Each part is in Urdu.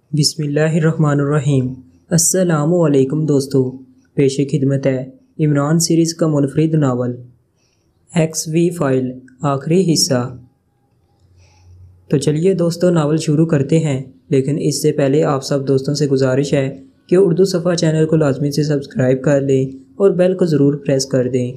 بسم اللہ الرحمن الرحیم۔ السلام علیکم دوستو، پیش خدمت ہے عمران سیریز کا منفرد ناول ایکس وی فائل آخری حصہ۔ تو چلیے دوستو ناول شروع کرتے ہیں، لیکن اس سے پہلے آپ سب دوستوں سے گزارش ہے کہ اردو صفحہ چینل کو لازمی سے سبسکرائب کر لیں اور بیل کو ضرور پریس کر دیں۔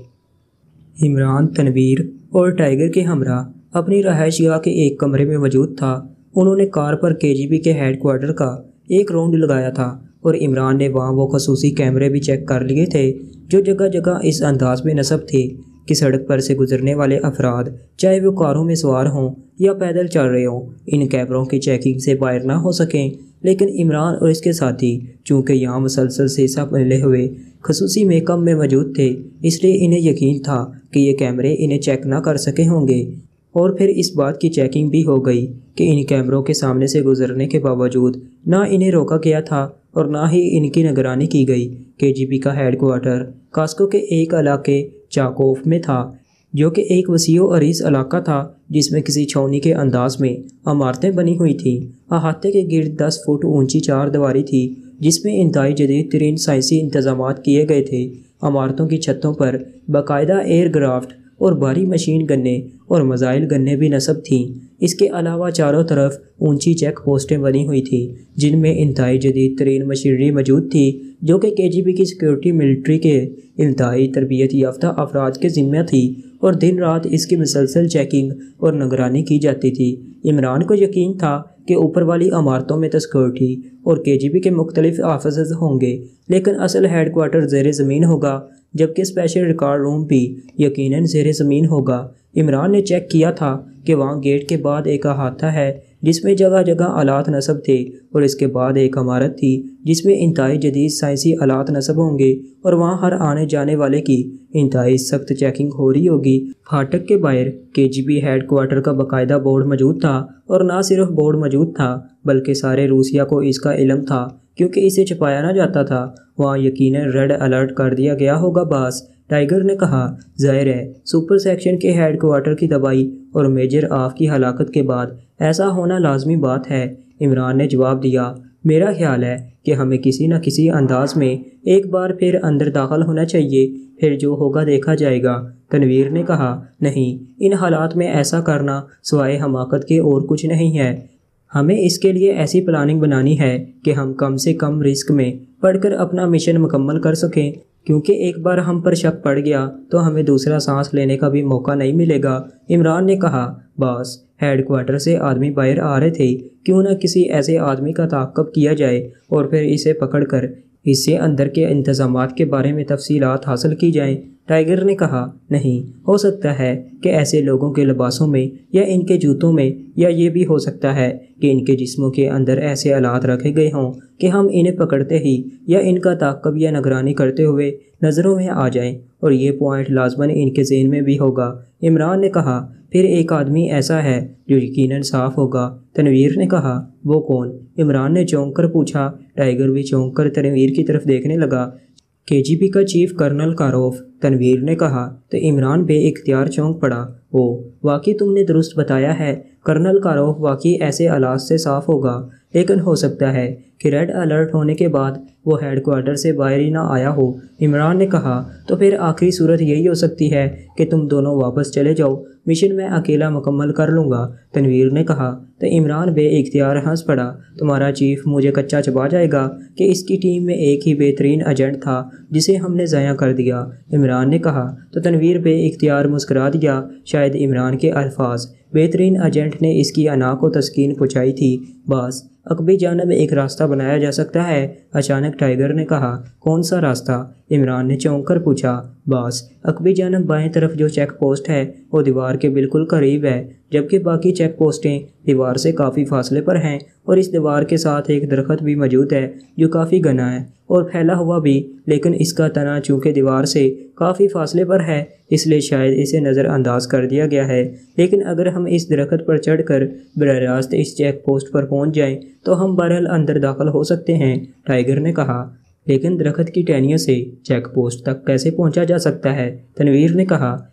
عمران تنویر اور ٹائیگر کے ہمراہ اپنی رہائش گاہ کے ایک کمرے میں موجود تھا۔ انہوں نے کار پر KGB کے ہیڈ کوارٹر کا ایک راؤنڈ لگایا تھا اور عمران نے وہاں وہ خصوصی کیمرے بھی چیک کر لیے تھے جو جگہ جگہ اس انداز میں نصب تھے کہ سڑک پر سے گزرنے والے افراد، چاہے وہ کاروں میں سوار ہوں یا پیدل چل رہے ہوں، ان کیمروں کی چیکنگ سے باہر نہ ہو سکیں۔ لیکن عمران اور اس کے ساتھی چونکہ یہاں مسلسل سیسہ ملے ہوئے خصوصی میک اپ میں موجود تھے، اس لیے انہیں یقین تھا کہ یہ کیمرے انہیں چیک نہ کر سکے ہوں گے۔ اور پھر اس بات کی چیکنگ بھی ہو گئی کہ ان کیمروں کے سامنے سے گزرنے کے باوجود نہ انہیں روکا گیا تھا اور نہ ہی ان کی نگرانی کی گئی۔ KGB کا ہیڈ کوارٹر کاسکو کے ایک علاقے چاکوف میں تھا، جو کہ ایک وسیع و عریض علاقہ تھا جس میں کسی چھاؤنی کے انداز میں عمارتیں بنی ہوئی تھیں۔ احاطے کے گرد 10 فٹ اونچی چار دیواری تھی جس میں انتہائی جدید ترین سائنسی انتظامات کیے گئے تھے۔ عمارتوں کی چھتوں پر باقاعدہ ایئر کرافٹ اور بھاری مشین گنیں اور میزائل گنیں بھی نصب تھیں۔ اس کے علاوہ چاروں طرف اونچی چیک پوسٹیں بنی ہوئی تھیں جن میں انتہائی جدید ترین مشینری موجود تھی جو کہ KGB کی سیکیورٹی ملٹری کے انتہائی تربیت یافتہ افراد کے ذمہ تھی، اور دن رات اس کی مسلسل چیکنگ اور نگرانی کی جاتی تھی۔ عمران کو یقین تھا کہ اوپر والی عمارتوں میں تو سیکیورٹی اور KGB کے مختلف آفسز ہوں گے، لیکن اصل ہیڈ کوارٹر زیر زمین ہوگا، جبکہ اسپیشل ریکارڈ روم بھی یقیناً زیر زمین ہوگا۔ عمران نے چیک کیا تھا کہ وہاں گیٹ کے بعد ایک احاطہ ہے جس میں جگہ جگہ آلات نصب تھے، اور اس کے بعد ایک عمارت تھی جس میں انتہائی جدید سائنسی آلات نصب ہوں گے، اور وہاں ہر آنے جانے والے کی انتہائی سخت چیکنگ ہو رہی ہوگی۔ پھاٹک کے باہر KGB ہیڈ کوارٹر کا باقاعدہ بورڈ موجود تھا، اور نہ صرف بورڈ موجود تھا بلکہ سارے روسیا کو اس کا علم تھا کیونکہ اسے چھپایا نہ جاتا تھا۔ وہاں یقیناً ریڈ الرٹ کر دیا گیا ہوگا باس، ٹائیگر نے کہا۔ ظاہر ہے سپر سیکشن کے ہیڈ کوارٹر کی تباہی اور میجر آف کی ہلاکت کے بعد ایسا ہونا لازمی بات ہے، عمران نے جواب دیا۔ میرا خیال ہے کہ ہمیں کسی نہ کسی انداز میں ایک بار پھر اندر داخل ہونا چاہیے، پھر جو ہوگا دیکھا جائے گا، تنویر نے کہا۔ نہیں، ان حالات میں ایسا کرنا سوائے حماقت کے اور کچھ نہیں ہے۔ ہمیں اس کے لیے ایسی پلاننگ بنانی ہے کہ ہم کم سے کم رسک میں پڑھ کر اپنا مشن مکمل کر سکیں، کیونکہ ایک بار ہم پر شک پڑ گیا تو ہمیں دوسرا سانس لینے کا بھی موقع نہیں ملے گا، عمران نے کہا۔ باس، ہیڈ کوارٹر سے آدمی باہر آ رہے تھے، کیوں نہ کسی ایسے آدمی کا تعاقب کیا جائے اور پھر اسے پکڑ کر اس سے اندر کے انتظامات کے بارے میں تفصیلات حاصل کی جائیں، ٹائیگر نے کہا۔ نہیں، ہو سکتا ہے کہ ایسے لوگوں کے لباسوں میں یا ان کے جوتوں میں، یا یہ بھی ہو سکتا ہے کہ ان کے جسموں کے اندر ایسے آلات رکھے گئے ہوں کہ ہم انہیں پکڑتے ہی یا ان کا تعاقب یا نگرانی کرتے ہوئے نظروں میں آ جائیں، اور یہ پوائنٹ لازماً ان کے ذہن میں بھی ہوگا، عمران نے کہا۔ پھر ایک آدمی ایسا ہے جو یقیناً صاف ہوگا، تنویر نے کہا۔ وہ کون؟ عمران نے چونک کر پوچھا۔ ٹائیگر بھی چونک کر تنویر کی طرف دیکھنے لگا۔ KGB کا چیف کرنل کاروف، تنویر نے کہا، تو عمران بے اختیار چونک پڑا۔ واقعی تم نے درست بتایا ہے، کرنل کاروف واقعی ایسے آلات سے صاف ہوگا، لیکن ہو سکتا ہے کہ ریڈ الرٹ ہونے کے بعد وہ ہیڈ کوارٹر سے باہر ہی نہ آیا ہو، عمران نے کہا۔ تو پھر آخری صورت یہی ہو سکتی ہے کہ تم دونوں واپس چلے جاؤ، مشن میں اکیلا مکمل کر لوں گا، تنویر نے کہا۔ تو عمران بے اختیار ہنس پڑا۔ تمہارا چیف مجھے کچا چبا جائے گا کہ اس کی ٹیم میں ایک ہی بہترین ایجنٹ تھا جسے ہم نے ضائع کر دیا، عمران نے کہا۔ تو تنویر بے اختیار مسکرا دیا۔ شاید عمران کے الفاظ بہترین ایجنٹ نے اس کی انا کو تسکین پہنچائی تھی۔ باس، عقبی جانب ایک راستہ بنایا جا سکتا ہے، اچانک ٹائیگر نے کہا۔ کون سا راستہ؟ عمران نے چونک کر پوچھا۔ باس، عقبی جانب بائیں طرف جو چیک پوسٹ ہے وہ دیوار کے بالکل قریب ہے، جبکہ باقی چیک پوسٹیں دیوار سے کافی فاصلے پر ہیں، اور اس دیوار کے ساتھ ایک درخت بھی موجود ہے جو کافی گھنا ہے اور پھیلا ہوا بھی، لیکن اس کا تنا چونکہ دیوار سے کافی فاصلے پر ہے اس لیے شاید اسے نظر انداز کر دیا گیا ہے، لیکن اگر ہم اس درخت پر چڑھ کر براہ راست اس چیک پوسٹ پر پہنچ جائیں تو ہم بہرحال اندر داخل ہو سکتے ہیں، ٹائیگر نے کہا۔ لیکن درخت کی ٹہنیوں سے چیک پوسٹ تک کیسے پہنچا جا سکتا ہے؟ تنویر نے کہا۔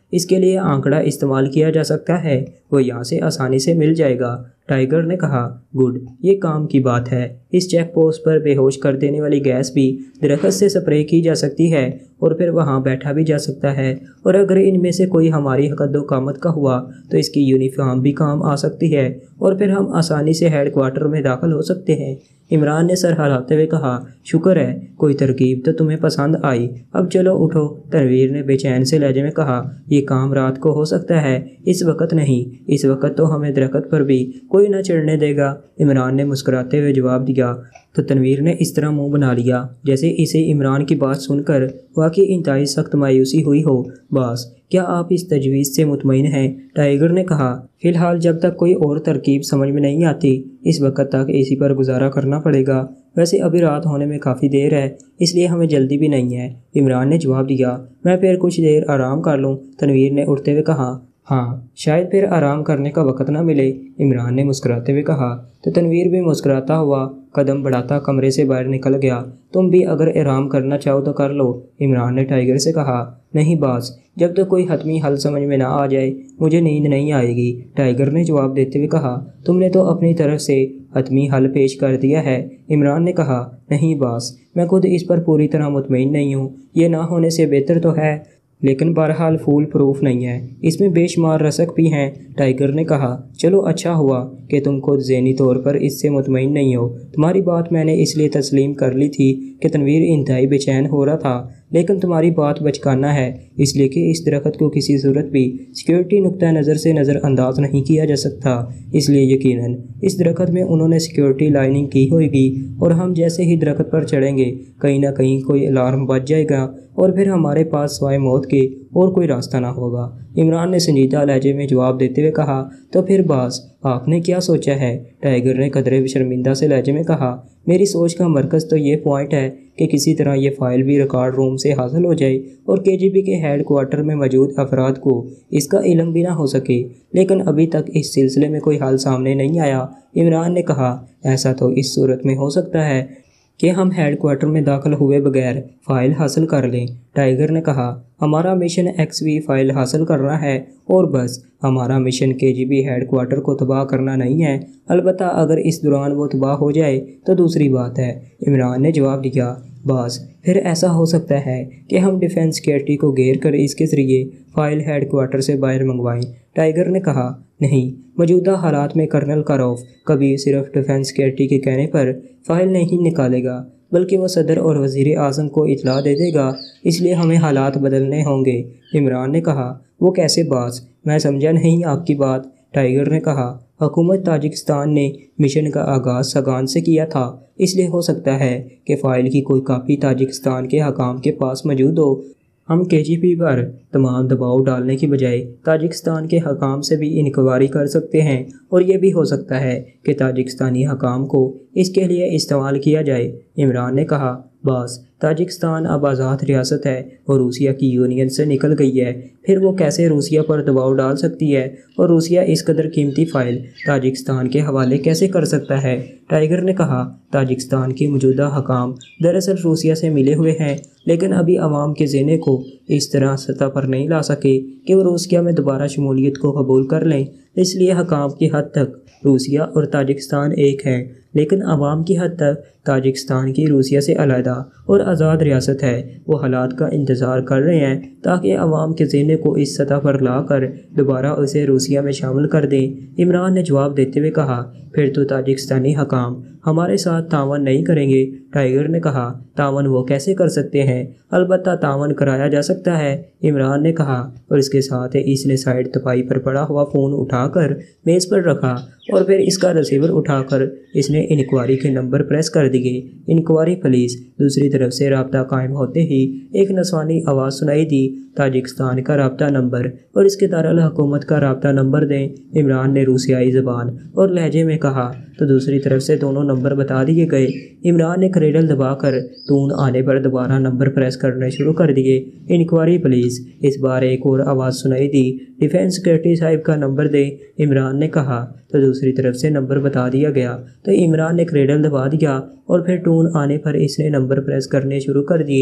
اس کے لیے آنکڑا استعمال کیا جا سکتا ہے، وہ یہاں سے آسانی سے مل جائے گا۔ ٹائیگر نے کہا، گڈ، یہ کام کی بات ہے۔ اس چیک پوسٹ پر بے ہوش کر دینے والی گیس بھی درخت سے سپرے کی جا سکتی ہے اور پھر وہاں بیٹھا بھی جا سکتا ہے، اور اگر ان میں سے کوئی ہماری قد و قامت کا ہوا تو اس کی یونیفارم بھی کام آ سکتی ہے اور پھر ہم آسانی سے ہیڈ کوارٹر میں داخل ہو سکتے ہیں۔ عمران نے سر ہلاتے ہوئے کہا، شکر ہے، کوئی ترکیب تو تمہیں پسند آئی۔ اب چلو اٹھو، تنویر نے بے چین سے لہجے میں کہا۔ یہ کام رات کو ہو سکتا ہے، اس وقت نہیں۔ اس وقت تو ہمیں درخت پر بھی کوئی نہ چڑھنے دے گا، عمران نے مسکراتے ہوئے جواب دیا۔ تو تنویر نے اس طرح منہ بنا لیا جیسے اسے عمران کی بات سن کر واقعی انتہائی سخت مایوسی ہوئی ہو۔ باس، کیا آپ اس تجویز سے مطمئن ہیں؟ ٹائیگر نے کہا، فی الحال جب تک کوئی اور ترکیب سمجھ میں نہیں آتی اس وقت تک اسی پر گزارا کرنا پڑے گا۔ ویسے ابھی رات ہونے میں کافی دیر ہے، اس لیے ہمیں جلدی بھی نہیں ہے، عمران نے جواب دیا۔ میں پھر کچھ دیر آرام کر لوں، تنویر نے اٹھتے ہوئے کہا۔ ہاں، شاید پھر آرام کرنے کا وقت نہ ملے، عمران نے مسکراتے ہوئے کہا۔ تو تنویر بھی مسکراتا ہوا قدم بڑھاتا کمرے سے باہر نکل گیا۔ تم بھی اگر آرام کرنا چاہو تو کر لو، عمران نے ٹائیگر سے کہا۔ نہیں باس، جب تک کوئی حتمی حل سمجھ میں نہ آ جائے مجھے نیند نہیں آئے گی، ٹائیگر نے جواب دیتے ہوئے کہا۔ تم نے تو اپنی طرف سے حتمی حل پیش کر دیا ہے، عمران نے کہا۔ نہیں باس، میں خود اس پر پوری طرح مطمئن نہیں ہوں، یہ نہ ہونے سے بہتر تو ہے لیکن بہرحال فول پروف نہیں ہے، اس میں بے شمار رسک بھی ہیں، ٹائیگر نے کہا۔ چلو اچھا ہوا کہ تم خود ذہنی طور پر اس سے مطمئن نہیں ہو، تمہاری بات میں نے اس لیے تسلیم کر لی تھی کہ تنویر انتہائی بے چین ہو رہا تھا، لیکن تمہاری بات بچکانہ ہے، اس لیے کہ اس درخت کو کسی صورت بھی سیکیورٹی نقطہ نظر سے نظر انداز نہیں کیا جا سکتا، اس لیے یقیناً اس درخت میں انہوں نے سیکیورٹی لائننگ کی ہوئے گی اور ہم جیسے ہی درخت پر چڑھیں گے کہیں نہ کہیں کوئی الارم بج جائے گا اور پھر ہمارے پاس سوائے موت کے اور کوئی راستہ نہ ہوگا، عمران نے سنجیدہ لہجے میں جواب دیتے ہوئے کہا۔ تو پھر باس، آپ نے کیا سوچا ہے؟ ٹائیگر نے قدرے شرمندہ سے لہجے میں کہا۔ میری سوچ کا مرکز تو یہ پوائنٹ ہے کہ کسی طرح یہ فائل بھی ریکارڈ روم سے حاصل ہو جائے اور KGB کے ہیڈ کوارٹر میں موجود افراد کو اس کا علم بھی نہ ہو سکے، لیکن ابھی تک اس سلسلے میں کوئی حل سامنے نہیں آیا، عمران نے کہا۔ ایسا تو اس صورت میں ہو سکتا ہے کہ ہم ہیڈ کوارٹر میں داخل ہوئے بغیر فائل حاصل کر لیں، ٹائیگر نے کہا۔ ہمارا مشن XV فائل حاصل کرنا ہے اور بس، ہمارا مشن KGB ہیڈ کوارٹر کو تباہ کرنا نہیں ہے، البتہ اگر اس دوران وہ تباہ ہو جائے تو دوسری بات ہے، عمران نے جواب دیا۔ باس، پھر ایسا ہو سکتا ہے کہ ہم ڈیفنس سیکیورٹی کو گھیر کر اس کے ذریعے فائل ہیڈ کوارٹر سے باہر منگوائیں، ٹائیگر نے کہا۔ نہیں، موجودہ حالات میں کرنل کاروف کبھی صرف ڈیفنس سیکیورٹی کے کہنے پر فائل نہیں نکالے گا، بلکہ وہ صدر اور وزیر اعظم کو اطلاع دے دے گا، اس لیے ہمیں حالات بدلنے ہوں گے، عمران نے کہا۔ وہ کیسے باس؟ میں سمجھا نہیں آپ کی بات، ٹائیگر نے کہا۔ حکومت تاجکستان نے مشن کا آغاز سگان سے کیا تھا، اس لیے ہو سکتا ہے کہ فائل کی کوئی کاپی تاجکستان کے حکام کے پاس موجود ہو۔ ہم KGB پر تمام دباؤ ڈالنے کی بجائے تاجکستان کے حکام سے بھی انکوائری کر سکتے ہیں، اور یہ بھی ہو سکتا ہے کہ تاجکستانی حکام کو اس کے لیے استعمال کیا جائے، عمران نے کہا۔ باس، تاجکستان اب آزاد ریاست ہے اور روسیہ کی یونین سے نکل گئی ہے، پھر وہ کیسے روسیہ پر دباؤ ڈال سکتی ہے اور روسیہ اس قدر قیمتی فائل تاجکستان کے حوالے کیسے کر سکتا ہے، ٹائیگر نے کہا۔ تاجکستان کے موجودہ حکام دراصل روسیہ سے ملے ہوئے ہیں، لیکن ابھی عوام کے ذہن کو اس طرح سطح پر نہیں لا سکے کہ وہ روسیہ میں دوبارہ شمولیت کو قبول کر لیں، اس لیے حکام کی حد تک روسیہ اور تاجکستان ایک ہیں، لیکن عوام کی حد تک تاجکستان کی روسیہ سے علیحدہ اور آزاد ریاست ہے۔ وہ حالات کا انتظار کر رہے ہیں تاکہ عوام کے ذہن کو اس سطح پر لا کر دوبارہ اسے روسیہ میں شامل کر دیں، عمران نے جواب دیتے ہوئے کہا۔ پھر تو تاجکستانی حکام ہمارے ساتھ تعاون نہیں کریں گے، ٹائیگر نے کہا۔ تعاون وہ کیسے کر سکتے ہیں؟ البتہ تعاون کرایا جا سکتا ہے، عمران نے کہا، اور اس کے ساتھ اس نے سائیڈ تپائی پر پڑا ہوا فون اٹھا کر میز پر رکھا اور پھر اس کا ریسیور اٹھا کر اس نے انکوائری کے نمبر پریس کر دیے۔ انکوائری پولیس، دوسری طرف سے رابطہ قائم ہوتے ہی ایک نسوانی آواز سنائی دی۔ تاجکستان کا رابطہ نمبر اور اس کے دارالحکومت کا رابطہ نمبر دیں، عمران نے روسیائی زبان اور لہجے میں کہا، تو دوسری طرف سے دونوں نمبر بتا دیے گئے۔ عمران نے کریڈل دبا کر ٹون آنے پر دوبارہ نمبر پریس کرنے شروع کر دیے۔ انکوائری پولیس، اس بار ایک اور آواز سنائی دی، ڈیفنس سیکریٹری صاحب کا نمبر دیں، عمران نے کہا، تو دوسری طرف سے نمبر بتا دیا گیا، تو عمران نے کریڈل دبا دیا اور پھر ٹون آنے پر اس نے نمبر پریس کرنے شروع کر دیے۔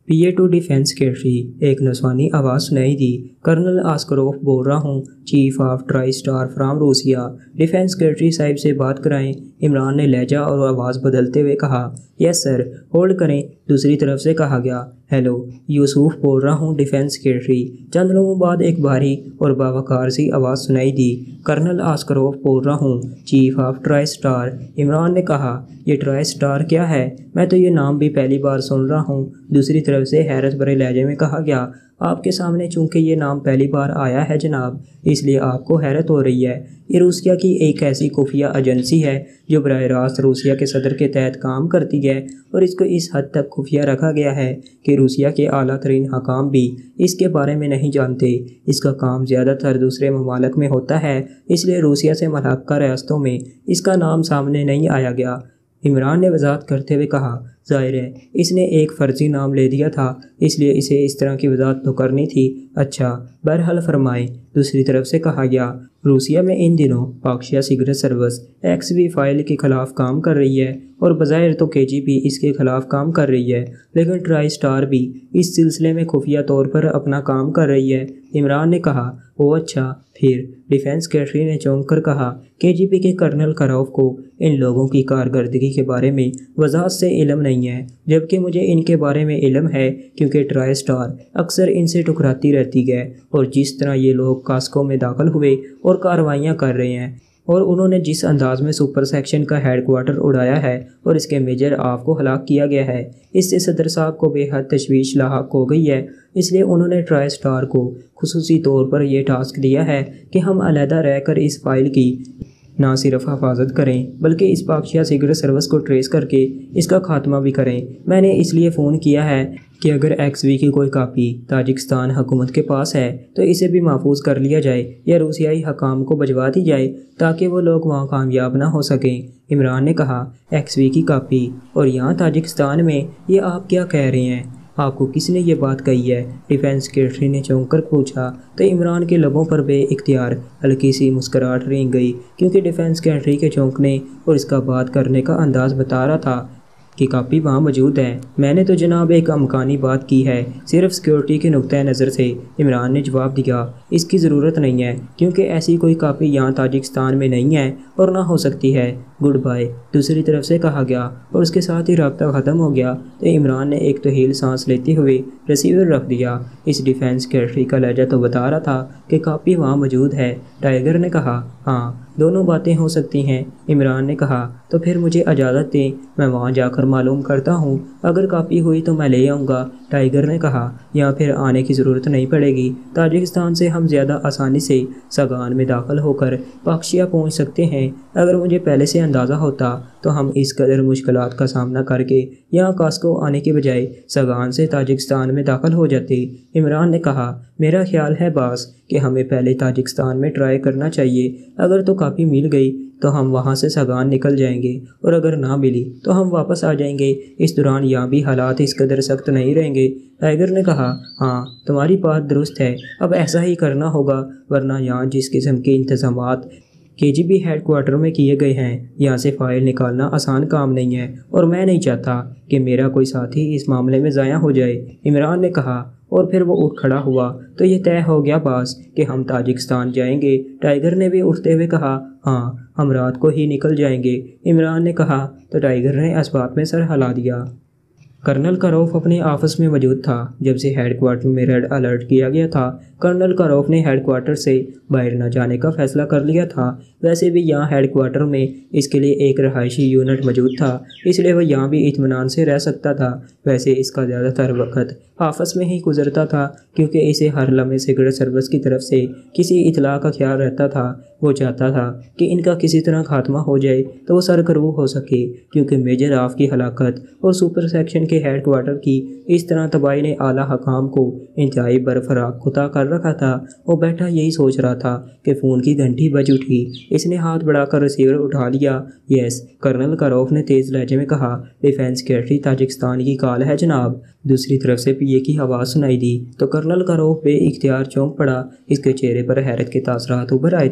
PA टू डिफेंस सेक्रेटरी, एक नस्वानी आवाज़ सुनाई दी। कर्नल आस्करोफ बोल रहा हूँ, chief of Tri Star from Russia. Defence secretary साहब से बात कराएं। इमरान ने लहजा और आवाज़ बदलते हुए कहा। यस सर, होल्ड करें। दूसरी तरफ से कहा गया। हेलो, यूसुफ बोल रहा हूँ, डिफेंस सेक्रेटरी। चंद लोगों बाद एक भारी और बावकार सी आवाज़ सुनाई दी। कर्नल आस्करोफ बोल रहा हूँ, chief of Tri Star. Imran ने कहा, ये ट्राई स्टार क्या है? मैं तो ये नाम भी पहली बार सुन रहा हूँ। दूसरी तरफ से हैरत भरे लहजे में कहा गया। आपके सामने चूंकि ये नाम पहली बार आया है जनाब, इसलिए आपको हैरत हो रही है। ये रूसिया की एक ऐसी खुफिया एजेंसी है जो बराह रास्त रूसिया के सदर के तहत काम करती है, और इसको इस हद तक खुफिया रखा गया है कि रूसिया के आला तरीन हकाम भी इसके बारे में नहीं जानते। इसका काम ज़्यादातर दूसरे ममालिक में होता है, इसलिए रूसिया से मुल्हक़ा रियासतों में इसका नाम सामने नहीं आया गया। इमरान ने वजाहत करते हुए कहा, ज़ाहिर है इसने एक फ़र्जी नाम ले दिया था, इसलिए इसे इस तरह की वजाहत तो करनी थी। अच्छा, बहरहाल फरमाएं। दूसरी तरफ से कहा गया, रूसिया में इन दिनों Pakasia secret service XV file के ख़िलाफ़ काम कर रही है, और बज़ाहिर तो KGB इसके ख़िलाफ़ काम कर रही है, लेकिन ट्राई स्टार भी इस सिलसिले में खुफिया तौर पर अपना काम कर रही है। इमरान ने कहा, ओह अच्छा। फिर डिफेंस सेक्रेटरी ने चौंक कर कहा, KGB के कर्नल कराउफ को इन लोगों की कारकर्दगी के बारे में वजाहत से इल्म नहीं है, जबकि मुझे इनके बारे में इल्म है, क्योंकि ट्राई स्टार अक्सर इनसे टकराती रहती है। और जिस तरह ये लोग कास्को में दाखिल हुए और कार्रवाइयाँ कर रहे हैं, और उन्होंने जिस अंदाज में सुपर सेक्शन का हेडक्वार्टर उड़ाया है और इसके मेजर ऑफ को हलाक किया गया है, इससे सदर साहब को बेहद तशवीश लाहक हो गई है। इसलिए उन्होंने ट्राई स्टार को खुसूसी तौर पर यह टास्क दिया है कि हम अलहदा रहकर इस फाइल की ना सिर्फ हिफाजत करें, बल्कि इस पाकशिया सीक्रेट सर्विस को ट्रेस करके इसका खात्मा भी करें। मैंने इसलिए फ़ोन किया है कि अगर XV की कोई कापी ताजिकिस्तान हुकूमत के पास है तो इसे भी महफूज कर लिया जाए या रूसियाई हकाम को भिजवा दी जाए, ताकि वो लोग वहाँ कामयाब ना हो सकें। इमरान ने कहा, XV की कापी और यहाँ ताजिकिस्तान में, ये आप क्या कह रहे हैं? आपको किसने ये बात कही है? डिफेंस सेक्रेटरी ने चौंक कर पूछा, तो इमरान के लबों पर बेइख्तियार हल्की सी मुस्कुराहट रेंग गई, क्योंकि डिफेंस सेक्रेटरी के चौंकने और इसका बात करने का अंदाज़ बता रहा था कि कापी वहाँ मौजूद है। मैंने तो जनाब एक अमकानी बात की है, सिर्फ सिक्योरिटी के नुक्ते नज़र से। इमरान ने जवाब दिया, इसकी ज़रूरत नहीं है, क्योंकि ऐसी कोई कापी यहाँ ताजिकिस्तान में नहीं है और ना हो सकती है। Good bye. दूसरी तरफ से कहा गया, और उसके साथ ही रब्ता ख़त्म हो गया। तो इमरान ने एक तहील सांस लेते हुए रिसीवर रख दिया। इस डिफेंस सेक्रेटरी का लहजा तो बता रहा था कि कापी वहाँ मौजूद है। टाइगर ने कहा, हाँ, दोनों बातें हो सकती हैं। इमरान ने कहा, तो फिर मुझे इजाज़त दें, मैं वहाँ जाकर मालूम करता हूँ। अगर कापी हुई तो मैं ले आऊँगा। टाइगर ने कहा, यहाँ फिर आने की ज़रूरत नहीं पड़ेगी। ताजिकिस्तान से हम ज़्यादा आसानी से सगान में दाखिल होकर पाकशिया पहुँच सकते हैं। अगर मुझे पहले से अंदाज़ा होता तो हम इस कदर मुश्किलात का सामना करके यहाँ कास्को आने के बजाय सगान से ताजिकिस्तान में दाखिल हो जाते। इमरान ने कहा, मेरा ख्याल है बास कि हमें पहले ताजिकिस्तान में ट्राई करना चाहिए। अगर तो कापी मिल गई तो हम वहाँ से सगान निकल जाएंगे, और अगर ना मिली तो हम वापस आ जाएंगे। इस दौरान यहाँ भी हालात इस कदर सख्त नहीं रहेंगे। टाइगर ने कहा, हाँ, तुम्हारी बात दुरुस्त है, अब ऐसा ही करना होगा, वरना यहाँ जिस किस्म के इंतज़ामात KGB हेडक्वार्टर में किए गए हैं, यहाँ से फ़ाइल निकालना आसान काम नहीं है, और मैं नहीं चाहता कि मेरा कोई साथी इस मामले में ज़ाया हो जाए। इमरान ने कहा, और फिर वो उठ खड़ा हुआ। तो ये तय हो गया बास कि हम ताजिकिस्तान जाएंगे। टाइगर ने भी उठते हुए कहा, हाँ, हम रात को ही निकल जाएंगे। इमरान ने कहा, तो टाइगर ने इस बात में सर हिला दिया। कर्नल कराउफ अपने ऑफिस में मौजूद था जब से हेडक्वार्टर में रेड अलर्ट किया गया था। कर्नल कराउफ ने हेडक्वार्टर से बाहर न जाने का फैसला कर लिया था। वैसे भी यहाँ हेडक्वार्टर में इसके लिए एक रहायशी यूनिट मौजूद था, इसलिए वह यहाँ भी इत्मीनान से रह सकता था। वैसे इसका ज़्यादातर वक्त ऑफिस में ही गुजरता था, क्योंकि इसे हर लम्हे सीक्रेट सर्विस की तरफ से किसी इतला का ख्याल रहता था। वो चाहता था कि इनका किसी तरह खात्मा हो जाए तो वो सरकरू हो सके, क्योंकि मेजर ऑफ की हलाकत और सुपर सेक्शन के हेडक्वार्टर की इस तरह तबाही ने आला हकाम को इंतहाई बरफराक खुता कर रखा था। वो बैठा यही सोच रहा था कि फ़ोन की घंटी बज उठी। इसने हाथ बढ़ाकर रिसीवर उठा लिया। यस, कर्नल कराउफ ने तेज़ लहजे में कहा, डिफेंस सेक्रेटरी ताजिकिस्तान की कॉल है जनाब। दूसरी तरफ से PA की आवाज़ सुनाई दी तो कर्नल कराउफ बेइख्तियार चौंक पड़ा। इसके चेहरे पर हैरत के तासरात उभर आए थे।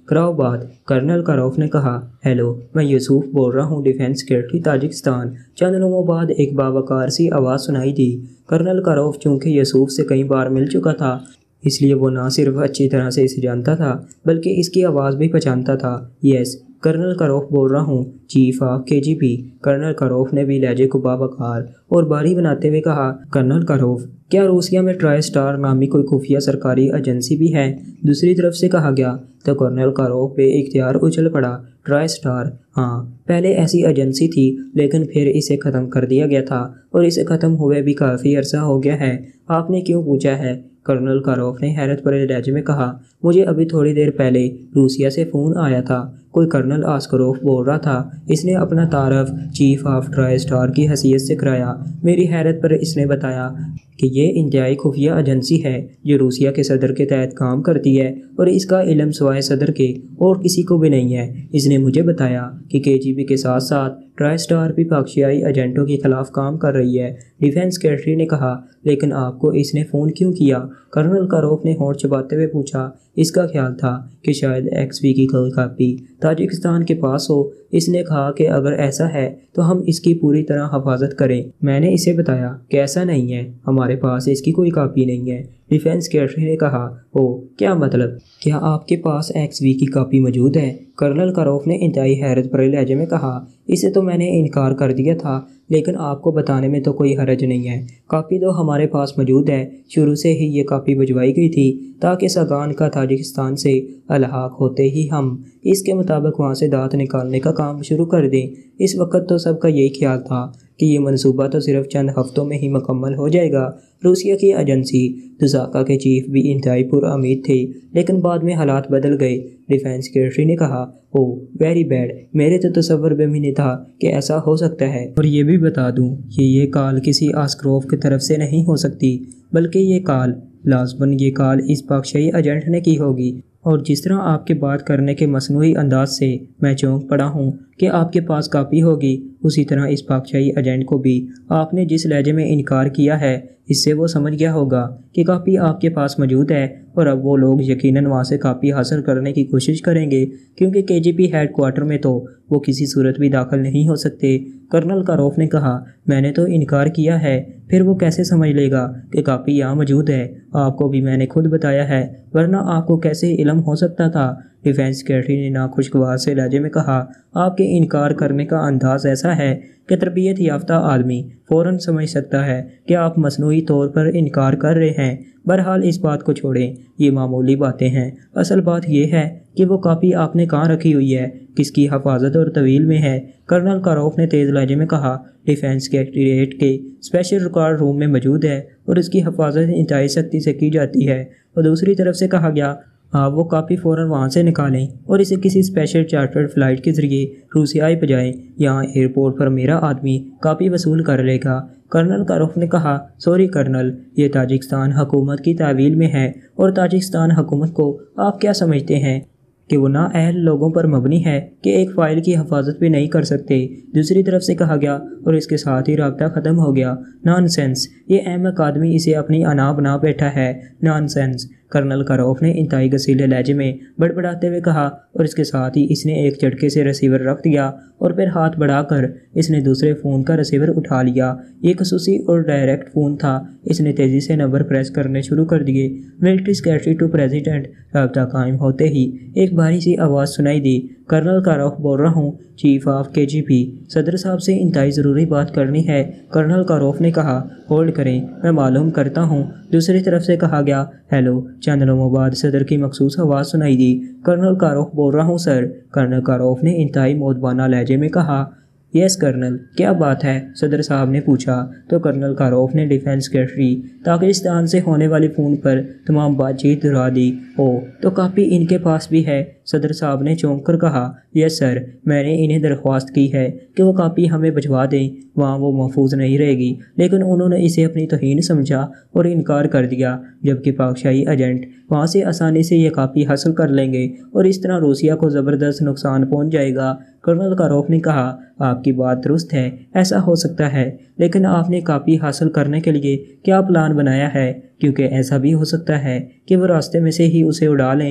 کراؤ بات۔ کرنل کاروف نے کہا، ہیلو، میں یوسف بول رہا ہوں، ڈیفینس سیکرٹری تاجکستان۔ چند لمحوں بعد ایک باوقار سی آواز سنائی دی۔ کرنل کاروف چونکہ یوسف سے کئی بار مل چکا تھا، اس لیے وہ نہ صرف اچھی طرح سے اسے جانتا تھا بلکہ اس کی آواز بھی پہچانتا تھا۔ یس، کرنل کاروف بول رہا ہوں، chief of KGB۔ Colonel Karov نے بھی لہجے کو باوقار اور بھاری بناتے ہوئے کہا، کرنل کاروف، کیا روسیہ میں ٹرائی اسٹار نامی کوئی خفیہ سرکاری ایجنسی بھی ہے؟ دوسری طرف سے کہا گیا تو کرنل کاروف بے اختیار اچھل پڑا۔ Tri Star? ہاں، پہلے ایسی ایجنسی تھی لیکن پھر اسے ختم کر دیا گیا تھا اور اسے ختم ہوئے بھی کافی عرصہ ہو گیا ہے۔ آپ نے کیوں پوچھا ہے؟ کرنل کاروف نے حیرت بھرے لہجے میں کہا، مجھے ابھی تھوڑی دیر پہلے روسیہ سے فون آیا تھا۔ کوئی کرنل آسکروف بول رہا تھا۔ اس نے اپنا تعارف چیف آف ٹرائی اسٹار کی حیثیت سے کرایا۔ میری حیرت پر اس نے بتایا کہ یہ انتہائی خفیہ ایجنسی ہے جو روسیہ کے صدر کے تحت کام کرتی ہے اور اس کا علم سوائے صدر کے اور کسی کو بھی نہیں ہے۔ اس نے مجھے بتایا کہ KGB کے ساتھ ساتھ ٹرائی اسٹار بھی پاکشیائی ایجنٹوں کے خلاف کام کر رہی ہے۔ ڈیفینس سیکرٹری نے کہا، لیکن آپ کو اس نے فون کیوں کیا؟ کرنل کاروف نے ہونٹ چباتے ہوئے پوچھا۔ اس کا خیال تھا کہ شاید XV کی کوئی کاپی تاجکستان کے پاس ہو۔ اس نے کہا کہ اگر ایسا ہے تو ہم اس کی پوری طرح حفاظت کریں۔ میں نے اسے بتایا کہ ایسا نہیں ہے، ہمارے پاس اس کی کوئی کاپی نہیں ہے۔ ڈیفینس سیکرٹری نے کہا، کیا مطلب؟ کیا آپ کے پاس XV کی کاپی موجود ہے؟ کرنل کاروف نے انتہائی حیرت بھرے لہجے میں کہا، اسے تو میں نے انکار کر دیا تھا لیکن آپ کو بتانے میں تو کوئی حرج نہیں ہے۔ کاپی تو ہمارے پاس موجود ہے۔ شروع سے ہی یہ کاپی بھجوائی گئی تھی تاکہ ساگان کا تاجکستان سے الحاق ہوتے ہی ہم اس کے مطابق وہاں سے دانت نکالنے کا کام شروع کر دیں۔ اس وقت تو سب کا یہی خیال تھا کہ یہ منصوبہ تو صرف چند ہفتوں میں ہی مکمل ہو جائے گا۔ روسیہ کی ایجنسی دزاکا کے چیف بھی انتہائی پر امید تھے لیکن بعد میں حالات بدل گئے۔ ڈیفینس سیکرٹری نے کہا، ویری بیڈ، میرے تو تصور بھی نہیں تھا کہ ایسا ہو سکتا ہے۔ اور یہ بھی بتا دوں کہ یہ کال کسی آسکروف کی طرف سے نہیں ہو سکتی بلکہ یہ کال لازماً اس پاکشائی ایجنٹ نے کی ہوگی۔ اور جس طرح آپ کے بات کرنے کے مصنوعی انداز سے میں چونک پڑا ہوں کہ آپ کے پاس کاپی ہوگی، اسی طرح اس پاکشائی ایجنٹ کو بھی آپ نے جس لہجے میں انکار کیا ہے اس سے وہ سمجھ گیا ہوگا کہ کاپی آپ کے پاس موجود ہے اور اب وہ لوگ یقیناً وہاں سے کاپی حاصل کرنے کی کوشش کریں گے کیونکہ KGB ہیڈ کوارٹر میں تو وہ کسی صورت بھی داخل نہیں ہو سکتے۔ کرنل کاروف نے کہا، میں نے تو انکار کیا ہے، پھر وہ کیسے سمجھ لے گا کہ کاپی یہاں موجود ہے؟ آپ کو بھی میں نے خود بتایا ہے، ورنہ آپ کو کیسے علم ہو سکتا تھا؟ ڈیفینس سیکرٹری نے ناخوشگوار سے لہجے میں کہا، آپ کے انکار کرنے کا انداز ایسا ہے کہ تربیت یافتہ آدمی فوراً سمجھ سکتا ہے کہ آپ مصنوعی طور پر انکار کر رہے ہیں۔ بہرحال اس بات کو چھوڑیں، یہ معمولی باتیں ہیں۔ اصل بات یہ ہے کہ وہ کاپی آپ نے کہاں رکھی ہوئی ہے، کس کی حفاظت اور طویل میں ہے؟ کرنل کاروف نے تیز لہجے میں کہا، ڈیفینس سیکریٹریٹ کے اسپیشل ریکارڈ روم میں موجود ہے اور اس کی حفاظت انتہائی سختی سے کی جاتی ہے۔ اور دوسری طرف سے کہا گیا، آپ وہ کاپی فوراً وہاں سے نکالیں اور اسے کسی اسپیشل چارٹرڈ فلائٹ کے ذریعے روسیہ بھیجائیں۔ یہاں ایئرپورٹ پر میرا آدمی کاپی وصول کر لے گا۔ کرنل کاروف نے کہا، سوری کرنل، یہ تاجکستان حکومت کی تعویل میں ہے اور تاجکستان حکومت کو آپ کیا سمجھتے ہیں کہ وہ نااہل لوگوں پر مبنی ہے کہ ایک فائل کی حفاظت بھی نہیں کر سکتے؟ دوسری طرف سے کہا گیا، اور اس کے ساتھ ہی رابطہ ختم ہو گیا۔ نان سینس، یہ احمق آدمی اسے اپنی انا بنا بیٹھا ہے۔ نان سینس، کرنل کاروف نے انتہائی غصیلے لہجے میں بڑبڑاتے ہوئے کہا، اور اس کے ساتھ ہی اس نے ایک جھٹکے سے ریسیور رکھ دیا اور پھر ہاتھ بڑھا کر اس نے دوسرے فون کا ریسیور اٹھا لیا۔ یہ خصوصی اور ڈائریکٹ فون تھا۔ اس نے تیزی سے نمبر پریس کرنے شروع کر دیے۔ ملٹری سیکرٹری ٹو پریزیڈنٹ، رابطہ قائم ہوتے ہی ایک بھاری سی آواز سنائی دی، کرنل کاروف بول رہا ہوں، چیف آف KGB، صدر صاحب سے انتہائی ضروری بات کرنی ہے۔ کرنل کاروف نے کہا، ہولڈ کریں، میں معلوم کرتا ہوں۔ دوسری طرف سے کہا گیا، ہیلو۔ چند لمحوں بعد صدر کی مخصوص آواز سنائی دی، کرنل کاروف بول رہا ہوں سر۔ کرنل کاروف نے انتہائی مؤدبانہ لہجے میں کہا، یس کرنل، کیا بات ہے؟ صدر صاحب نے پوچھا تو کرنل کاروف نے ڈیفینس سیکرٹری تاجکستان سے ہونے والی فون پر تمام بات چیت دہرا دی۔ تو کاپی ان کے پاس بھی ہے؟ صدر صاحب نے چونک کر کہا، یس سر، میں نے انہیں درخواست کی ہے کہ وہ کاپی ہمیں بھجوا دیں، وہاں وہ محفوظ نہیں رہے گی، لیکن انہوں نے اسے اپنی توہین سمجھا اور انکار کر دیا، جبکہ پاکشاہی ایجنٹ وہاں سے آسانی سے یہ کاپی حاصل کر لیں گے اور اس طرح روسیہ کو زبردست نقصان پہنچ جائے گا۔ کرنل کاروف نے کہا، آپ کی بات درست ہے، ایسا ہو سکتا ہے، لیکن آپ نے کاپی حاصل کرنے کے لیے کیا پلان بنایا ہے؟ کیونکہ ایسا بھی ہو سکتا ہے کہ وہ راستے میں سے ہی اسے اڑا لیں۔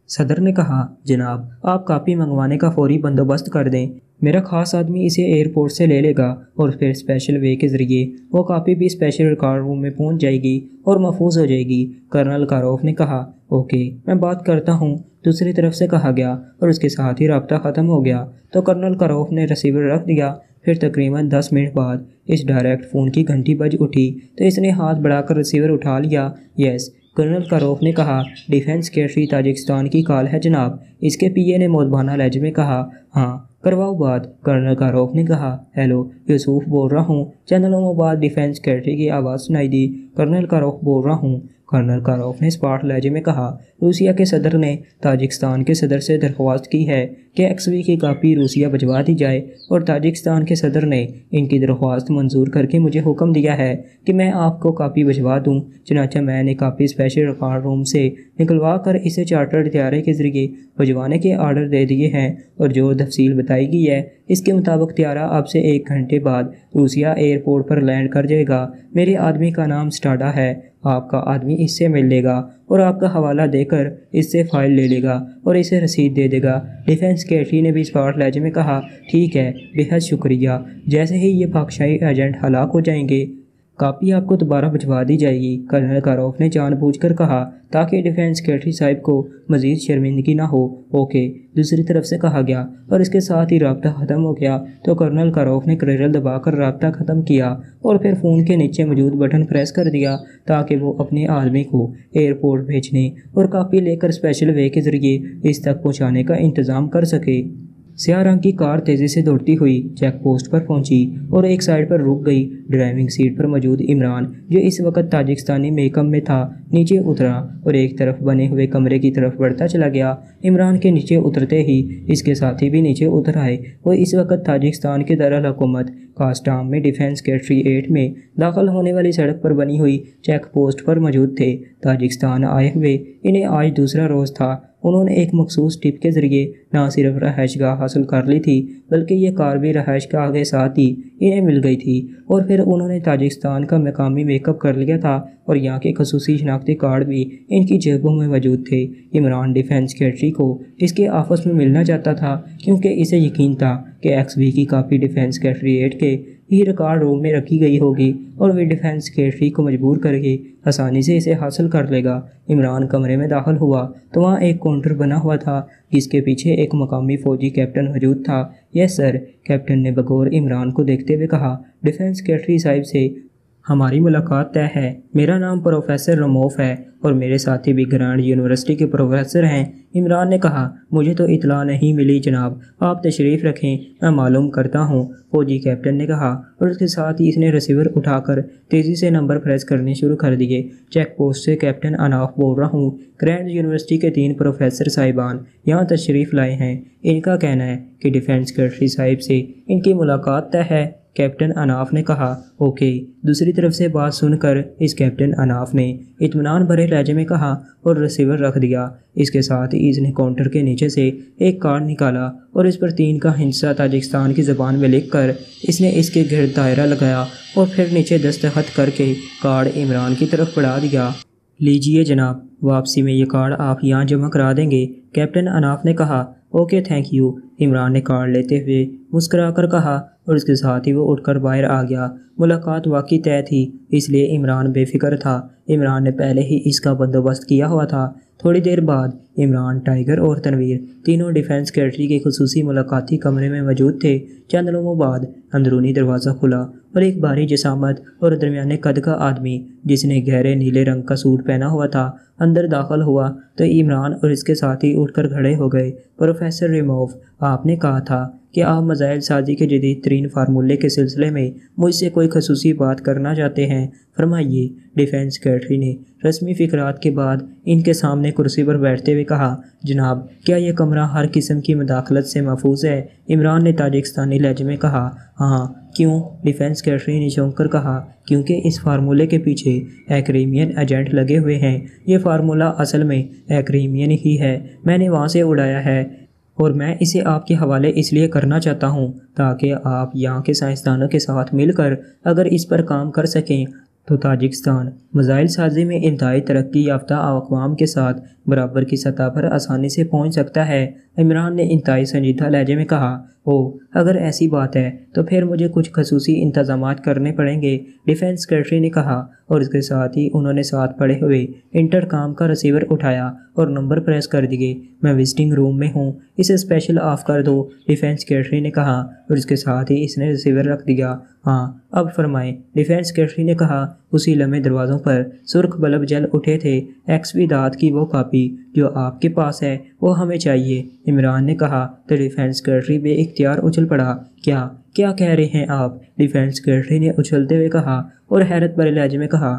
صدر نے کہا، جناب آپ کاپی منگوانے کا فوری بندوبست کر دیں، میرا خاص آدمی اسے ایئرپورٹ سے لے لے گا اور پھر اسپیشل وے کے ذریعے وہ کاپی بھی اسپیشل ریکارڈ روم میں پہنچ جائے گی اور محفوظ ہو جائے گی۔ کرنل کاروف نے کہا، اوکے میں بات کرتا ہوں، دوسری طرف سے کہا گیا، اور اس کے ساتھ ہی رابطہ ختم ہو گیا تو کرنل کاروف نے ریسیور رکھ دیا۔ پھر تقریباً 10 منٹ بعد اس ڈائریکٹ فون کی گھنٹی بج اٹھی تو اس نے ہاتھ بڑھا کر ریسیور اٹھا لیا۔ یس، کرنل کاروف نے کہا، ڈیفنس سیکریٹری تاجکستان کی کال ہے جناب۔ اس کے پی اے نے مودبانہ لہجے میں کہا، ہاں کرواؤ بات۔ کرنل کاروف نے کہا، ہیلو یوسف بول رہا ہوں۔ چند لمحوں بعد ڈیفنس سیکریٹری کی آواز سنائی دی، کرنل کاروف بول رہا ہوں۔ کرنل کاروف نے اسپاٹ لہجے میں کہا، روسیہ کے صدر نے تاجکستان کے صدر سے درخواست کی ہے کہ XV کی کاپی روسیہ بھجوا دی جائے، اور تاجکستان کے صدر نے ان کی درخواست منظور کر کے مجھے حکم دیا ہے کہ میں آپ کو کاپی بھجوا دوں۔ چنانچہ میں نے کاپی اسپیشل ریکارڈ روم سے نکلوا کر اسے چارٹرڈ طیارے کے ذریعے بھجوانے کے آرڈر دے دیے ہیں، اور جو تفصیل بتائی گئی ہے اس کے مطابق طیارہ اب سے 1 گھنٹے بعد روسیہ ایئرپورٹ پر لینڈ کر جائے گا۔ میرے آدمی کا نام سٹاڈا ہے، آپ کا آدمی اس سے مل لے گا اور آپ کا حوالہ دے کر اس سے فائل لے لے گا اور اسے رسید دے دے گا۔ ڈیفنس سیکریٹری نے بھی اسپاٹ لہجے میں کہا، ٹھیک ہے، بے حد شکریہ۔ جیسے ہی یہ پاکشاہی ایجنٹ ہلاک ہو جائیں گے کاپی آپ کو دوبارہ بھجوا دی جائے گی، کرنل کاروف نے جان بوجھ کر کہا تاکہ ڈیفنس سیکریٹری صاحب کو مزید شرمندگی نہ ہو۔ اوکے، دوسری طرف سے کہا گیا، اور اس کے ساتھ ہی رابطہ ختم ہو گیا تو کرنل کاروف نے کلیرل دبا کر رابطہ ختم کیا اور پھر فون کے نیچے موجود بٹن پریس کر دیا تاکہ وہ اپنے آدمی کو ایئرپورٹ بھیجنے اور کاپی لے کر اسپیشل وے کے ذریعے اس تک پہنچانے کا انتظام کر سکے۔ سیاہ رنگ کی کار تیزی سے دوڑتی ہوئی چیک پوسٹ پر پہنچی اور ایک سائڈ پر رک گئی۔ ڈرائیونگ سیٹ پر موجود عمران، جو اس وقت تاجکستانی میک اپ میں تھا، نیچے اترا اور ایک طرف بنے ہوئے کمرے کی طرف بڑھتا چلا گیا۔ عمران کے نیچے اترتے ہی اس کے ساتھی بھی نیچے اتر آئے۔ وہ اس وقت تاجکستان کے دارالحکومت کاسٹام میں ڈیفنس سیکریٹریٹ میں داخل ہونے والی سڑک پر بنی ہوئی چیک پوسٹ پر موجود تھے۔ تاجکستان آئے ہوئے انہیں آج دوسرا روز تھا۔ انہوں نے ایک مخصوص ٹپ کے ذریعے نہ صرف رہائش گاہ حاصل کر لی تھی بلکہ یہ کار بھی رہائش گاہ کے ساتھ ہی انہیں مل گئی تھی، اور پھر انہوں نے تاجکستان کا مقامی میک اپ کر لیا تھا اور یہاں کے خصوصی شناختی کارڈ بھی ان کی جیبوں میں موجود تھے۔ عمران ڈیفنس سیکریٹری کو اس کے آفس میں ملنا چاہتا تھا کیونکہ اسے یقین تھا کہ XV کی کاپی ڈیفنس سیکریٹریٹ کے ہی ریکارڈ روم میں رکھی گئی ہوگی اور وہ ڈیفنس سیکریٹری کو مجبور کر کے آسانی سے اسے حاصل کر لے گا۔ عمران کمرے میں داخل ہوا تو وہاں ایک کاؤنٹر بنا ہوا تھا جس کے پیچھے ایک مقامی فوجی کیپٹن موجود تھا۔ یس سر، کیپٹن نے بغور عمران کو دیکھتے ہوئے کہا، ڈیفنس سیکریٹری صاحب سے ہماری ملاقات طے ہے۔ میرا نام پروفیسر رموف ہے اور میرے ساتھی بھی گرانڈ یونیورسٹی کے پروفیسر ہیں۔ عمران نے کہا، مجھے تو اطلاع نہیں ملی جناب، آپ تشریف رکھیں، میں معلوم کرتا ہوں، فوجی کیپٹن نے کہا، اور اس کے ساتھ ہی اس نے ریسیور اٹھا کر تیزی سے نمبر پریس کرنے شروع کر دیے۔ چیک پوسٹ سے کیپٹن اناف بول رہا ہوں، گرینڈ یونیورسٹی کے 3 پروفیسر صاحبان یہاں تشریف لائے ہیں۔ ان کا کہنا ہے کہ ڈیفنس سیکریٹری صاحب سے ان کی ملاقات طے ہے۔ کیپٹن اناف نے کہا، اوکے۔ دوسری طرف سے بات سن کر اس کیپٹن اناف نے اطمینان بھرے لہجے میں کہا اور ریسیور رکھ دیا۔ اس کے ساتھ ہی اس نے کاؤنٹر کے نیچے سے ایک کارڈ نکالا اور اس پر 3 کا ہندسہ تاجکستان کی زبان میں لکھ کر اس نے اس کے گرد دائرہ لگایا اور پھر نیچے دستخط کر کے کارڈ عمران کی طرف بڑھا دیا۔ لیجئے جناب، واپسی میں یہ کارڈ آپ یہاں جمع کرا دیں گے، کیپٹن اناف نے کہا۔ اوکے تھینک یو، عمران نے کارڈ لیتے ہوئے مسکرا کر کہا اور اس کے ساتھ ہی وہ اٹھ کر باہر آ گیا۔ ملاقات واقعی طے تھی، اس لیے عمران بے فکر تھا۔ عمران نے پہلے ہی اس کا بندوبست کیا ہوا تھا۔ تھوڑی دیر بعد عمران، ٹائیگر اور تنویر تینوں ڈیفنس سیکریٹری کے خصوصی ملاقاتی کمرے میں موجود تھے۔ چند لمحوں بعد اندرونی دروازہ کھلا اور ایک بھاری جسامت اور درمیانے قد کا آدمی جس نے گہرے نیلے رنگ کا سوٹ پہنا ہوا تھا اندر داخل ہوا تو عمران اور اس کے ساتھی اٹھ کر کھڑے ہو گئے۔ پروفیسر ریموف، آپ نے کہا تھا کہ آپ میزائل سازی کے جدید ترین فارمولے کے سلسلے میں مجھ سے کوئی خصوصی بات کرنا چاہتے ہیں، فرمائیے، ڈیفنس سیکریٹری نے رسمی فقرات کے بعد ان کے سامنے کرسی پر بیٹھتے ہوئے کہا۔ جناب، کیا یہ کمرہ ہر قسم کی مداخلت سے محفوظ ہے؟ عمران نے تاجکستانی لہجے میں کہا۔ ہاں، کیوں؟ ڈیفنس سیکریٹری نے چونک کر کہا، کیونکہ اس فارمولے کے پیچھے ایکریمین ایجنٹ لگے ہوئے ہیں۔ یہ فارمولہ اصل میں ایکریمین ہی ہے، میں نے وہاں سے اڑایا ہے اور میں اسے آپ کے حوالے اس لیے کرنا چاہتا ہوں تاکہ آپ یہاں کے سائنسدانوں کے ساتھ مل کر اگر اس پر کام کر سکیں تو تاجکستان میزائل سازی میں انتہائی ترقی یافتہ اقوام کے ساتھ برابر کی سطح پر آسانی سے پہنچ سکتا ہے۔ عمران نے انتہائی سنجیدہ لہجے میں کہا، اگر ایسی بات ہے تو پھر مجھے کچھ خصوصی انتظامات کرنے پڑیں گے، ڈیفنس سیکرٹری نے کہا، اور اس کے ساتھ ہی انہوں نے ساتھ پڑے ہوئے انٹر کام کا ریسیور اٹھایا اور نمبر پریس کر دیے۔ میں وزٹنگ روم میں ہوں، اسے اسپیشل آف کر دو، ڈیفنس سیکرٹری نے کہا، اور اس کے ساتھ ہی اس نے ریسیور رکھ دیا۔ ہاں اب فرمائیں، ڈیفنس سیکرٹری نے کہا۔ اسی لمحے دروازوں پر سرخ بلب جل اٹھے تھے۔ ایکس وی دات کی وہ کاپی جو آپ کے پاس ہے وہ ہمیں چاہیے، عمران نے کہا۔ تو ڈیفنس سیکرٹری بے اختیار اچھل پڑا۔ کیا کہہ رہے ہیں آپ؟ ڈیفنس سیکرٹری نے اچھلتے ہوئے کہا اور حیرت بھرے لہجے میں کہا۔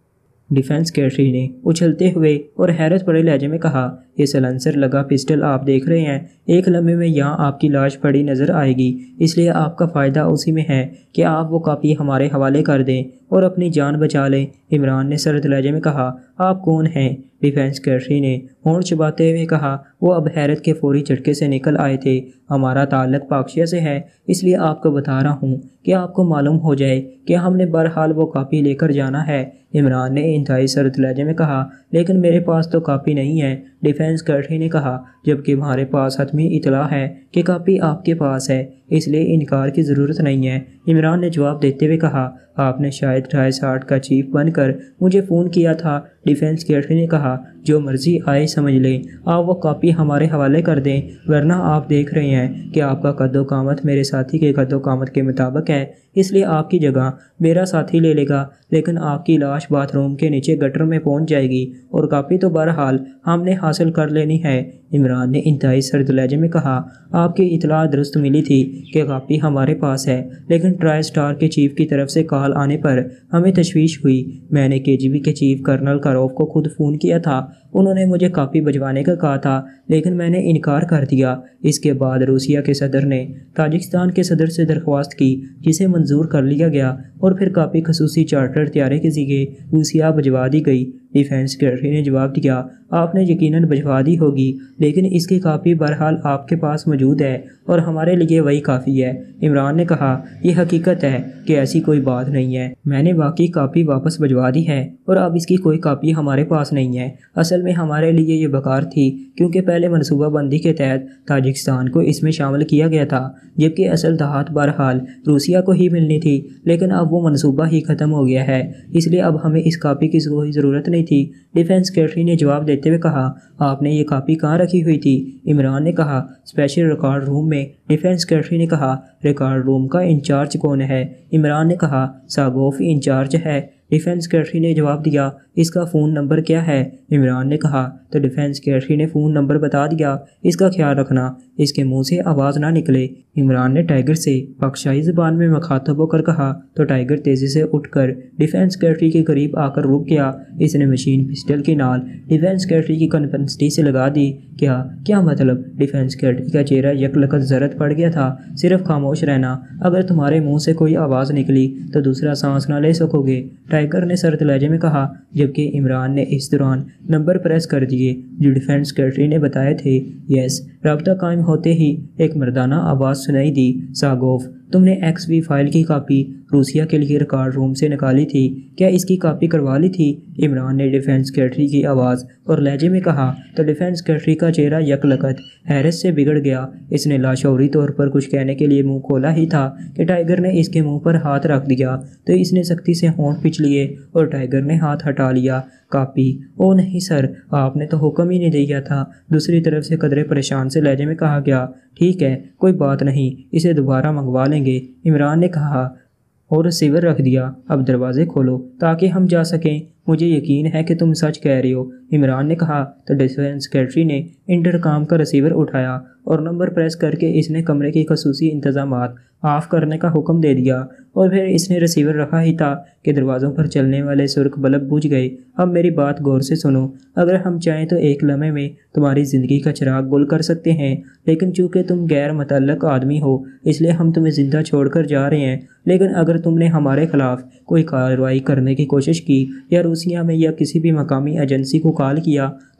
یہ سلنسر لگا پسٹل آپ دیکھ رہے ہیں، ایک لمحے میں یہاں آپ کی لاش پڑی نظر آئے گی، اس لیے آپ کا فائدہ اسی میں ہے کہ آپ وہ کاپی ہمارے حوالے کر دیں اور اپنی جان بچا لیں، عمران نے سرد لہجے میں کہا۔ آپ کون ہیں؟ ڈیفنس سیکرٹری نے ہونٹ چباتے ہوئے کہا۔ وہ اب حیرت کے فوری جھٹکے سے نکل آئے تھے۔ ہمارا تعلق پاکشیا سے ہے، اس لیے آپ کو بتا رہا ہوں کہ آپ کو معلوم ہو جائے کہ ہم نے بہرحال وہ کاپی لے کر جانا ہے، عمران نے انتہائی سرد لہجے میں کہا۔ لیکن میرے پاس تو کاپی نہیں ہے، ڈیفنس سیکرٹری نے کہا، جبکہ ہمارے پاس حتمی اطلاع ہے کہ کاپی آپ کے پاس ہے، اس لیے انکار کی ضرورت نہیں ہے، عمران نے جواب دیتے ہوئے کہا۔ آپ نے شاید ٹرائساٹ کا چیف بن کر مجھے فون کیا تھا، ڈیفنس سیکرٹری نے کہا۔ جو مرضی آئے سمجھ لیں، آپ وہ کاپی ہمارے حوالے کر دیں، ورنہ آپ دیکھ رہے ہیں کہ آپ کا قد و قامت میرے ساتھی کے قد و قامت کے مطابق ہے، اس لیے آپ کی جگہ میرا ساتھی لے لے گا، لیکن آپ کی لاش باتھ روم کے نیچے گٹر میں پہنچ جائے گی، اور کاپی تو بہرحال ہم نے حاصل کر لینی ہے، عمران نے انتہائی سرد لہجے میں کہا۔ آپ کی اطلاع درست ملی تھی کہ کاپی ہمارے پاس ہے، لیکن ٹرائی اسٹار کے چیف کی طرف سے کال آنے پر ہمیں تشویش ہوئی۔ میں نے KGB کے چیف کرنل کاروف کو خود فون کیا تھا، انہوں نے مجھے کاپی بھجوانے کا کہا تھا، لیکن میں نے انکار کر دیا۔ اس کے بعد روسیہ کے صدر نے تاجکستان کے صدر سے درخواست کی، جسے منظور کر لیا گیا، اور پھر کاپی خصوصی چارٹر طیارے کے ذریعے روسیہ بھجوا دی گئی۔ ڈیفنس سیکرٹری نے جواب دیا، آپ نے یقیناً بھجوا دی ہوگی، لیکن اس کی کاپی بہرحال آپ کے پاس موجود ہے اور ہمارے لیے وہی کافی ہے، عمران نے کہا۔ یہ حقیقت ہے کہ ایسی کوئی بات نہیں ہے، میں نے واقعی کاپی واپس بھجوا دی ہے اور اب اس کی کوئی کاپی ہمارے پاس نہیں ہے۔ اصل میں ہمارے لیے یہ بیکار تھی، کیونکہ پہلے منصوبہ بندی کے تحت تاجکستان کو اس میں شامل کیا گیا تھا، جبکہ اصل دھات بہرحال روسیہ کو ہی ملنی تھی، لیکن اب وہ منصوبہ ہی ختم ہو گیا ہے، اس لیے اب ہمیں اس کاپی کی کوئی ضرورت نہیں تھی، ڈیفنس سیکرٹری نے جواب دیتے ہوئے کہا۔ آپ نے یہ کاپی کہاں رکھی ہوئی تھی؟ عمران نے کہا۔ اسپیشل ریکارڈ روم میں، ڈیفنس سیکرٹری نے کہا۔ ریکارڈ روم کا انچارج کون ہے؟ عمران نے کہا۔ ساگوف انچارج ہے، ڈیفنس سیکرٹری نے جواب دیا۔ اس کا فون نمبر کیا ہے؟ عمران نے کہا۔ تو ڈیفنس سیکرٹری نے فون نمبر بتا دیا۔ اس کا خیال رکھنا اس کے منہ سے آواز نہ نکلے، عمران نے ٹائیگر سے پاکشائی زبان میں مخاطب ہو کر کہا۔ تو ٹائیگر تیزی سے اٹھ کر ڈیفنس سیکرٹری کے قریب آ کر رک گیا۔ اس نے مشین پسٹل کی نال ڈیفنس سیکرٹری کی کنفنسٹی سے لگا دی۔ کیا مطلب؟ ڈیفنس سیکرٹری کا چہرہ یک لکت زرد پڑ گیا تھا۔ صرف خاموش رہنا، اگر تمہارے منہ سے کوئی آواز نکلی تو دوسرا سانس نہ لے سکو گے، ٹائیگر نے سرد لہجے میں کہا، جبکہ عمران نے اس دوران نمبر پریس کر دیے جو ڈیفنس سیکرٹری نے بتائے تھے۔ یس، رابطہ قائم ہوتے ہی ایک مردانہ آواز سنائی دی۔ ساگوف، تم نے ایکس وی فائل کی کاپی روسیہ کے لیے ریکارڈ روم سے نکالی تھی، کیا اس کی کاپی کروا لی تھی؟ عمران نے ڈیفنس سیکرٹری کی آواز اور لہجے میں کہا۔ تو ڈیفنس سیکرٹری کا چہرہ یک لکت حیرت سے بگڑ گیا۔ اس نے لاشعوری طور پر کچھ کہنے کے لیے منہ کھولا ہی تھا کہ ٹائیگر نے اس کے منہ پر ہاتھ رکھ دیا، تو اس نے سختی سے ہونٹ پچ لیے اور ٹائیگر نے ہاتھ ہٹا لیا۔ کاپی؟ او نہیں سر، آپ نے تو حکم ہی نہیں دیا تھا، دوسری طرف سے قدرے پریشان سے لہجے میں کہا گیا۔ ٹھیک ہے، کوئی بات نہیں، اسے دوبارہ منگوا لیں گے، عمران نے کہا اور ریسیور رکھ دیا۔ اب دروازے کھولو تاکہ ہم جا سکیں، مجھے یقین ہے کہ تم سچ کہہ رہے ہو، عمران نے کہا۔ تو ڈیفنس سیکرٹری نے انٹرکام کا ریسیور اٹھایا اور نمبر پریس کر کے اس نے کمرے کی خصوصی انتظامات آف کرنے کا حکم دے دیا، اور پھر اس نے ریسیور رکھا ہی تھا کہ دروازوں پر چلنے والے سرخ بلب بجھ گئے۔ اب میری بات غور سے سنو، اگر ہم چاہیں تو ایک لمحے میں تمہاری زندگی کا چراغ گل کر سکتے ہیں، لیکن چونکہ تم غیر متعلق آدمی ہو اس لیے ہم تمہیں زندہ چھوڑ کر جا رہے ہیں، لیکن اگر تم نے ہمارے خلاف کوئی کارروائی کرنے کی کوشش کی یا روسیہ میں یا کسی بھی مقامی ایجنسی کو کال کیا تو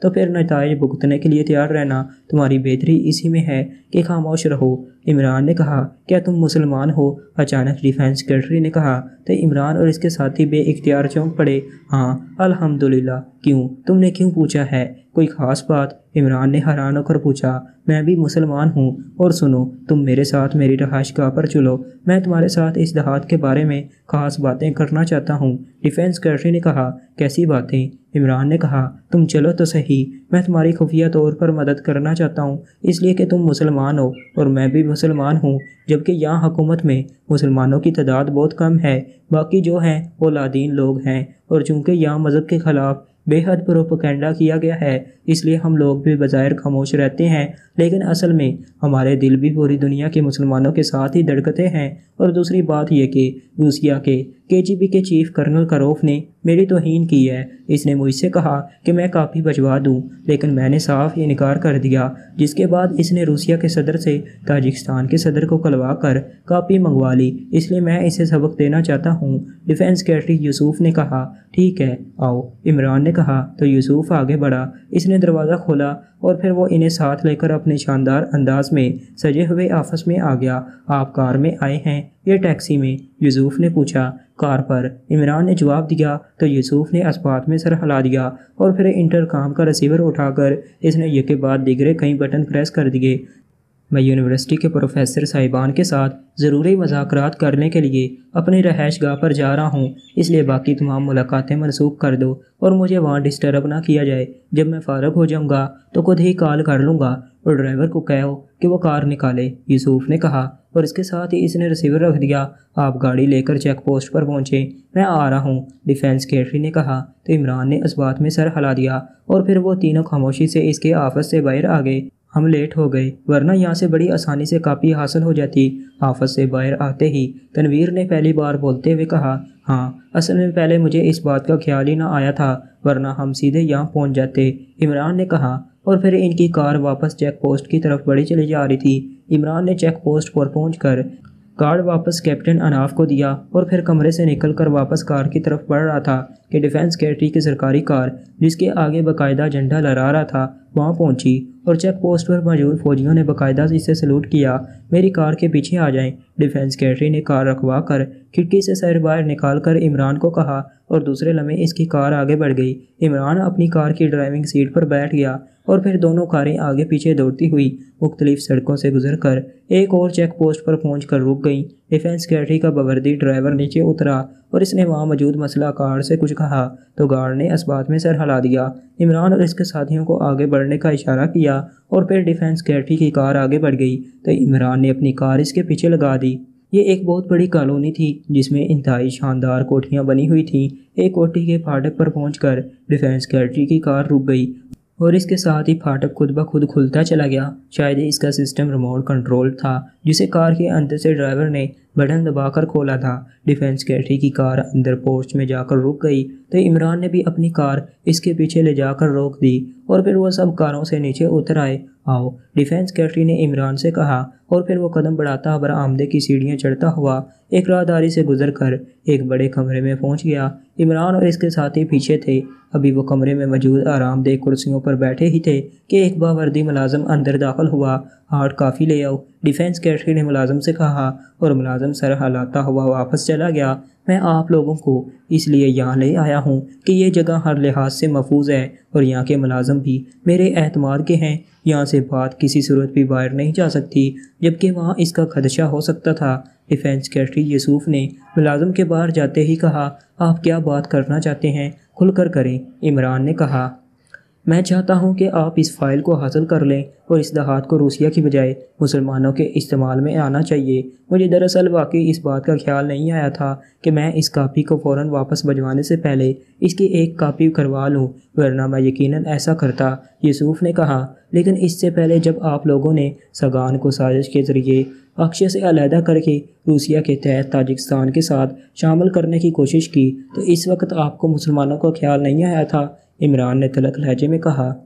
تو پھر نتائج بھگتنے کے لیے تیار رہنا۔ تمہاری بہتری اسی میں ہے کہ خاموش رہو۔ عمران نے کہا، کیا تم مسلمان ہو؟ اچانک ڈیفنس سیکرٹری نے کہا تو عمران اور اس کے ساتھی بے اختیار چونک پڑے۔ ہاں الحمدللہ۔ کیوں؟ تم نے کیوں پوچھا ہے؟ کوئی خاص بات؟ عمران نے حیران ہو کر پوچھا۔ میں بھی مسلمان ہوں، اور سنو، تم میرے ساتھ میری رہائش گاہ پر چلو، میں تمہارے ساتھ اس دیہات کے بارے میں خاص باتیں کرنا چاہتا ہوں۔ ڈیفنس سیکرٹری نے کہا، کیسی باتیں؟ عمران نے کہا، تم چلو تو صحیح، میں تمہاری خفیہ طور پر مدد کرنا چاہتا ہوں، اس لیے کہ تم مسلمان ہو اور میں بھی مسلمان ہوں، جبکہ یہاں حکومت میں مسلمانوں کی تعداد بہت کم ہے، باقی جو ہیں وہ لادین لوگ ہیں، اور چونکہ یہاں مذہب کے خلاف بے حد پروپیگنڈا کیا گیا ہے، اس لیے ہم لوگ بھی بظاہر خاموش رہتے ہیں، لیکن اصل میں ہمارے دل بھی پوری دنیا کے مسلمانوں کے ساتھ ہی دھڑکتے ہیں۔ اور دوسری بات یہ کہ روسیہ کے KGB کے چیف کرنل کروف نے میری توہین کی ہے۔ اس نے مجھ سے کہا کہ میں کاپی بھجوا دوں، لیکن میں نے صاف ہی انکار کر دیا، جس کے بعد اس نے روسیہ کے صدر سے تاجکستان کے صدر کو کلوا کر کاپی منگوا لی، اس لیے میں اسے سبق دینا چاہتا ہوں۔ ڈیفنس سیکرٹری یوسف نے کہا، ٹھیک ہے، آؤ۔ عمران نے کہا تو یوسف آگے بڑھا، اس نے دروازہ کھولا اور پھر وہ انہیں ساتھ لے کر اپنے شاندار انداز میں سجے ہوئے آفس میں آ گیا۔ آپ کار میں آئے ہیں یا ٹیکسی میں؟ یوسف نے پوچھا۔ کار پر، عمران نے جواب دیا تو یوسف نے اسبات میں سر ہلا دیا اور پھر انٹرکام کا ریسیور اٹھا کر اس نے یک کے بعد دیگرے کئی بٹن پریس کر دیے۔ میں یونیورسٹی کے پروفیسر صاحبان کے ساتھ ضروری مذاکرات کرنے کے لیے اپنی رہائش گاہ پر جا رہا ہوں، اس لیے باقی تمام ملاقاتیں منسوخ کر دو اور مجھے وہاں ڈسٹرب نہ کیا جائے۔ جب میں فارغ ہو جاؤں گا تو خود ہی کال کر لوں گا، اور ڈرائیور کو کہو کہ وہ کار نکالے، یوسف نے کہا، اور اس کے ساتھ ہی اس نے ریسیور رکھ دیا۔ آپ گاڑی لے کر چیک پوسٹ پر پہنچے، میں آ رہا ہوں، ڈیفنس سیکرٹری نے کہا تو عمران نے اسبات میں سر ہلا دیا اور پھر وہ تینوں خاموشی سے اس کے آفس سے باہر آ گئے۔ ہم لیٹ ہو گئے، ورنہ یہاں سے بڑی آسانی سے کاپی حاصل ہو جاتی۔ آفس سے باہر آتے ہی تنویر نے پہلی بار بولتے ہوئے کہا، ہاں اصل میں پہلے مجھے اس بات کا خیال ہی نہ آیا تھا، ورنہ ہم سیدھے یہاں پہنچ جاتے، عمران نے کہا، اور پھر ان کی کار واپس چیک پوسٹ کی طرف بڑھی چلی جا رہی تھی۔ عمران نے چیک پوسٹ پر پہنچ کر کارڈ واپس کیپٹن اناف کو دیا اور پھر کمرے سے نکل کر واپس کار کی طرف بڑھ رہا تھا کہ ڈیفنس سیکرٹری کی سرکاری کار، جس کے آگے باقاعدہ جھنڈا لہرا رہا تھا، وہاں پہنچی اور چیک پوسٹ پر موجود فوجیوں نے باقاعدہ اسے سلوٹ کیا۔ میری کار کے پیچھے آ جائیں، ڈیفنس سیکرٹری نے کار رکھوا کر کھڑکی سے سر باہر نکال کر عمران کو کہا، اور دوسرے لمحے اس کی کار آگے بڑھ گئی۔ عمران اپنی کار کی ڈرائیونگ سیٹ پر بیٹھ گیا اور پھر دونوں کاریں آگے پیچھے دوڑتی ہوئی مختلف سڑکوں سے گزر کر ایک اور چیک پوسٹ پر پہنچ کر رک گئیں۔ ڈیفنس سیکرٹری کا باوردی ڈرائیور نیچے اترا اور اس نے وہاں موجود مسئلہ کار سے کچھ کہا تو گارڈ نے اسبات میں سر ہلا دیا۔ عمران اور اس کے ساتھیوں کو آگے بڑھنے کا اشارہ کیا اور پھر ڈیفنس سیکرٹری کی کار آگے بڑھ گئی تو عمران نے اپنی کار اس کے پیچھے لگا دی۔ یہ ایک بہت بڑی کالونی تھی جس میں انتہائی شاندار کوٹھیاں بنی ہوئی تھیں۔ ایک کوٹھی کے پھاٹک پر پہنچ کر ڈیفنس سیکرٹری کی کار رک گئی اور اس کے ساتھ ہی پھاٹک خود بخود کھلتا چلا گیا۔ شاید اس کا سسٹم ریموٹ کنٹرول تھا جسے کار کے اندر سے ڈرائیور نے بٹن دبا کر کھولا تھا۔ ڈیفنس سیکرٹری کی کار اندر پورچ میں جا کر رک گئی تو عمران نے بھی اپنی کار اس کے پیچھے لے جا کر روک دی اور پھر وہ سب کاروں سے نیچے اتر آئے۔ آؤ، ڈیفنس سیکرٹری نے عمران سے کہا اور پھر وہ قدم بڑھاتا برآمدے کی سیڑھیاں چڑھتا ہوا ایک راہداری سے گزر کر ایک بڑے کمرے میں پہنچ گیا۔ عمران اور اس کے ساتھی پیچھے تھے۔ ابھی وہ کمرے میں موجود آرام دہ کرسیوں پر بیٹھے ہی تھے کہ ایک باوردی ملازم اندر داخل ہوا۔ ہارڈ کافی لے آؤ، ڈیفنس سیکرٹری نے ملازم سے کہا اور ملازم سر ہلاتا ہوا واپس چلا گیا۔ میں آپ لوگوں کو اس لیے یہاں لے آیا ہوں کہ یہ جگہ ہر لحاظ سے محفوظ ہے اور یہاں کے ملازم بھی میرے اعتماد کے ہیں۔ یہاں سے بات کسی صورت بھی باہر نہیں جا سکتی، جبکہ وہاں اس کا خدشہ ہو سکتا تھا۔ ڈیفنس سیکرٹری یوسف نے ملازم کے باہر جاتے ہی کہا، آپ کیا بات کرنا چاہتے ہیں؟ کھل کر کریں، عمران نے کہا۔ میں چاہتا ہوں کہ آپ اس فائل کو حاصل کر لیں اور اس دیہات کو روسیہ کی بجائے مسلمانوں کے استعمال میں آنا چاہیے۔ مجھے دراصل واقعی اس بات کا خیال نہیں آیا تھا کہ میں اس کاپی کو فوراً واپس بھجوانے سے پہلے اس کی ایک کاپی کروا لوں، ورنہ میں یقیناً ایسا کرتا، یوسف نے کہا۔ لیکن اس سے پہلے جب آپ لوگوں نے سگان کو سازش کے ذریعے اکشے سے علیحدہ کر کے روسیہ کے تحت تاجکستان کے ساتھ شامل کرنے کی کوشش کی تو اس وقت آپ کو مسلمانوں کا خیال نہیں آیا تھا، عمران نے تلخ لہجے میں کہا۔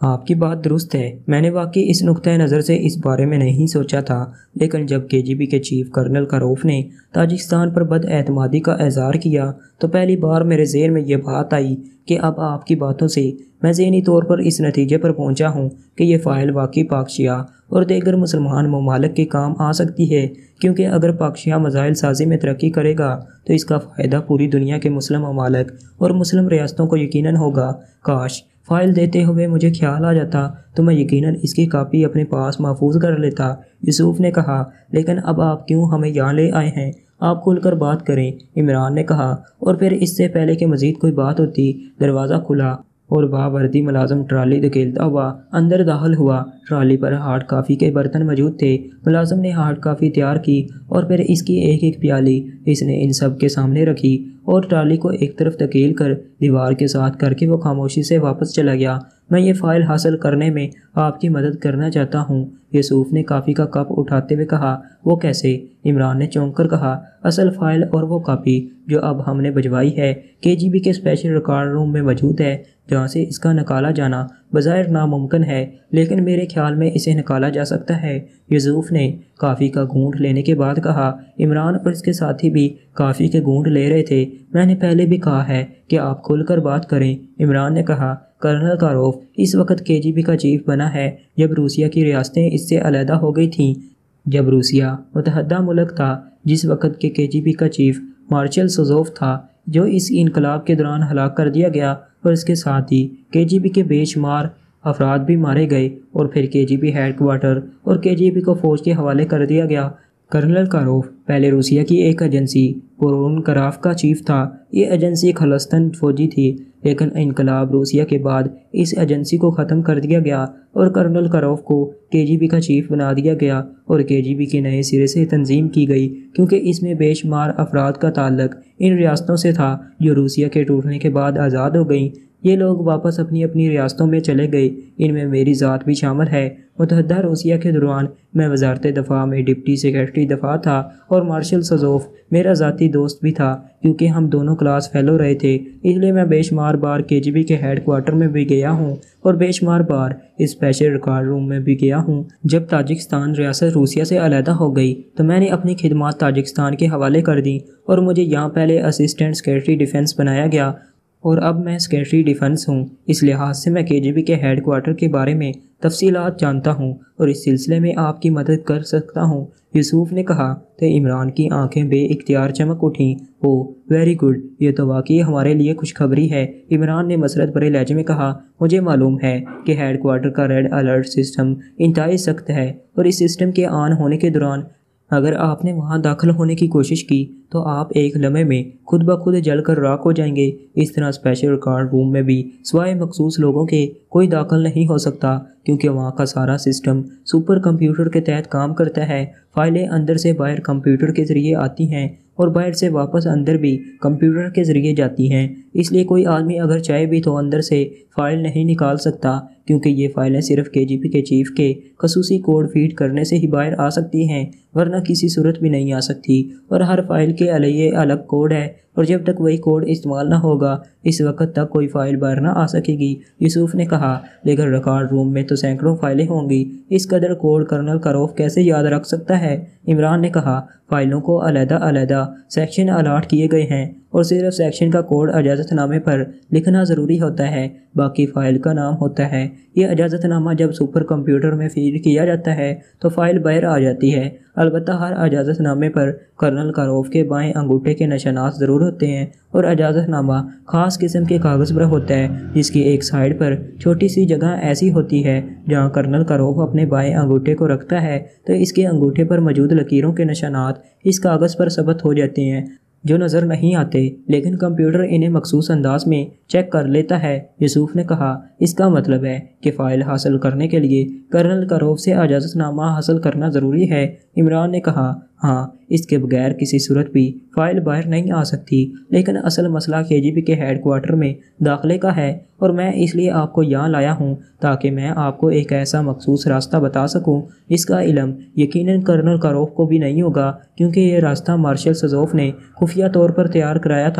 آپ کی بات درست ہے، میں نے واقعی اس نقطۂ نظر سے اس بارے میں نہیں سوچا تھا، لیکن جب KGB کے چیف کرنل کاروف نے تاجکستان پر بد اعتمادی کا اظہار کیا تو پہلی بار میرے ذہن میں یہ بات آئی کہ اب آپ کی باتوں سے میں ذہنی طور پر اس نتیجے پر پہنچا ہوں کہ یہ فائل واقعی پاکشیا اور دیگر مسلمان ممالک کے کام آ سکتی ہے، کیونکہ اگر پاکشیا میزائل سازی میں ترقی کرے گا تو اس کا فائدہ پوری دنیا کے مسلم ممالک اور مسلم ریاستوں کو یقیناً ہوگا۔ کاش فائل دیتے ہوئے مجھے خیال آ جاتا تو میں یقیناً اس کی کاپی اپنے پاس محفوظ کر لیتا، یوسف نے کہا۔ لیکن اب آپ کیوں ہمیں یہاں لے آئے ہیں؟ آپ کھل کر بات کریں، عمران نے کہا، اور پھر اس سے پہلے کہ مزید کوئی بات ہوتی دروازہ کھلا اور باوردی ملازم ٹرالی دھکیلتا ہوا اندر داخل ہوا۔ ٹرالی پر ہارڈ کافی کے برتن موجود تھے۔ ملازم نے ہارڈ کافی تیار کی اور پھر اس کی ایک ایک پیالی اس نے ان سب کے سامنے رکھی اور ٹرالی کو ایک طرف دھکیل کر دیوار کے ساتھ کر کے وہ خاموشی سے واپس چلا گیا۔ میں یہ فائل حاصل کرنے میں آپ کی مدد کرنا چاہتا ہوں، یوسف نے کافی کا کپ اٹھاتے ہوئے کہا۔ وہ کیسے؟ عمران نے چونک کر کہا۔ اصل فائل اور وہ کاپی جو اب ہم نے بھجوائی ہے KGB کے اسپیشل ریکارڈ روم میں موجود ہے، جہاں سے اس کا نکالا جانا بظاہر ناممکن ہے، لیکن میرے خیال میں اسے نکالا جا سکتا ہے، یوسف نے کافی کا گھونٹ لینے کے بعد کہا۔ عمران اور اس کے ساتھی بھی کافی کے گھونٹ لے رہے تھے۔ میں نے پہلے بھی کہا ہے کہ آپ کھل کر بات کریں، عمران نے کہا۔ کرنل کاروف اس وقت KGB کا چیف بنا ہے جب روسیہ کی ریاستیں اس سے علیحدہ ہو گئی تھیں۔ جب روسیہ متحدہ ملک تھا، جس وقت کے KGB کا چیف مارشل سوزوف تھا، جو اس انقلاب کے دوران ہلاک کر دیا گیا، اور اس کے ساتھ ہی KGB کے بے شمار افراد بھی مارے گئے، اور پھر KGB ہیڈ کوارٹر اور KGB کو فوج کے حوالے کر دیا گیا۔ کرنل کاروف پہلے روسیہ کی ایک ایجنسی پورونکراف کا چیف تھا۔ یہ ایجنسی خالصتاً فوجی تھی، لیکن انقلاب روسیہ کے بعد اس ایجنسی کو ختم کر دیا گیا اور کرنل کاروف کو KGB کا چیف بنا دیا گیا اور KGB کی نئے سرے سے تنظیم کی گئی، کیونکہ اس میں بے شمار افراد کا تعلق ان ریاستوں سے تھا جو روسیہ کے ٹوٹنے کے بعد آزاد ہو گئیں۔ یہ لوگ واپس اپنی اپنی ریاستوں میں چلے گئے، ان میں میری ذات بھی شامل ہے۔ متحدہ روسیہ کے دوران میں وزارت دفاع میں ڈپٹی سیکرٹری دفاع تھا اور مارشل سوزوف میرا ذاتی دوست بھی تھا، کیونکہ ہم دونوں کلاس فیلو رہے تھے، اس لیے میں بے شمار بار KGB کے ہیڈ کوارٹر میں بھی گیا ہوں اور بے شمار بار اسپیشل ریکارڈ روم میں بھی گیا ہوں۔ جب تاجکستان ریاست روسیہ سے علیحدہ ہو گئی تو میں نے اپنی خدمات تاجکستان کے حوالے کر دیں اور مجھے یہاں پہلے اسسٹنٹ سیکرٹری ڈیفنس بنایا گیا اور اب میں سیکرٹری ڈیفنس ہوں۔ اس لحاظ سے میں KGB کے ہیڈ کوارٹر کے بارے میں تفصیلات جانتا ہوں اور اس سلسلے میں آپ کی مدد کر سکتا ہوں، یوسف نے کہا۔ تو عمران کی آنکھیں بے اختیار چمک اٹھیں۔ اوہ ویری گڈ، یہ تو واقعی ہمارے لیے خوشخبری ہے، عمران نے مسرت بھرے لہجے میں کہا۔ مجھے معلوم ہے کہ ہیڈ کوارٹر کا ریڈ الرٹ سسٹم انتہائی سخت ہے، اور اس سسٹم کے آن ہونے کے دوران اگر آپ نے وہاں داخل ہونے کی کوشش کی تو آپ ایک لمحے میں خود بخود جل کر راکھ ہو جائیں گے۔ اس طرح اسپیشل ریکارڈ روم میں بھی سوائے مخصوص لوگوں کے کوئی داخل نہیں ہو سکتا، کیونکہ وہاں کا سارا سسٹم سپر کمپیوٹر کے تحت کام کرتا ہے۔ فائلیں اندر سے باہر کمپیوٹر کے ذریعے آتی ہیں اور باہر سے واپس اندر بھی کمپیوٹر کے ذریعے جاتی ہیں، اس لیے کوئی آدمی اگر چاہے بھی تو اندر سے فائل نہیں نکال سکتا، کیونکہ یہ فائلیں صرف KGB کے چیف کے خصوصی کوڈ فیڈ کرنے سے ہی باہر آ سکتی ہیں، ورنہ کسی صورت بھی نہیں آ سکتی، اور ہر فائل کے علیہ الگ کوڈ ہے، اور جب تک وہی کوڈ استعمال نہ ہوگا اس وقت تک کوئی فائل باہر نہ آ سکے گی، یوسف نے کہا۔ لیکن ریکارڈ روم میں تو سینکڑوں فائلیں ہوں گی، اس قدر کوڈ کرنل کاروف کیسے یاد رکھ سکتا ہے، عمران نے کہا۔ فائلوں کو علیحدہ علیحدہ سیکشن الاٹ کیے گئے ہیں اور صرف سیکشن کا کوڈ اجازت نامے پر لکھنا ضروری ہوتا ہے، باقی فائل کا نام ہوتا ہے۔ یہ اجازت نامہ جب سپر کمپیوٹر میں فیڈ کیا جاتا ہے تو فائل باہر آ جاتی ہے۔ البتہ ہر اجازت نامے پر کرنل کاروف کے بائیں انگوٹھے کے نشانات ضرور ہوتے ہیں، اور اجازت نامہ خاص قسم کے کاغذ پر ہوتا ہے جس کی ایک سائیڈ پر چھوٹی سی جگہ ایسی ہوتی ہے جہاں کرنل کاروف اپنے بائیں انگوٹھے کو رکھتا ہے، تو اس کے انگوٹھے پر موجود لکیروں کے نشانات اس کاغذ پر ثبت ہو جاتے ہیں جو نظر نہیں آتے، لیکن کمپیوٹر انہیں مخصوص انداز میں چیک کر لیتا ہے، یوسف نے کہا۔ اس کا مطلب ہے کہ فائل حاصل کرنے کے لیے کرنل کاروف سے اجازت نامہ حاصل کرنا ضروری ہے، عمران نے کہا۔ ہاں، اس کے بغیر کسی صورت بھی فائل باہر نہیں آ سکتی، لیکن اصل مسئلہ KGB کے ہیڈ کوارٹر میں داخلے کا ہے، اور میں اس لیے آپ کو یہاں لایا ہوں تاکہ میں آپ کو ایک ایسا مخصوص راستہ بتا سکوں جس کا علم یقیناً کرنل کاروف کو بھی نہیں ہوگا، کیونکہ یہ راستہ مارشل سوزوف نے خفیہ طور پر تیار کرایا تھا۔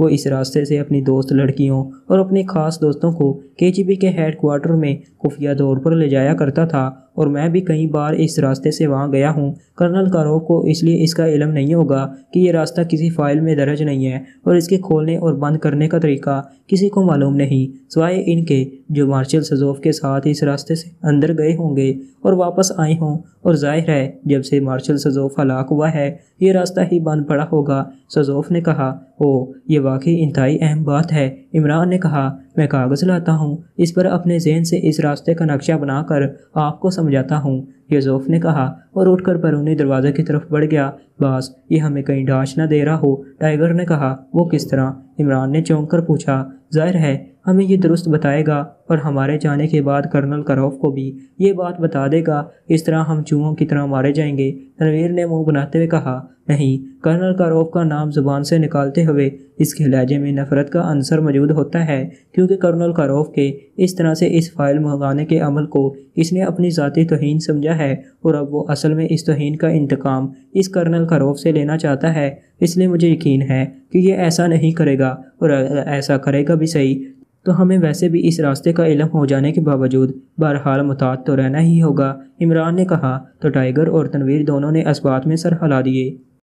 وہ اس راستے سے اپنی دوست لڑکیوں اور اپنے خاص دوستوں کو KGB کے ہیڈ کوارٹر میں خفیہ طور پر لے جایا کرتا تھا، اور میں بھی کئی بار اس راستے سے وہاں گیا ہوں۔ کرنل کاروف کو اس لیے اس کا علم نہیں ہوگا کہ یہ راستہ کسی فائل میں درج نہیں ہے، اور اس کے کھولنے اور بند کرنے کا طریقہ کسی کو معلوم نہیں سوائے ان کے جو مارشل سزوف کے ساتھ اس راستے سے اندر گئے ہوں گے اور واپس آئے ہوں، اور ظاہر ہے جب سے مارشل سزوف ہلاک ہوا ہے یہ راستہ ہی بند پڑا ہوگا۔ سزوف نے کہا، یہ واقعی انتہائی اہم بات ہے۔ عمران نے کہا، میں کاغذ لاتا ہوں، اس پر اپنے ذہن سے اس راستے کا نقشہ بنا کر آپ کو سمجھاتا ہوں، یوسف نے کہا، اور اٹھ کر بیرونی دروازے کی طرف بڑھ گیا۔ بس یہ ہمیں کہیں ڈانٹ نہ دے رہا ہو، ٹائیگر نے کہا۔ وہ کس طرح؟ عمران نے چونک کر پوچھا۔ ظاہر ہے ہمیں یہ درست بتائے گا اور ہمارے جانے کے بعد کرنل کاروف کو بھی یہ بات بتا دے گا، اس طرح ہم چوہوں کی طرح مارے جائیں گے۔ تنویر نے منہ بناتے ہوئے کہا، نہیں۔ کرنل کاروف کا نام زبان سے نکالتے ہوئے اس کے لہجے میں نفرت کا عنصر موجود ہوتا ہے، کیونکہ کرنل کاروف کے اس طرح سے اس فائل منگانے کے عمل کو اس نے اپنی ذاتی توہین سمجھا ہے، اور اب وہ اصل میں اس توہین کا انتقام اس کرنل کاروف سے لینا چاہتا ہے۔ اس لیے مجھے یقین ہے کہ یہ ایسا نہیں کرے گا، اور اگر ایسا کرے گا بھی صحیح تو ہمیں ویسے بھی اس راستے کا علم ہو جانے کے باوجود بہرحال محتاط تو رہنا ہی ہوگا، عمران نے کہا۔ تو ٹائیگر اور تنویر دونوں نے اس بات میں سر ہلا دیے۔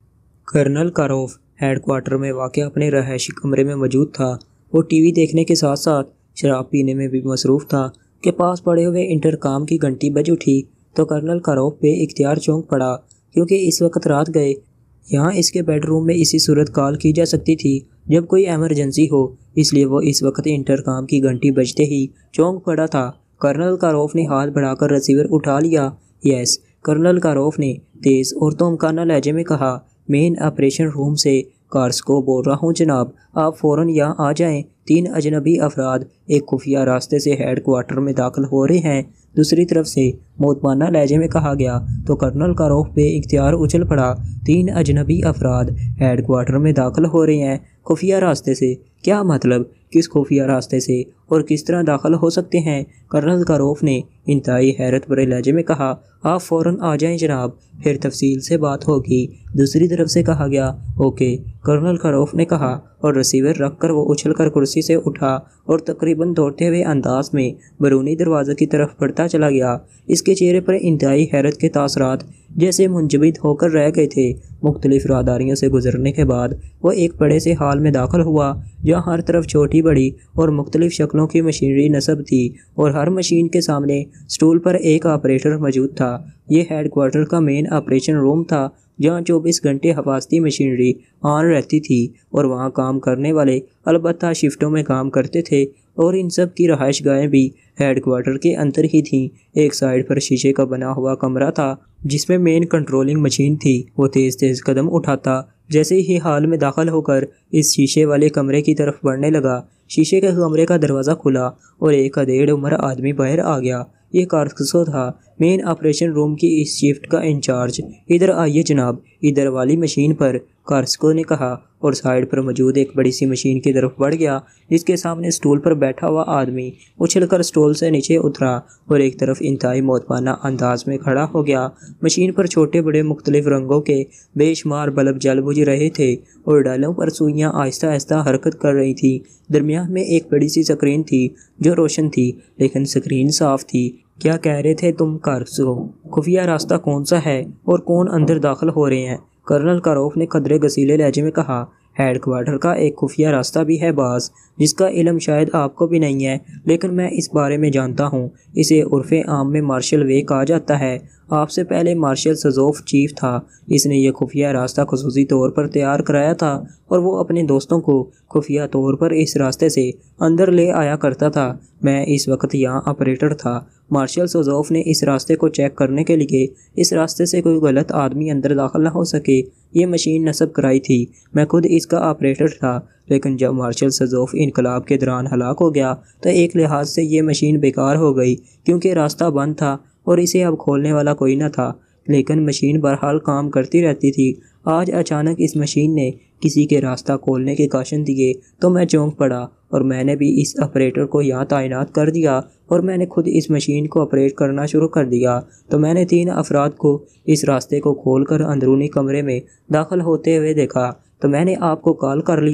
کرنل کاروف ہیڈ کوارٹر میں واقع اپنے رہائشی کمرے میں موجود تھا۔ وہ ٹی وی دیکھنے کے ساتھ ساتھ شراب پینے میں بھی مصروف تھا کہ پاس پڑے ہوئے انٹرکام کی گھنٹی بج اٹھی تو کرنل کاروف بے اختیار چونک پڑا، کیونکہ اس وقت رات گئے یہاں اس کے بیڈ روم میں اسی صورت کال کی جا سکتی تھی جب کوئی ایمرجنسی ہو، اس لیے وہ اس وقت انٹرکام کی گھنٹی بجتے ہی چونک پڑا تھا۔ کرنل کاروف نے ہاتھ بڑھا کر ریسیور اٹھا لیا۔ یس، کرنل کاروف نے تیز اور تومکانہ لہجے میں کہا، مین آپریشن روم سے کارسکو بول رہا ہوں جناب، آپ فوراً یہاں آ جائیں۔ 3 اجنبی افراد ایک خفیہ راستے سے ہیڈ کوارٹر میں داخل ہو رہے ہیں، دوسری طرف سے مودبانہ لہجے میں کہا گیا تو کرنل کاروف بے اختیار اچھل پڑا۔ 3 اجنبی افراد ہیڈ کوارٹر میں داخل ہو رہے ہیں خفیہ راستے سے؟ کیا مطلب؟ کس خفیہ راستے سے اور کس طرح داخل ہو سکتے ہیں؟ کرنل کاروف نے انتہائی حیرت بھرے لہجے میں کہا، آپ فوراً آ جائیں جناب، پھر تفصیل سے بات ہوگی۔ دوسری طرف سے کہا گیا، اوکے، کرنل کاروف نے کہا، اور ریسیور رکھ کر وہ اچھل کر کرسی سے اٹھا اور تقریباً دوڑتے ہوئے انداز میں بیرونی دروازے کی طرف بڑھتا چلا گیا۔ اس کے چہرے پر انتہائی حیرت کے تاثرات جیسے منجمد ہو کر رہ گئے تھے۔ مختلف راہداریوں سے گزرنے کے بعد وہ ایک بڑے سے ہال میں داخل ہوا جہاں ہر طرف چھوٹی بڑی اور مختلف شکلوں کی مشینری نصب تھی، اور ہر مشین کے سامنے سٹول پر ایک آپریٹر موجود تھا۔ یہ ہیڈ کوارٹر کا مین آپریشن روم تھا جہاں 24 گھنٹے حفاظتی مشینری آن رہتی تھی، اور وہاں کام کرنے والے البتہ شفٹوں میں کام کرتے تھے، اور ان سب کی رہائش گاہیں بھی ہیڈ کوارٹر کے اندر ہی تھیں۔ ایک سائڈ پر شیشے کا بنا ہوا کمرہ تھا جس میں مین کنٹرولنگ مشین تھی۔ وہ تیز تیز قدم اٹھاتا جیسے ہی ہال میں داخل ہو کر اس شیشے والے کمرے کی طرف بڑھنے لگا۔ شیشے کے کمرے کا دروازہ کھلا اور ایک ادھیڑ عمر آدمی باہر آ گیا۔ یہ کارسکو تھا، مین آپریشن روم کی اس شفٹ کا انچارج۔ ادھر آئیے جناب، ادھر والی مشین پر، کارسکو نے کہا، اور سائڈ پر موجود ایک بڑی سی مشین کی طرف بڑھ گیا جس کے سامنے سٹول پر بیٹھا ہوا آدمی اچھل کر سٹول سے نیچے اترا اور ایک طرف انتہائی مودبانہ انداز میں کھڑا ہو گیا۔ مشین پر چھوٹے بڑے مختلف رنگوں کے بے شمار بلب جل بجھ رہے تھے اور ڈالوں پر سوئیاں آہستہ آہستہ حرکت کر رہی تھیں۔ درمیان میں ایک بڑی سی سکرین تھی جو روشن تھی، لیکن سکرین صاف تھی۔ کیا کہہ رہے تھے تم کارسکو؟ خفیہ راستہ کون سا ہے اور کون اندر داخل ہو رہے ہیں؟ کرنل کاروف نے قدرے گسیلے لہجے میں کہا، ہیڈ کوارٹر کا ایک خفیہ راستہ بھی ہے باز، جس کا علم شاید آپ کو بھی نہیں ہے، لیکن میں اس بارے میں جانتا ہوں۔ اسے عرف عام میں مارشل وے کہا جاتا ہے۔ آپ سے پہلے مارشل سزوف چیف تھا، اس نے یہ خفیہ راستہ خصوصی طور پر تیار کرایا تھا، اور وہ اپنے دوستوں کو خفیہ طور پر اس راستے سے اندر لے آیا کرتا تھا۔ میں اس وقت یہاں آپریٹر تھا۔ مارشل سزوف نے اس راستے کو چیک کرنے کے لیے اس راستے سے کوئی غلط آدمی اندر داخل نہ ہو سکے یہ مشین نصب کرائی تھی۔ میں خود اس کا آپریٹر تھا، لیکن جب مارشل سزوف انقلاب کے دوران ہلاک ہو گیا تو ایک لحاظ سے یہ مشین بیکار ہو گئی کیونکہ راستہ بند تھا اور اسے اب کھولنے والا کوئی نہ تھا، لیکن مشین بہرحال کام کرتی رہتی تھی۔ آج اچانک اس مشین نے کسی کے راستہ کھولنے کے کاشن دیے تو میں چونک پڑا، اور میں نے بھی اس آپریٹر کو یہاں تعینات کر دیا، اور میں نے خود اس مشین کو آپریٹ کرنا شروع کر دیا۔ تو میں نے 3 افراد کو اس راستے کو کھول کر اندرونی کمرے میں داخل ہوتے ہوئے دیکھا، تو میں نے آپ کو کال کر لیا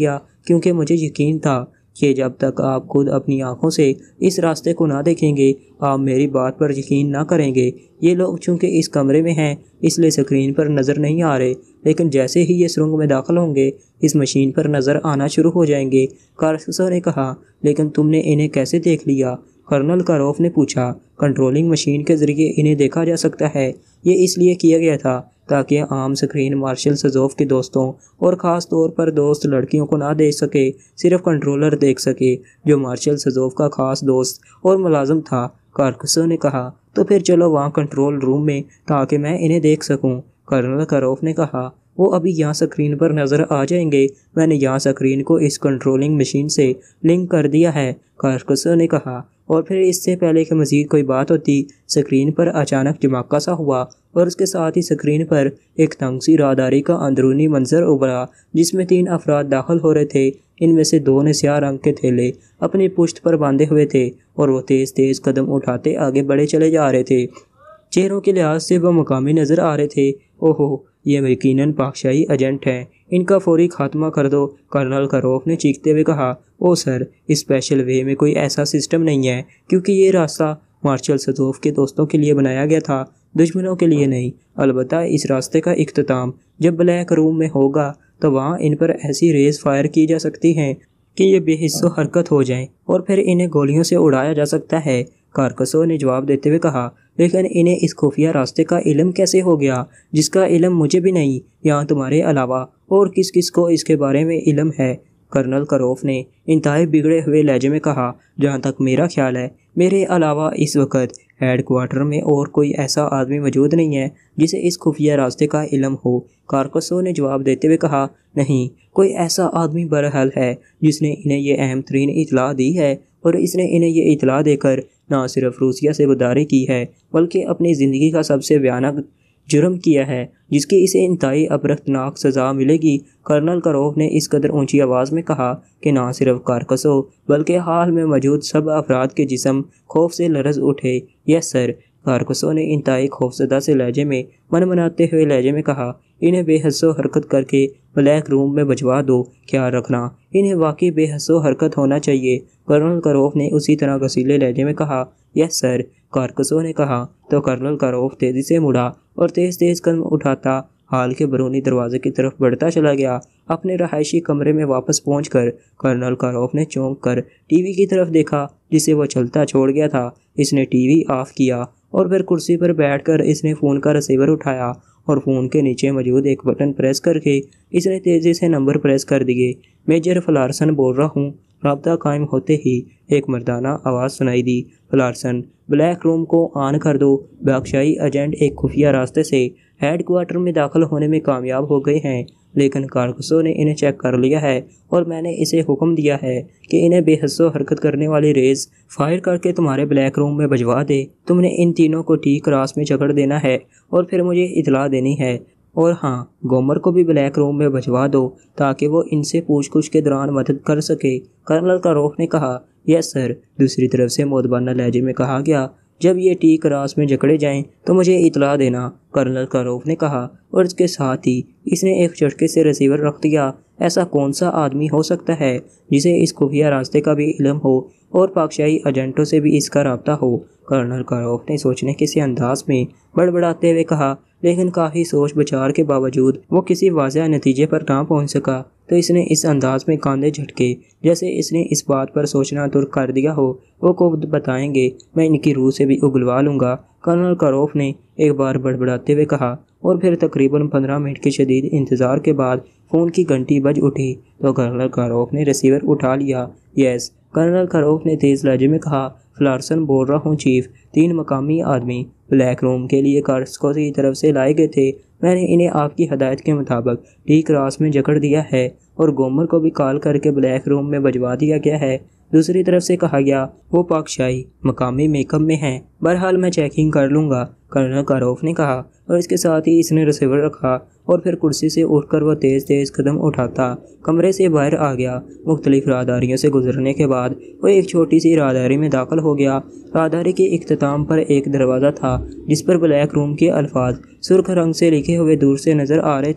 کیونکہ مجھے یقین تھا کہ جب تک آپ خود اپنی آنکھوں سے اس راستے کو نہ دیکھیں گے آپ میری بات پر یقین نہ کریں گے۔ یہ لوگ چونکہ اس کمرے میں ہیں اس لیے اسکرین پر نظر نہیں آ رہے، لیکن جیسے ہی یہ سرنگ میں داخل ہوں گے اس مشین پر نظر آنا شروع ہو جائیں گے۔ کارسکو نے کہا، لیکن تم نے انہیں کیسے دیکھ لیا؟ کرنل کاروف نے پوچھا۔ کنٹرولنگ مشین کے ذریعے انہیں دیکھا جا سکتا ہے۔ یہ اس لیے کیا گیا تھا تاکہ عام اسکرین مارشل سزوف کے دوستوں اور خاص طور پر دوست لڑکیوں کو نہ دیکھ سکے، صرف کنٹرولر دیکھ سکے جو مارشل سزوف کا خاص دوست اور ملازم تھا۔ کارسکو نے کہا، تو پھر چلو وہاں کنٹرول روم میں تاکہ میں انہیں دیکھ سکوں۔ کرنل کاروف نے کہا، وہ ابھی یہاں اسکرین پر نظر آ جائیں گے، میں نے یہاں اسکرین کو اس کنٹرولنگ مشین سے لنک کر دیا ہے۔ کارسکو نے کہا، اور پھر اس سے پہلے کہ مزید کوئی بات ہوتی اسکرین پر اچانک دھماکہ سا ہوا اور اس کے ساتھ ہی اسکرین پر ایک تنگ سی راہداری کا اندرونی منظر ابھرا جس میں 3 افراد داخل ہو رہے تھے۔ ان میں سے 2 نے سیاہ رنگ کے تھیلے اپنی پشت پر باندھے ہوئے تھے اور وہ تیز تیز قدم اٹھاتے آگے بڑھے چلے جا رہے تھے۔ چہروں کے لحاظ سے وہ مقامی نظر آ رہے تھے۔ اوہو، یہ یقیناً پاکشاہی ایجنٹ ہیں، ان کا فوری خاتمہ کر دو، کرنل کاروف نے چیختے ہوئے کہا۔ او سر، اسپیشل وے میں کوئی ایسا سسٹم نہیں ہے، کیونکہ یہ راستہ مارشل سزوف کے دوستوں کے لیے بنایا گیا تھا، دشمنوں کے لیے نہیں۔ البتہ اس راستے کا اختتام جب بلیک روم میں ہوگا تو وہاں ان پر ایسی ریز فائر کی جا سکتی ہیں کہ یہ بے حس و حرکت ہو جائیں اور پھر انہیں گولیوں سے اڑایا جا سکتا ہے۔ کارسکو نے جواب دیتے ہوئے کہا، لیکن انہیں اس خفیہ راستے کا علم کیسے ہو گیا جس کا علم مجھے بھی نہیں، یہاں تمہارے علاوہ اور کس کس کو اس کے بارے میں علم ہے؟ کرنل کاروف نے انتہائی بگڑے ہوئے لہجے میں کہا، جہاں تک میرا خیال ہے میرے علاوہ اس وقت ہیڈ کوارٹر میں اور کوئی ایسا آدمی موجود نہیں ہے جسے اس خفیہ راستے کا علم ہو۔ کارسکو نے جواب دیتے ہوئے کہا، نہیں، کوئی ایسا آدمی برحال ہے جس نے انہیں یہ اہم ترین اطلاع دی ہے، اور اس نے انہیں یہ اطلاع دے کر نہ صرف روسیہ سے غداری کی ہے بلکہ اپنی زندگی کا سب سے بھیانک جرم کیا ہے جس کی اسے انتہائی عبرتناک سزا ملے گی۔ کرنل کاروف نے اس قدر اونچی آواز میں کہا کہ نہ صرف کارسکو بلکہ حال میں موجود سب افراد کے جسم خوف سے لرز اٹھے۔ یس سر، کارسکو نے انتہائی خوفزدہ سے لہجے میں منمناتے ہوئے لہجے میں کہا، انہیں بے حس و حرکت کر کے بلیک روم میں بھجوا دو، خیال رکھنا انہیں واقعی بے حس و حرکت ہونا چاہیے۔ کرنل کاروف نے اسی طرح غصیلے لہجے میں کہا، یس سر، کارسکو نے کہا۔ تو کرنل کاروف تیزی سے مڑا اور تیز تیز قدم اٹھاتا ہال کے برونی دروازے کی طرف بڑھتا چلا گیا۔ اپنے رہائشی کمرے میں واپس پہنچ کر کرنل کاروف نے چونک کر ٹی وی کی طرف دیکھا جسے وہ چلتا چھوڑ گیا تھا۔ اس نے ٹی وی آف کیا اور پھر کرسی پر بیٹھ کر اس نے فون کا ریسیور اٹھایا اور فون کے نیچے موجود ایک بٹن پریس کر کے اس نے تیزی سے نمبر پریس کر دیے۔ میجر فلارسن بول رہا ہوں۔ رابطہ قائم ہوتے ہی ایک مردانہ آواز سنائی دی، فلارسن، بلیک روم کو آن کر دو، پاکشاہی ایجنٹ ایک خفیہ راستے سے ہیڈ کوارٹر میں داخل ہونے میں کامیاب ہو گئے ہیں، لیکن کارسکو نے انہیں چیک کر لیا ہے اور میں نے اسے حکم دیا ہے کہ انہیں بے حس و حرکت کرنے والی ریز فائر کر کے تمہارے بلیک روم میں بھجوا دے۔ تم نے ان تینوں کو ٹھیک راس میں جکڑ دینا ہے اور پھر مجھے اطلاع دینی ہے، اور ہاں، گومر کو بھی بلیک روم میں بھجوا دو تاکہ وہ ان سے پوچھ گچھ کے دوران مدد کر سکے۔ کرنل کاروف نے کہا، یس سر۔ دوسری طرف سے مؤدبانہ لہجے میں کہا گیا، جب یہ ٹھیک راس میں جکڑے جائیں تو مجھے اطلاع دینا، کرنل کاروف نے کہا، اور اس کے ساتھ ہی اس نے ایک جھٹکے سے ریسیور رکھ دیا۔ ایسا کون سا آدمی ہو سکتا ہے جسے اس خفیہ راستے کا بھی علم ہو اور پاکشاہی ایجنٹوں سے بھی اس کا رابطہ ہو؟ کرنل کاروف نے سوچنے کے سے انداز میں بڑبڑاتے ہوئے کہا، لیکن کافی سوچ بچار کے باوجود وہ کسی واضح نتیجے پر نہ پہنچ سکا، تو اس نے اس انداز میں کاندھے جھٹکے جیسے اس نے اس بات پر سوچنا ترک کر دیا ہو۔ وہ کو بتائیں گے، میں ان کی روح سے بھی اگلوا لوں گا، کرنل کاروف نے ایک بار بڑبڑاتے ہوئے کہا، اور پھر تقریباً 15 منٹ کے شدید انتظار کے بعد فون کی گھنٹی بج اٹھی تو کرنل کاروف نے ریسیور اٹھا لیا۔ یس، کرنل کاروف نے تیز لہجے میں کہا، فلارسن بول رہا ہوں چیف، 3 مقامی آدمی بلیک روم کے لیے کارسکو کی طرف سے لائے گئے تھے، میں نے انہیں آپ کی ہدایت کے مطابق ٹھیک راس میں جکڑ دیا ہے اور گومر کو بھی کال کر کے بلیک روم میں بھجوا دیا گیا ہے۔ دوسری طرف سے کہا گیا، وہ پاکشاہی مقامی میک اپ میں ہیں، بہرحال میں چیکنگ کر لوں گا، کرنل کاروف نے کہا، اور اس کے ساتھ ہی اس نے ریسیور رکھا اور پھر کرسی سے اٹھ کر وہ تیز تیز قدم اٹھاتا کمرے سے باہر آ گیا۔ مختلف راہداریوں سے گزرنے کے بعد وہ ایک چھوٹی سی راہداری میں داخل ہو گیا۔ راہداری کے اختتام پر ایک دروازہ تھا جس پر بلیک روم کے الفاظ سرخ رنگ سے لکھے ہوئے دور سے نظر آ رہے تھے۔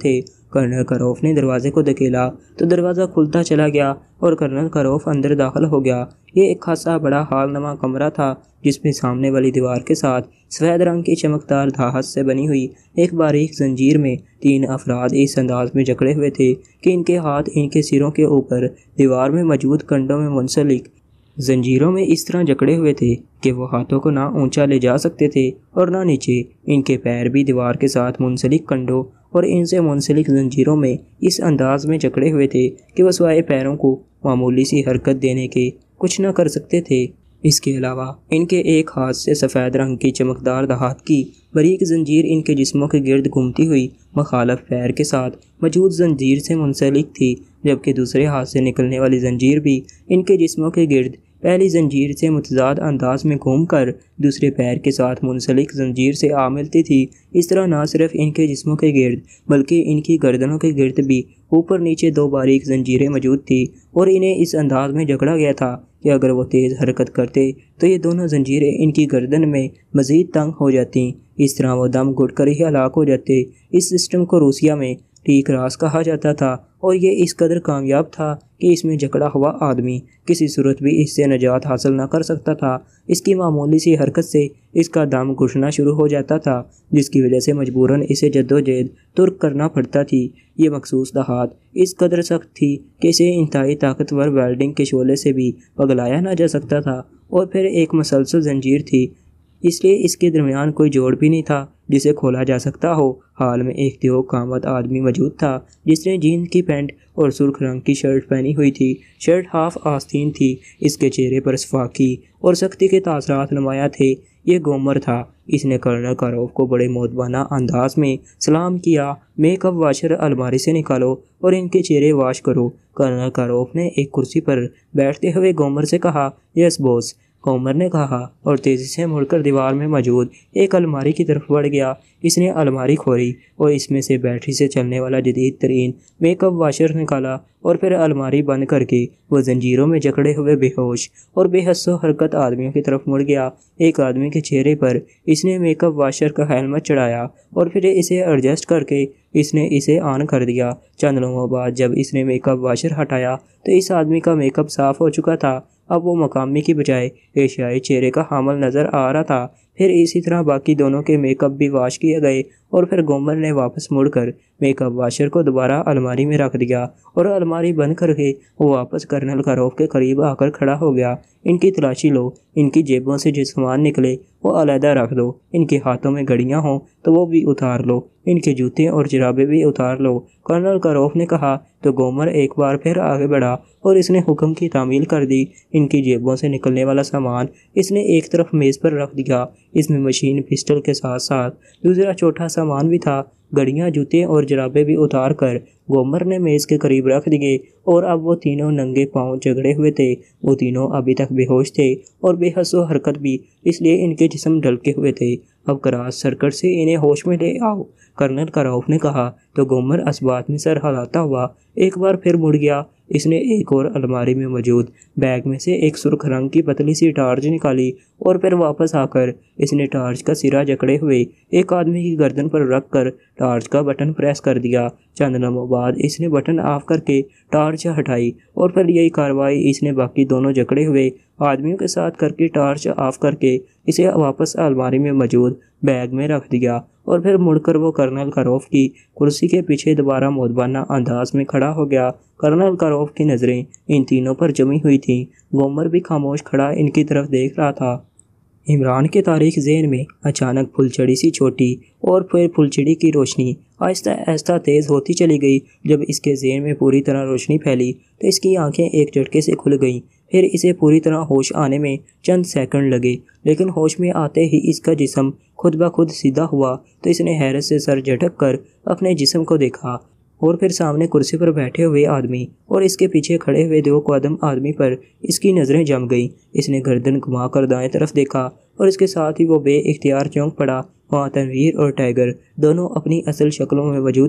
کرنل کروف نے دروازے کو دھکیلا تو دروازہ کھلتا چلا گیا اور کرنل کروف اندر داخل ہو گیا۔ یہ ایک خاصا بڑا ہال نما کمرہ تھا جس میں سامنے والی دیوار کے ساتھ سفید رنگ کی چمکدار دھات سے بنی ہوئی ایک باریک زنجیر میں 3 افراد اس انداز میں جکڑے ہوئے تھے کہ ان کے ہاتھ ان کے سروں کے اوپر دیوار میں موجود کنڈوں میں منسلک زنجیروں میں اس طرح جکڑے ہوئے تھے کہ وہ ہاتھوں کو نہ اونچا لے جا سکتے تھے اور نہ نیچے۔ ان کے پیر بھی دیوار کے ساتھ منسلک کنڈوں اور ان سے منسلک زنجیروں میں اس انداز میں جکڑے ہوئے تھے کہ وہ سوائے پیروں کو معمولی سی حرکت دینے کے کچھ نہ کر سکتے تھے۔ اس کے علاوہ ان کے ایک ہاتھ سے سفید رنگ کی چمکدار دھات کی باریک زنجیر ان کے جسموں کے گرد گھومتی ہوئی مخالف پیر کے ساتھ موجود زنجیر سے منسلک تھی، جبکہ دوسرے ہاتھ سے نکلنے والی زنجیر بھی ان کے جسموں کے گرد پہلی زنجیر سے متضاد انداز میں گھوم کر دوسرے پیر کے ساتھ منسلک زنجیر سے آ ملتی تھی۔ اس طرح نہ صرف ان کے جسموں کے گرد بلکہ ان کی گردنوں کے گرد بھی اوپر نیچے 2 باریک زنجیریں موجود تھیں اور انہیں اس انداز میں جکڑا گیا تھا کہ اگر وہ تیز حرکت کرتے تو یہ دونوں زنجیریں ان کی گردن میں مزید تنگ ہو جاتیں۔ اس طرح وہ دم گھٹ کر ہی ہلاک ہو جاتے۔ اس سسٹم کو روسیہ میں ٹیک راس کہا جاتا تھا اور یہ اس قدر کامیاب تھا کہ اس میں جکڑا ہوا آدمی کسی صورت بھی اس سے نجات حاصل نہ کر سکتا تھا۔ اس کی معمولی سی حرکت سے اس کا دم گھٹنا شروع ہو جاتا تھا، جس کی وجہ سے مجبوراً اسے جدوجہد ترک کرنا پڑتا تھی۔ یہ مخصوص دھات اس قدر سخت تھی کہ اسے انتہائی طاقتور ویلڈنگ کے شعلے سے بھی پگھلایا نہ جا سکتا تھا، اور پھر ایک مسلسل زنجیر تھی، اس لیے اس کے درمیان کوئی جوڑ بھی نہیں تھا جسے کھولا جا سکتا ہو۔ حال میں ایک دیو قامت آدمی موجود تھا جس نے جینز کی پینٹ اور سرخ رنگ کی شرٹ پہنی ہوئی تھی۔ شرٹ ہاف آستین تھی، اس کے چہرے پر صفاقی اور سختی کے تاثرات نمایاں تھے۔ یہ گومر تھا۔ اس نے کرنل کروف کو بڑے مؤدبانہ انداز میں سلام کیا۔ میک اپ واشر الماری سے نکالو اور ان کے چہرے واش کرو۔ کرنل کروف نے ایک کرسی پر بیٹھتے ہوئے گومر سے کہا۔ یس بوس، گومر نے کہا اور تیزی سے مڑ کر دیوار میں موجود ایک الماری کی طرف بڑھ گیا۔ اس نے الماری کھولی اور اس میں سے بیٹری سے چلنے والا جدید ترین میک اپ واشر نکالا، اور پھر الماری بند کر کے وہ زنجیروں میں جکڑے ہوئے بے ہوش اور بے حس و حرکت آدمیوں کی طرف مڑ گیا۔ ایک آدمی کے چہرے پر اس نے میک اپ واشر کا ہیلمٹ چڑھایا اور پھر اسے ایڈجسٹ کر کے اس نے اسے آن کر دیا۔ چند لمحوں بعد جب اس نے میک اپ واشر ہٹایا تو اس آدمی کا میک اپ صاف ہو چکا تھا۔ اب وہ مقامی کی بجائے ایشیائی چہرے کا حامل نظر آ رہا تھا۔ پھر اسی طرح باقی دونوں کے میک اپ بھی واش کیے گئے، اور پھر گومر نے واپس مڑ کر میک اپ واشر کو دوبارہ الماری میں رکھ دیا اور الماری بند کر کے وہ واپس کرنل کروف کے قریب آ کر کھڑا ہو گیا۔ ان کی تلاشی لو، ان کی جیبوں سے جو سامان نکلے وہ علیحدہ رکھ دو، ان کے ہاتھوں میں گھڑیاں ہوں تو وہ بھی اتار لو، ان کے جوتے اور جرابیں بھی اتار لو، کرنل کروف نے کہا تو گومر ایک بار پھر آگے بڑھا اور اس نے حکم کی تعمیل کر دی۔ ان کی جیبوں سے نکلنے والا سامان اس نے ایک طرف میز پر رکھ دیا۔ اس میں مشین پسٹل کے ساتھ ساتھ دوسرا چھوٹا سامان بھی تھا۔ گھڑیاں، جوتے اور جرابیں بھی اتار کر گومر نے میز کے قریب رکھ دیے، اور اب وہ تینوں ننگے پاؤں جگڑے ہوئے تھے۔ وہ تینوں ابھی تک بے ہوش تھے اور بے حس و حرکت بھی، اس لیے ان کے جسم ڈھلکے ہوئے تھے۔ اب کراس سرکٹ سے انہیں ہوش میں لے آؤ، کرنل کروف نے کہا تو گومر اس بات میں سر ہلاتا ہوا ایک بار پھر مڑ گیا۔ اس نے ایک اور الماری میں موجود بیگ میں سے ایک سرخ رنگ کی پتلی سی ٹارچ نکالی، اور پھر واپس آ کر اس نے ٹارچ کا سرا جکڑے ہوئے ایک آدمی کی گردن پر رکھ کر ٹارچ کا بٹن پریس کر دیا۔ چند لمحوں بعد اس نے بٹن آف کر کے ٹارچ ہٹائی، اور پھر یہی کارروائی اس نے باقی دونوں جکڑے ہوئے آدمیوں کے ساتھ کر کے ٹارچ آف کر کے اسے واپس الماری میں موجود بیگ میں رکھ دیا، اور پھر مڑ کر وہ کرنل کروف کی کرسی کے پیچھے دوبارہ مؤدبانہ انداز میں کھڑا ہو گیا۔ کرنل کروف کی نظریں ان تینوں پر جمی ہوئی تھیں۔ گومر بھی خاموش کھڑا ان کی طرف دیکھ رہا تھا۔ عمران کے تاریک ذہن میں اچانک پھلچڑی سی چھوٹی اور پھر پھلچڑی کی روشنی آہستہ آہستہ تیز ہوتی چلی گئی۔ جب اس کے ذہن میں پوری طرح روشنی پھیلی تو اس کی آنکھیں ایک جھٹکے سے کھل گئیں۔ پھر اسے پوری طرح ہوش آنے میں چند سیکنڈ لگے، لیکن ہوش میں آتے ہی اس کا جسم خود بخود سیدھا ہوا تو اس نے حیرت سے سر جھٹک کر اپنے جسم کو دیکھا، اور پھر سامنے کرسی پر بیٹھے ہوئے آدمی اور اس کے پیچھے کھڑے ہوئے دو قدم آدمی پر اس کی نظریں جم گئیں۔ اس نے گردن گھما کر دائیں طرف دیکھا اور اس کے ساتھ ہی وہ بے اختیار چونک پڑا۔ وہاں تنویر اور ٹائیگر دونوں اپنی اصل شکلوں میں موجود تھے۔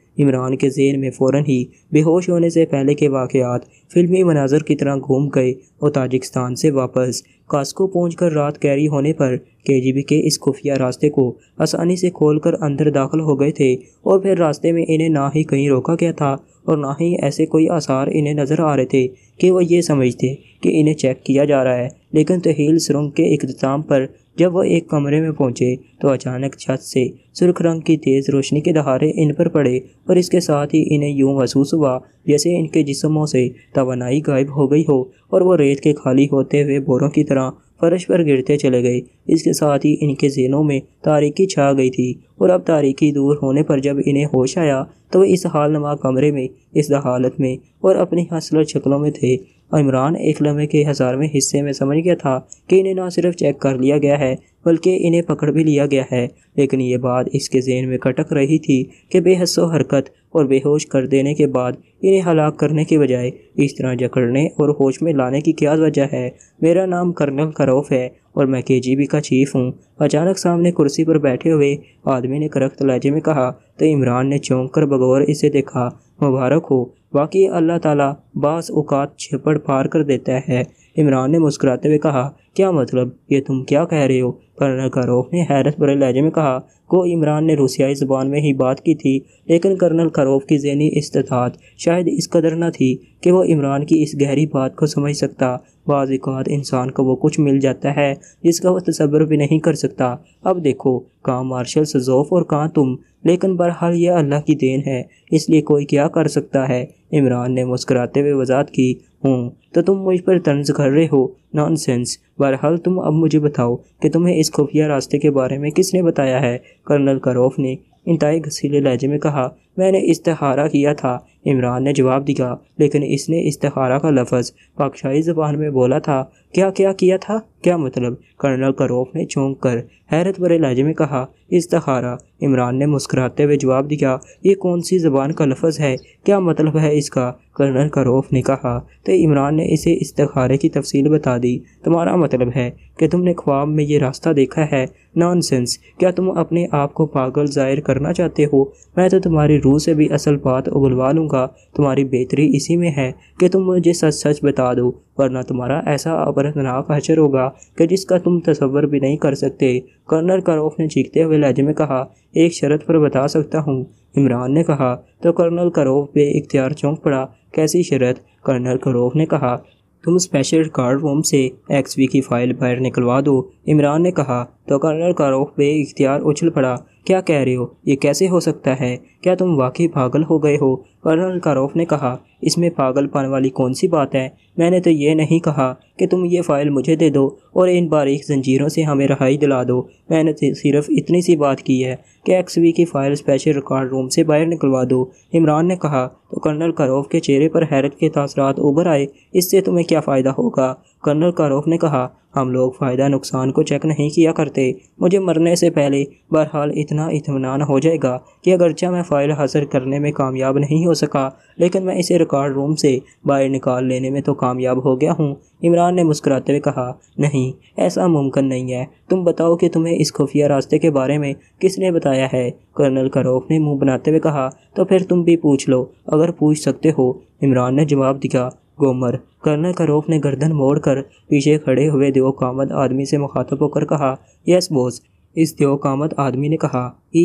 عمران کے ذہن میں فوراً ہی بے ہوش ہونے سے پہلے کے واقعات فلمی مناظر کی طرح گھوم گئے اور تاجکستان سے واپس کاسکو پہنچ کر رات گہری ہونے پر KGB کے اس خفیہ راستے کو آسانی سے کھول کر اندر داخل ہو گئے تھے، اور پھر راستے میں انہیں نہ ہی کہیں روکا گیا تھا اور نہ ہی ایسے کوئی آثار انہیں نظر آ رہے تھے کہ وہ یہ سمجھتے کہ انہیں چیک کیا جا رہا ہے۔ لیکن تحیل سرنگ کے اختتام پر جب وہ ایک کمرے میں پہنچے تو اچانک چھت سے سرخ رنگ کی تیز روشنی کے دھارے ان پر پڑے، اور اس کے ساتھ ہی انہیں یوں محسوس ہوا جیسے ان کے جسموں سے توانائی غائب ہو گئی ہو اور وہ ریت کے خالی ہوتے ہوئے بوروں کی طرح فرش پر گرتے چلے گئے۔ اس کے ساتھ ہی ان کے ذہنوں میں تاریکی چھا گئی تھی، اور اب تاریکی دور ہونے پر جب انہیں ہوش آیا تو وہ اس حال نما کمرے میں اس حالت میں اور اپنی حسرت شکلوں میں تھے۔ عمران ایک لمحے کے 1000ویں حصے میں سمجھ گیا تھا کہ انہیں نہ صرف چیک کر لیا گیا ہے بلکہ انہیں پکڑ بھی لیا گیا ہے، لیکن یہ بات اس کے ذہن میں کھٹک رہی تھی کہ بے حس و حرکت اور بے ہوش کر دینے کے بعد انہیں ہلاک کرنے کے بجائے اس طرح جکڑنے اور ہوش میں لانے کی کیا وجہ ہے؟ میرا نام کرنل کروف ہے اور میں KGB کا چیف ہوں، اچانک سامنے کرسی پر بیٹھے ہوئے آدمی نے کرخت لہجے میں کہا تو عمران نے چونک کر بغور اسے دیکھا۔ مبارک ہو، واقعی اللہ تعالیٰ بعض اوقات چھپڑ پار کر دیتا ہے، عمران نے مسکراتے ہوئے کہا۔ کیا مطلب؟ یہ تم کیا کہہ رہے ہو؟ کرنل کروف نے حیرت بھرے لہجے میں کہا۔ کو عمران نے روسیائی زبان میں ہی بات کی تھی، لیکن کرنل کروف کی ذہنی استطاعت شاید اس قدر نہ تھی کہ وہ عمران کی اس گہری بات کو سمجھ سکتا۔ بعض اوقات انسان کو وہ کچھ مل جاتا ہے جس کا وہ تصور بھی نہیں کر سکتا۔ اب دیکھو، کہاں مارشل سزوف اور کہاں تم، لیکن بہرحال یہ اللہ کی دین ہے، اس لیے کوئی کیا کر سکتا ہے؟ عمران نے مسکراتے ہوئے وضاحت کی۔ تو تم مجھ پر طنز کر رہے ہو؟ نان سینس۔ بہرحال تم اب مجھے بتاؤ کہ تمہیں اس خفیہ راستے کے بارے میں کس نے بتایا ہے؟ کرنل کروف نے انتہائی گھسیلے لہجے میں کہا۔ میں نے استخارہ کیا تھا، عمران نے جواب دیا، لیکن اس نے استخارہ کا لفظ پاکشائی زبان میں بولا تھا۔ کیا کیا تھا؟ کیا مطلب؟ کرنل کروف نے چونک کر حیرت بھرے لہجے میں کہا۔ استخارہ، عمران نے مسکراتے ہوئے جواب دیا۔ یہ کون سی زبان کا لفظ ہے؟ کیا مطلب ہے اس کا؟ کرنل کروف نے کہا۔ تو عمران نے اسے استخارے کی تفصیل بتا دی۔ تمہارا مطلب ہے کہ تم نے خواب میں یہ راستہ دیکھا ہے؟ Nonsense. کیا تم اپنے آپ کو پاگل ظاہر کرنا چاہتے ہو؟ میں تو تمہاری روح سے بھی اصل بات اگلوا لوں گا۔ تمہاری بہتری اسی میں ہے کہ تم مجھے سچ بتا دو، ورنہ تمہارا ایسا عبرتناک حشر ہوگا کہ جس کا تم تصور بھی نہیں کر سکتے۔ کرنل کروف نے چیختے ہوئے لہجے میں کہا۔ ایک شرط پر بتا سکتا ہوں، عمران نے کہا۔ تو کرنل کروف بے اختیار چونک پڑا۔ کیسی شرط؟ کرنل کروف نے کہا۔ تم اسپیشل ریکارڈ روم سے XV کی فائل باہر نکلوا دو، عمران نے کہا۔ تو کرنل کروف بے اختیار اچھل پڑا۔ کیا کہہ رہے ہو؟ یہ کیسے ہو سکتا ہے؟ کیا تم واقعی پاگل ہو گئے ہو؟ کرنل کروف نے کہا۔ اس میں پاگل پن والی کون سی بات ہے؟ میں نے تو یہ نہیں کہا کہ تم یہ فائل مجھے دے دو اور ان باریک زنجیروں سے ہمیں رہائی دلا دو۔ میں نے صرف اتنی سی بات کی ہے کہ XV کی فائل اسپیشل ریکارڈ روم سے باہر نکلوا دو، عمران نے کہا۔ تو کرنل کروف کے چہرے پر حیرت کے تاثرات ابھر آئے۔ اس سے تمہیں کیا فائدہ ہوگا؟ کرنل کروف نے کہا۔ ہم لوگ فائدہ نقصان کو چیک نہیں کیا کرتے۔ مجھے مرنے سے پہلے بہرحال اتنا اطمینان ہو جائے گا کہ اگرچہ میں فائل حاصل کرنے میں کامیاب نہیں ہو سکا، لیکن میں اسے ریکارڈ روم سے باہر نکال لینے میں تو کامیاب ہو گیا ہوں، عمران نے مسکراتے ہوئے کہا۔ نہیں، ایسا ممکن نہیں ہے۔ تم بتاؤ کہ تمہیں اس خفیہ راستے کے بارے میں کس نے بتایا ہے؟ کرنل کروف نے منہ بناتے ہوئے کہا۔ تو پھر تم بھی پوچھ لو، اگر پوچھ سکتے ہو، عمران نے جواب دیا۔ گومر، کرنل کروف نے گردن موڑ کر پیچھے کھڑے ہوئے دیوقامت آدمی سے مخاطب ہو کر کہا۔ یس بوس، اس دیوقامت آدمی نے کہا۔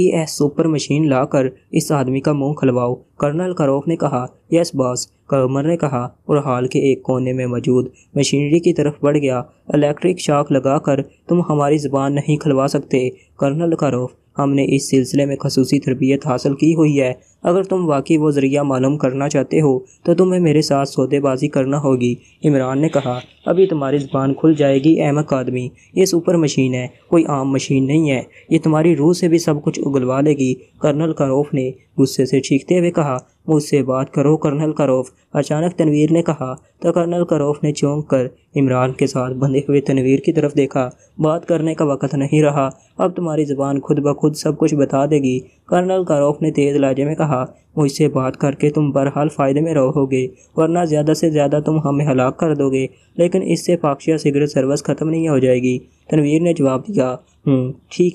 سپر مشین لا کر اس آدمی کا منہ کھلواؤ، کرنل کروف نے کہا۔ یس باس، گومر نے کہا اور ہال کے ایک کونے میں موجود مشینری کی طرف بڑھ گیا۔ الیکٹرک شاک لگا کر تم ہماری زبان نہیں کھلوا سکتے، کرنل کروف۔ ہم نے اس سلسلے میں خصوصی تربیت حاصل کی ہوئی ہے۔ اگر تم واقعی وہ ذریعہ معلوم کرنا چاہتے ہو تو تمہیں میرے ساتھ سودے بازی کرنا ہوگی، عمران نے کہا۔ ابھی تمہاری زبان کھل جائے گی احمق آدمی، یہ سپر مشین ہے، کوئی عام مشین نہیں ہے، یہ تمہاری روح سے بھی سب کچھ اگلوا لے گی، کرنل کروف نے غصے سے چیختے ہوئے کہا۔ مجھ سے بات کرو کرنل کروف، اچانک تنویر نے کہا۔ تو کرنل کروف نے چونک کر عمران کے ساتھ بندھے ہوئے تنویر کی طرف دیکھا۔ بات کرنے کا وقت نہیں رہا، اب تمہاری زبان خود بخود سب کچھ بتا دے گی، کرنل کروف نے تیز لہجے میں کہا۔ مجھ سے بات کر کے تم بہرحال فائدے میں رہو گے، ورنہ زیادہ سے زیادہ تم ہمیں ہلاک کر دو گے، لیکن اس سے پاکشیہ سگریٹ سروس ختم نہیں ہو جائے گی، تنویر نے جواب دیا۔ ٹھیک ہے،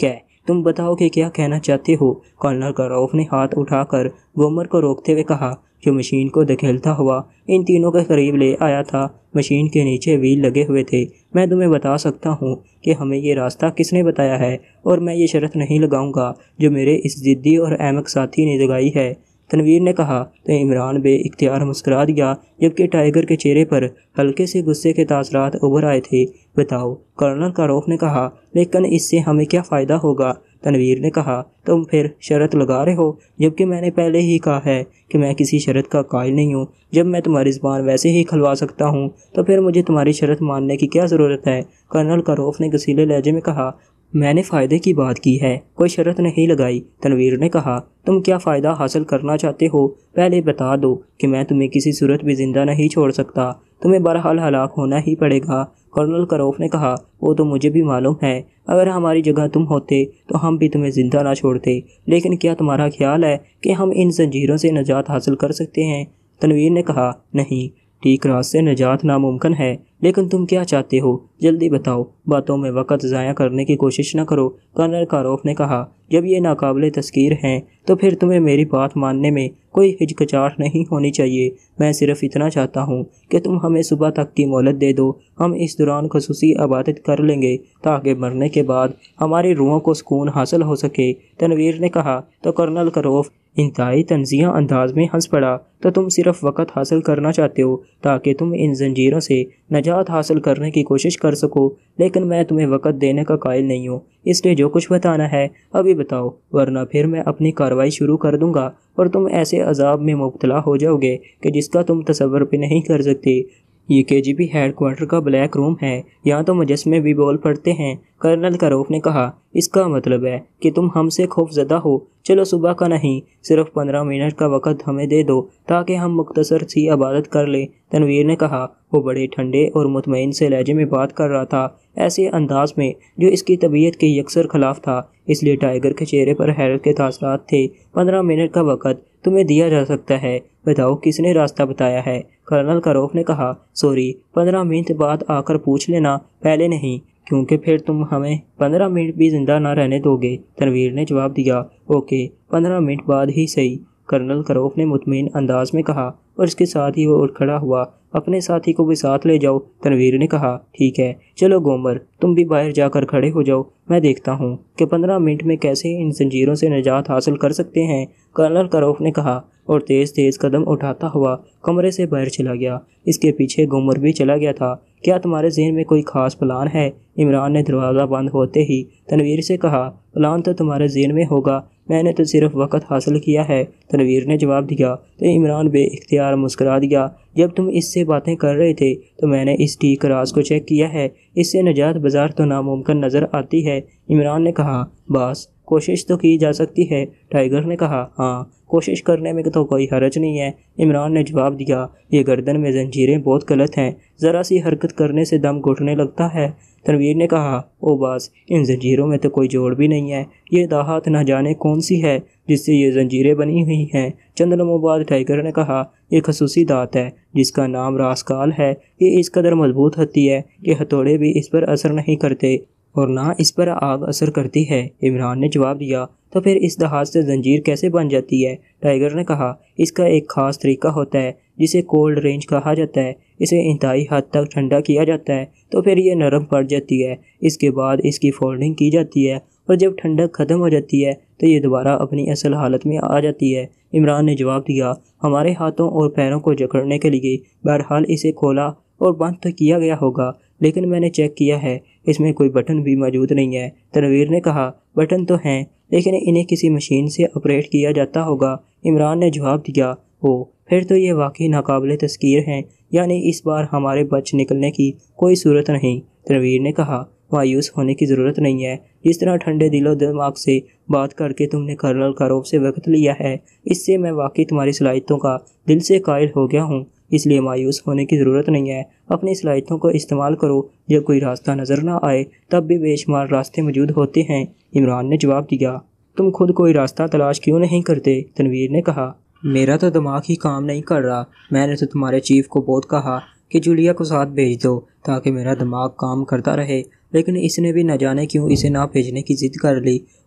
تم بتاؤ کہ کیا کہنا چاہتے ہو؟ کرنل کروف نے ہاتھ اٹھا کر گومر کو روکتے ہوئے کہا، جو مشین کو دھکیلتا ہوا ان تینوں کے قریب لے آیا تھا۔ مشین کے نیچے وہیل لگے ہوئے تھے۔ میں تمہیں بتا سکتا ہوں کہ ہمیں یہ راستہ کس نے بتایا ہے، اور میں یہ شرط نہیں لگاؤں گا جو میرے اس ضدی اور احمق ساتھی نے لگائی ہے، تنویر نے کہا۔ تو عمران بے اختیار مسکرا دیا، جبکہ ٹائیگر کے چہرے پر ہلکے سے غصے کے تاثرات ابھر آئے تھے۔ بتاؤ، کرنل کروف نے کہا، لیکن اس سے ہمیں کیا فائدہ ہوگا؟ تنویر نے کہا، تم پھر شرط لگا رہے ہو، جبکہ میں نے پہلے ہی کہا ہے کہ میں کسی شرط کا قائل نہیں ہوں۔ جب میں تمہاری زبان ویسے ہی کھلوا سکتا ہوں تو پھر مجھے تمہاری شرط ماننے کی کیا ضرورت ہے؟ کرنل کروف نے غصیلے لہجے میں کہا، میں نے فائدے کی بات کی ہے، کوئی شرط نہیں لگائی۔ تنویر نے کہا، تم کیا فائدہ حاصل کرنا چاہتے ہو؟ پہلے بتا دو کہ میں تمہیں کسی صورت بھی زندہ نہیں چھوڑ سکتا، تمہیں بہرحال ہلاک ہونا ہی پڑے گا۔ کرنل کروف نے کہا، وہ تو مجھے بھی معلوم ہے، اگر ہماری جگہ تم ہوتے تو ہم بھی تمہیں زندہ نہ چھوڑتے، لیکن کیا تمہارا خیال ہے کہ ہم ان زنجیروں سے نجات حاصل کر سکتے ہیں؟ تنویر نے کہا، نہیں، ٹھیک راست سے نجات ناممکن ہے، لیکن تم کیا چاہتے ہو؟ جلدی بتاؤ، باتوں میں وقت ضائع کرنے کی کوشش نہ کرو۔ کرنل کروف نے کہا، جب یہ ناقابل تذکیر ہیں تو پھر تمہیں میری بات ماننے میں کوئی ہچکچاہٹ نہیں ہونی چاہیے۔ میں صرف اتنا چاہتا ہوں کہ تم ہمیں صبح تک کی مہلت دے دو، ہم اس دوران خصوصی عبادت کر لیں گے تاکہ مرنے کے بعد ہماری روحوں کو سکون حاصل ہو سکے۔ تنویر نے کہا۔ تو کرنل کروف انتہائی طنزیہ انداز میں ہنس پڑا، تو تم صرف وقت حاصل کرنا چاہتے ہو تاکہ تم ان زنجیروں سے نجات حاصل کرنے کی کوشش کر سکو، لیکن میں تمہیں وقت دینے کا قائل نہیں ہوں، اس لیے جو کچھ بتانا ہے ابھی بتاؤ، ورنہ پھر میں اپنی کارروائی شروع کر دوں گا اور تم ایسے عذاب میں مبتلا ہو جاؤ گے کہ جس کا تم تصور بھی نہیں کر سکتے۔ یہ KGB ہیڈ کوارٹر کا بلیک روم ہے، یہاں تو مجسمے بھی بول پڑتے ہیں۔ کرنل کروف نے کہا، اس کا مطلب ہے کہ تم ہم سے خوف زدہ ہو۔ چلو صبح کا نہیں، صرف 15 منٹ کا وقت ہمیں دے دو تاکہ ہم مختصر سی عبادت کر لیں۔ تنویر نے کہا۔ وہ بڑے ٹھنڈے اور مطمئن سے لہجے میں بات کر رہا تھا، ایسے انداز میں جو اس کی طبیعت کے یکسر خلاف تھا، اس لیے ٹائیگر کے چہرے پر حیرت کے تاثرات تھے۔ 15 منٹ کا وقت تمہیں دیا جا سکتا ہے، بتاؤ کس نے راستہ بتایا ہے؟ کرنل کروف نے کہا، سوری، 15 منٹ بعد آ کر پوچھ لینا، پہلے نہیں، کیونکہ پھر تم ہمیں 15 منٹ بھی زندہ نہ رہنے دو گے۔ تنویر نے جواب دیا، اوکے، 15 منٹ بعد ہی صحیح، کرنل کروف نے مطمئن انداز میں کہا، اور اس کے ساتھ ہی وہ اٹھ کھڑا ہوا۔ اپنے ساتھی کو بھی ساتھ لے جاؤ، تنویر نے کہا۔ ٹھیک ہے، چلو گومر، تم بھی باہر جا کر کھڑے ہو جاؤ، میں دیکھتا ہوں کہ 15 منٹ میں کیسے ان زنجیروں سے نجات حاصل کر سکتے ہیں، کرنل کروف نے کہا، اور تیز تیز قدم اٹھاتا ہوا کمرے سے باہر چلا گیا۔ اس کے پیچھے گومر بھی چلا گیا تھا۔ کیا تمہارے ذہن میں کوئی خاص پلان ہے؟ عمران نے دروازہ بند ہوتے ہی تنویر سے کہا۔ پلان تو تمہارے ذہن میں ہوگا، میں نے تو صرف وقت حاصل کیا ہے، تنویر نے جواب دیا۔ تو عمران بے اختیار مسکرا دیا۔ جب تم اس سے باتیں کر رہے تھے تو میں نے اس ٹھیک راز کو چیک کیا ہے، اس سے نجات بازار تو ناممکن نظر آتی ہے، عمران نے کہا۔ باس، کوشش تو کی جا سکتی ہے، ٹائیگر نے کہا۔ ہاں، کوشش کرنے میں تو کوئی حرج نہیں ہے، عمران نے جواب دیا۔ یہ گردن میں زنجیریں بہت غلط ہیں، ذرا سی حرکت کرنے سے دم گھٹنے لگتا ہے، تنویر نے کہا۔ او باس، ان زنجیروں میں تو کوئی جوڑ بھی نہیں ہے، یہ دھات نہ جانے کون سی ہے جس سے یہ زنجیریں بنی ہوئی ہیں، چند لمحوں بعد ٹائیگر نے کہا۔ یہ خصوصی دھات ہے جس کا نام راسکال ہے، یہ اس قدر مضبوط ہوتی ہے کہ ہتھوڑے بھی اس پر اثر نہیں کرتے اور نہ اس پر آگ اثر کرتی ہے، عمران نے جواب دیا۔ تو پھر اس دھات سے زنجیر کیسے بن جاتی ہے؟ ٹائیگر نے کہا۔ اس کا ایک خاص طریقہ ہوتا ہے جسے کولڈ رینج کہا جاتا ہے، اسے انتہائی حد تک ٹھنڈا کیا جاتا ہے تو پھر یہ نرم پڑ جاتی ہے، اس کے بعد اس کی فولڈنگ کی جاتی ہے اور جب ٹھنڈک ختم ہو جاتی ہے تو یہ دوبارہ اپنی اصل حالت میں آ جاتی ہے، عمران نے جواب دیا۔ ہمارے ہاتھوں اور پیروں کو جکڑنے کے لیے بہرحال اسے کھولا اور بند تو کیا گیا ہوگا، لیکن میں نے چیک کیا ہے، اس میں کوئی بٹن بھی موجود نہیں ہے، تنویر نے کہا۔ بٹن تو ہیں لیکن انہیں کسی مشین سے آپریٹ کیا جاتا ہوگا، عمران نے جواب دیا۔ او، پھر تو یہ واقعی ناقابل تذکیر ہیں، یعنی اس بار ہمارے بچ نکلنے کی کوئی صورت نہیں، تنویر نے کہا۔ مایوس ہونے کی ضرورت نہیں ہے، جس طرح ٹھنڈے دل و دماغ سے بات کر کے تم نے کرنل کروف سے وقت لیا ہے، اس سے میں واقعی تمہاری صلاحیتوں کا دل سے قائل ہو گیا ہوں، اس لیے مایوس ہونے کی ضرورت نہیں ہے، اپنی صلاحیتوں کو استعمال کرو، جب کوئی راستہ نظر نہ آئے تب بھی بے شمار راستے موجود ہوتے ہیں، عمران نے جواب دیا۔ تم خود کوئی راستہ تلاش کیوں نہیں کرتے؟ تنویر نے کہا۔ میرا تو دماغ ہی کام نہیں کر رہا، میں نے تو تمہارے چیف کو بہت کہا کہ جولیا کو ساتھ بھیج دو تاکہ میرا دماغ کام کرتا رہے، لیکن اس نے بھی نہ جانے کیوں اسے نہ بھیجنے کی ضد کر لی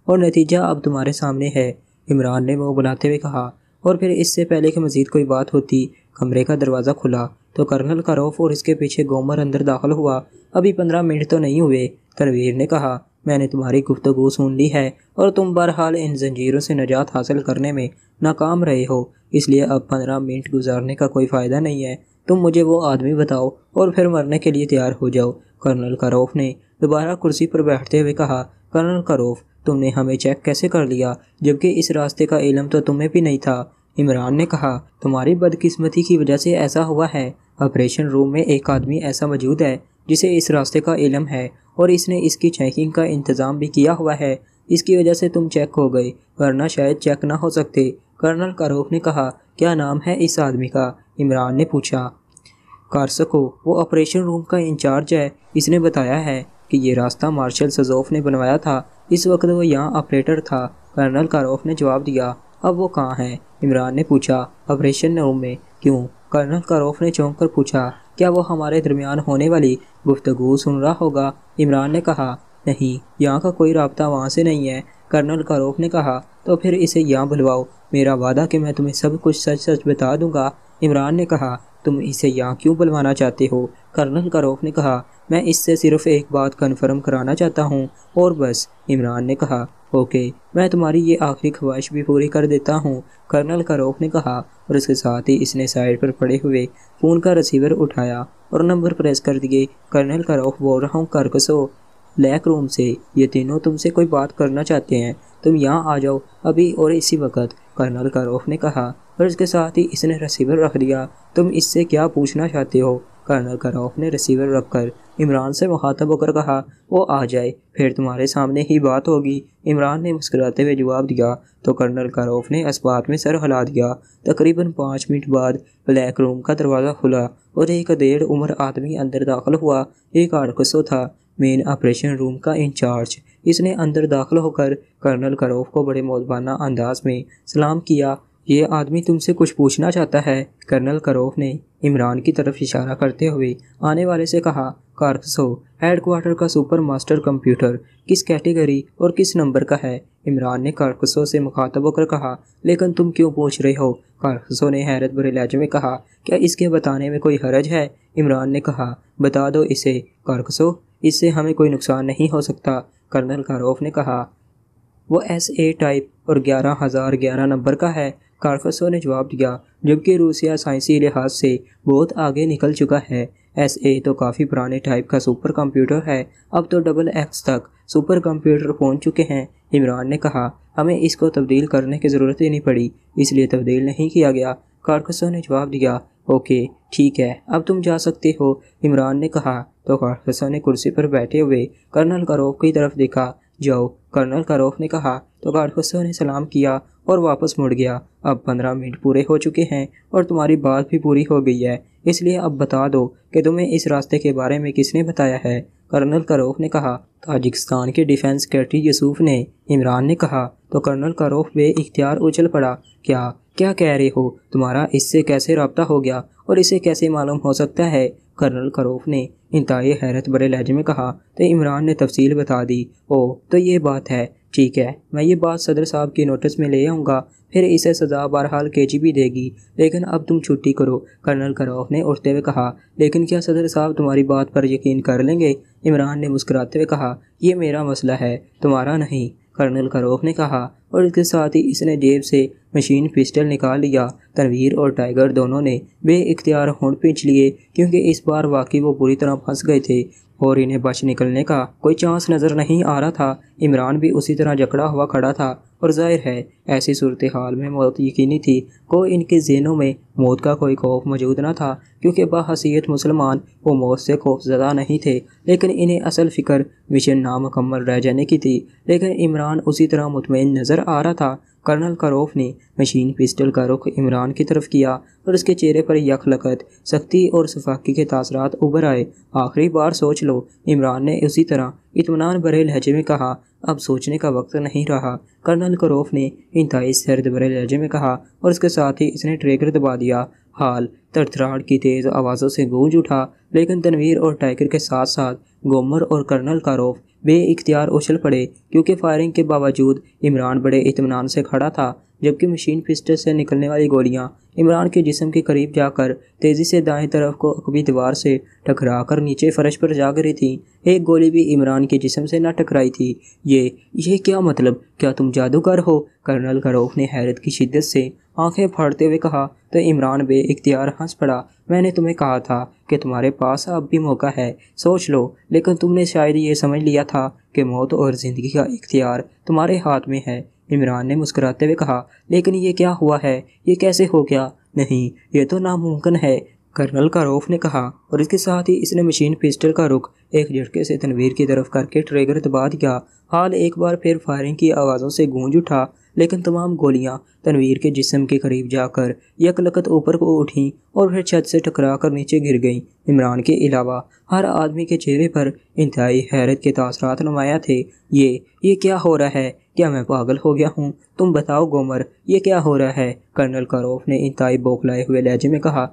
اور نتیجہ اب تمہارے سامنے ہے، عمران نے منہ بناتے ہوئے کہا۔ اور پھر اس سے پہلے کہ مزید کوئی بات ہوتی، کمرے کا دروازہ کھلا تو کرنل کروف اور اس کے پیچھے گومر اندر داخل ہوا۔ ابھی 15 منٹ تو نہیں ہوئے، تنویر نے کہا۔ میں نے تمہاری گفتگو سن لی ہے اور تم بہرحال ان زنجیروں سے نجات حاصل کرنے میں ناکام رہے ہو، اس لیے اب 15 منٹ گزارنے کا کوئی فائدہ نہیں ہے۔ تم مجھے وہ آدمی بتاؤ اور پھر مرنے کے لیے تیار ہو جاؤ۔ کرنل کروف نے دوبارہ کرسی پر بیٹھتے ہوئے کہا۔ کرنل کروف، تم نے ہمیں چیک کیسے کر لیا جبکہ اس راستے کا علم تو تمہیں بھی نہیں تھا؟ عمران نے کہا۔ تمہاری بدقسمتی کی وجہ سے ایسا ہوا ہے۔ آپریشن روم میں ایک آدمی ایسا موجود ہے جسے اس راستے کا علم ہے اور اس نے اس کی چیکنگ کا انتظام بھی کیا ہوا ہے۔ اس کی وجہ سے تم چیک ہو گئے، ورنہ شاید چیک نہ ہو سکتے۔ کرنل کروف نے کہا۔ کیا نام ہے اس آدمی کا؟ عمران نے پوچھا۔ کارسکو، وہ آپریشن روم کا انچارج ہے۔ اس نے بتایا ہے کہ یہ راستہ مارشل سزوف نے بنوایا تھا، اس وقت وہ یہاں آپریٹر تھا۔ کرنل کروف نے جواب دیا۔ اب وہ کہاں ہے؟ عمران نے پوچھا۔ آپریشن روم میں۔ کیوں؟ کرنل کروف نے چونک کر پوچھا۔ کیا وہ ہمارے درمیان ہونے والی گفتگو سن رہا ہوگا؟ عمران نے کہا۔ نہیں، یہاں کا کوئی رابطہ وہاں سے نہیں ہے۔ کرنل کروف نے کہا۔ تو پھر اسے یہاں بلواؤ، میرا وعدہ کہ میں تمہیں سب کچھ سچ سچ بتا دوں گا۔ عمران نے کہا۔ تم اسے یہاں کیوں بلوانا چاہتے ہو؟ کرنل کروف نے کہا۔ میں اس سے صرف ایک بات کنفرم کرانا چاہتا ہوں اور بس۔ عمران نے کہا۔ اوکے، میں تمہاری یہ آخری خواہش بھی پوری کر دیتا ہوں، کرنل کروف نے کہا، اور اس کے ساتھ ہی اس نے سائیڈ پر پڑے ہوئے فون کا ریسیور اٹھایا اور نمبر پریس کر دیے۔ کرنل کروف بول رہا ہوں کارکسو، لیک روم سے۔ یہ تینوں تم سے کوئی بات کرنا چاہتے ہیں، تم یہاں آ جاؤ ابھی اور اسی وقت، کرنل کروف نے کہا، اور اس کے ساتھ ہی اس نے ریسیور رکھ دیا۔ تم اس سے کیا پوچھنا چاہتے ہو؟ کرنل کروف نے ریسیور رکھ کر عمران سے مخاطب ہو کر کہا۔ وہ آ جائے، پھر تمہارے سامنے ہی بات ہوگی، عمران نے مسکراتے ہوئے جواب دیا۔ تو کرنل کروف نے اس بات میں سر ہلا دیا۔ تقریباً 5 منٹ بعد بلیک روم کا دروازہ کھلا اور ایک دیڑھ عمر آدمی اندر داخل ہوا۔ ایک کارکسو تھا، مین آپریشن روم کا انچارج۔ اس نے اندر داخل ہو کر کرنل کروف کو بڑے مؤدبانہ انداز میں سلام کیا۔ یہ آدمی تم سے کچھ پوچھنا چاہتا ہے، کرنل کروف نے عمران کی طرف اشارہ کرتے ہوئے آنے والے سے کہا۔ کارکسو، ہیڈ کوارٹر کا سپر ماسٹر کمپیوٹر کس کیٹیگری اور کس نمبر کا ہے؟ عمران نے کارکسو سے مخاطب ہو کر کہا۔ لیکن تم کیوں پوچھ رہے ہو؟ کارکسو نے حیرت بھرے لہجے میں کہا۔ کیا اس کے بتانے میں کوئی حرج ہے؟ عمران نے کہا۔ بتا دو اسے کارکسو، اس سے ہمیں کوئی نقصان نہیں ہو سکتا، کرنل کروف نے کہا۔ وہ SA ٹائپ اور 11011 نمبر کا ہے، کارکسو نے جواب دیا، جبکہ روسیہ سائنسی لحاظ سے بہت آگے نکل چکا ہے۔ SA تو کافی پرانے ٹائپ کا سپر کمپیوٹر ہے، اب تو XX تک سپر کمپیوٹر پہنچ چکے ہیں، عمران نے کہا۔ ہمیں اس کو تبدیل کرنے کی ضرورت ہی نہیں پڑی، اس لیے تبدیل نہیں کیا گیا، کارکسو نے جواب دیا۔ اوکے، ٹھیک ہے، اب تم جا سکتے ہو، عمران نے کہا۔ تو کارکسو نے کرسی پر بیٹھے ہوئے کرنل کروف کی طرف دیکھا۔ جاؤ، کرنل کروف نے کہا۔ تو کارکسو نے سلام کیا اور واپس مڑ گیا۔ اب 15 منٹ پورے ہو چکے ہیں اور تمہاری بات بھی پوری ہو گئی ہے، اس لیے اب بتا دو کہ تمہیں اس راستے کے بارے میں کس نے بتایا ہے، کرنل کروف نے کہا۔ تاجکستان کے ڈیفنس سیکرٹری یوسف نے، عمران نے کہا۔ تو کرنل کروف بے اختیار اچھل پڑا۔ کیا کہہ رہے ہو؟ تمہارا اس سے کیسے رابطہ ہو گیا اور اسے کیسے معلوم ہو سکتا ہے؟ کرنل کروف نے انتہائی حیرت بھرے لہجے میں کہا۔ تو عمران نے تفصیل بتا دی۔ او تو یہ بات ہے، ٹھیک ہے، میں یہ بات صدر صاحب کی نوٹس میں لے آؤں گا، پھر اسے سزا بہرحال KGB دے گی، لیکن اب تم چھٹی کرو، کرنل کروف نے اٹھتے ہوئے کہا۔ لیکن کیا صدر صاحب تمہاری بات پر یقین کر لیں گے؟ عمران نے مسکراتے ہوئے کہا۔ یہ میرا مسئلہ ہے، تمہارا نہیں، کرنل کروف نے کہا، اور اس کے ساتھ ہی اس نے جیب سے مشین پسٹل نکال لیا۔ تنویر اور ٹائیگر دونوں نے بے اختیار ہونٹ پینچ لیے، کیونکہ اس بار واقعی وہ پوری طرح پھنس گئے تھے اور انہیں بچ نکلنے کا کوئی چانس نظر نہیں آ رہا تھا۔ عمران بھی اسی طرح جکڑا ہوا کھڑا تھا، اور ظاہر ہے ایسی صورتحال میں موت یقینی تھی۔ کوئی ان کے ذہنوں میں موت کا کوئی خوف موجود نہ تھا، کیونکہ بحیثیت مسلمان وہ موت سے خوف زدہ نہیں تھے، لیکن انہیں اصل فکر مشن نامکمل رہ جانے کی تھی۔ لیکن عمران اسی طرح مطمئن نظر آ رہا تھا۔ کرنل کروف نے مشین پسٹل کا رخ عمران کی طرف کیا اور اس کے چہرے پر یک لکت سختی اور سفاکی کے تاثرات ابھر آئے۔ آخری بار سوچ لو، عمران نے اسی طرح اطمینان بھرے لہجے میں کہا۔ اب سوچنے کا وقت نہیں رہا، کرنل کروف نے انتہائی سرد بھرے لہجے میں کہا، اور اس کے ساتھ ہی اس نے ٹریگر دبا دیا۔ حال تڑتڑاہٹ کی تیز آوازوں سے گونج اٹھا، لیکن تنویر اور ٹائیگر کے ساتھ ساتھ گومر اور کرنل کروف بے اختیار اچھل پڑے، کیونکہ فائرنگ کے باوجود عمران بڑے اطمینان سے کھڑا تھا، جبکہ مشین پسٹل سے نکلنے والی گولیاں عمران کے جسم کے قریب جا کر تیزی سے دائیں طرف کو عقبی دیوار سے ٹکرا کر نیچے فرش پر جا گری تھیں۔ ایک گولی بھی عمران کے جسم سے نہ ٹکرائی تھی۔ یہ کیا مطلب؟ کیا تم جادوگر ہو؟ کرنل کروف نے حیرت کی شدت سے آنکھیں پھاڑتے ہوئے کہا، تو عمران بے اختیار ہنس پڑا۔ میں نے تمہیں کہا تھا کہ تمہارے پاس اب بھی موقع ہے، سوچ لو، لیکن تم نے شاید یہ سمجھ لیا تھا کہ موت اور زندگی کا اختیار تمہارے ہاتھ میں ہے۔ عمران نے مسکراتے ہوئے کہا، لیکن یہ کیا ہوا ہے؟ یہ کیسے ہو گیا؟ نہیں، یہ تو ناممکن ہے، کرنل کروف نے کہا، اور اس کے ساتھ ہی اس نے مشین پسٹل کا رخ ایک جھٹکے سے تنویر کی طرف کر کے ٹریگر دبا دیا۔ حال ایک بار پھر فائرنگ کی آوازوں سے گونج اٹھا، لیکن تمام گولیاں تنویر کے جسم کے قریب جا کر یک لکت اوپر کو اٹھیں اور پھر چھت سے ٹکرا کر نیچے گر گئیں۔ عمران کے علاوہ ہر آدمی کے چہرے پر انتہائی حیرت کے تاثرات نمایاں تھے۔ یہ کیا ہو رہا ہے؟ کیا میں پاگل ہو گیا ہوں؟ تم بتاؤ گومر، یہ کیا ہو رہا ہے؟ کرنل کروف نے انتہائی بوکھلائے ہوئے لہجے میں کہا۔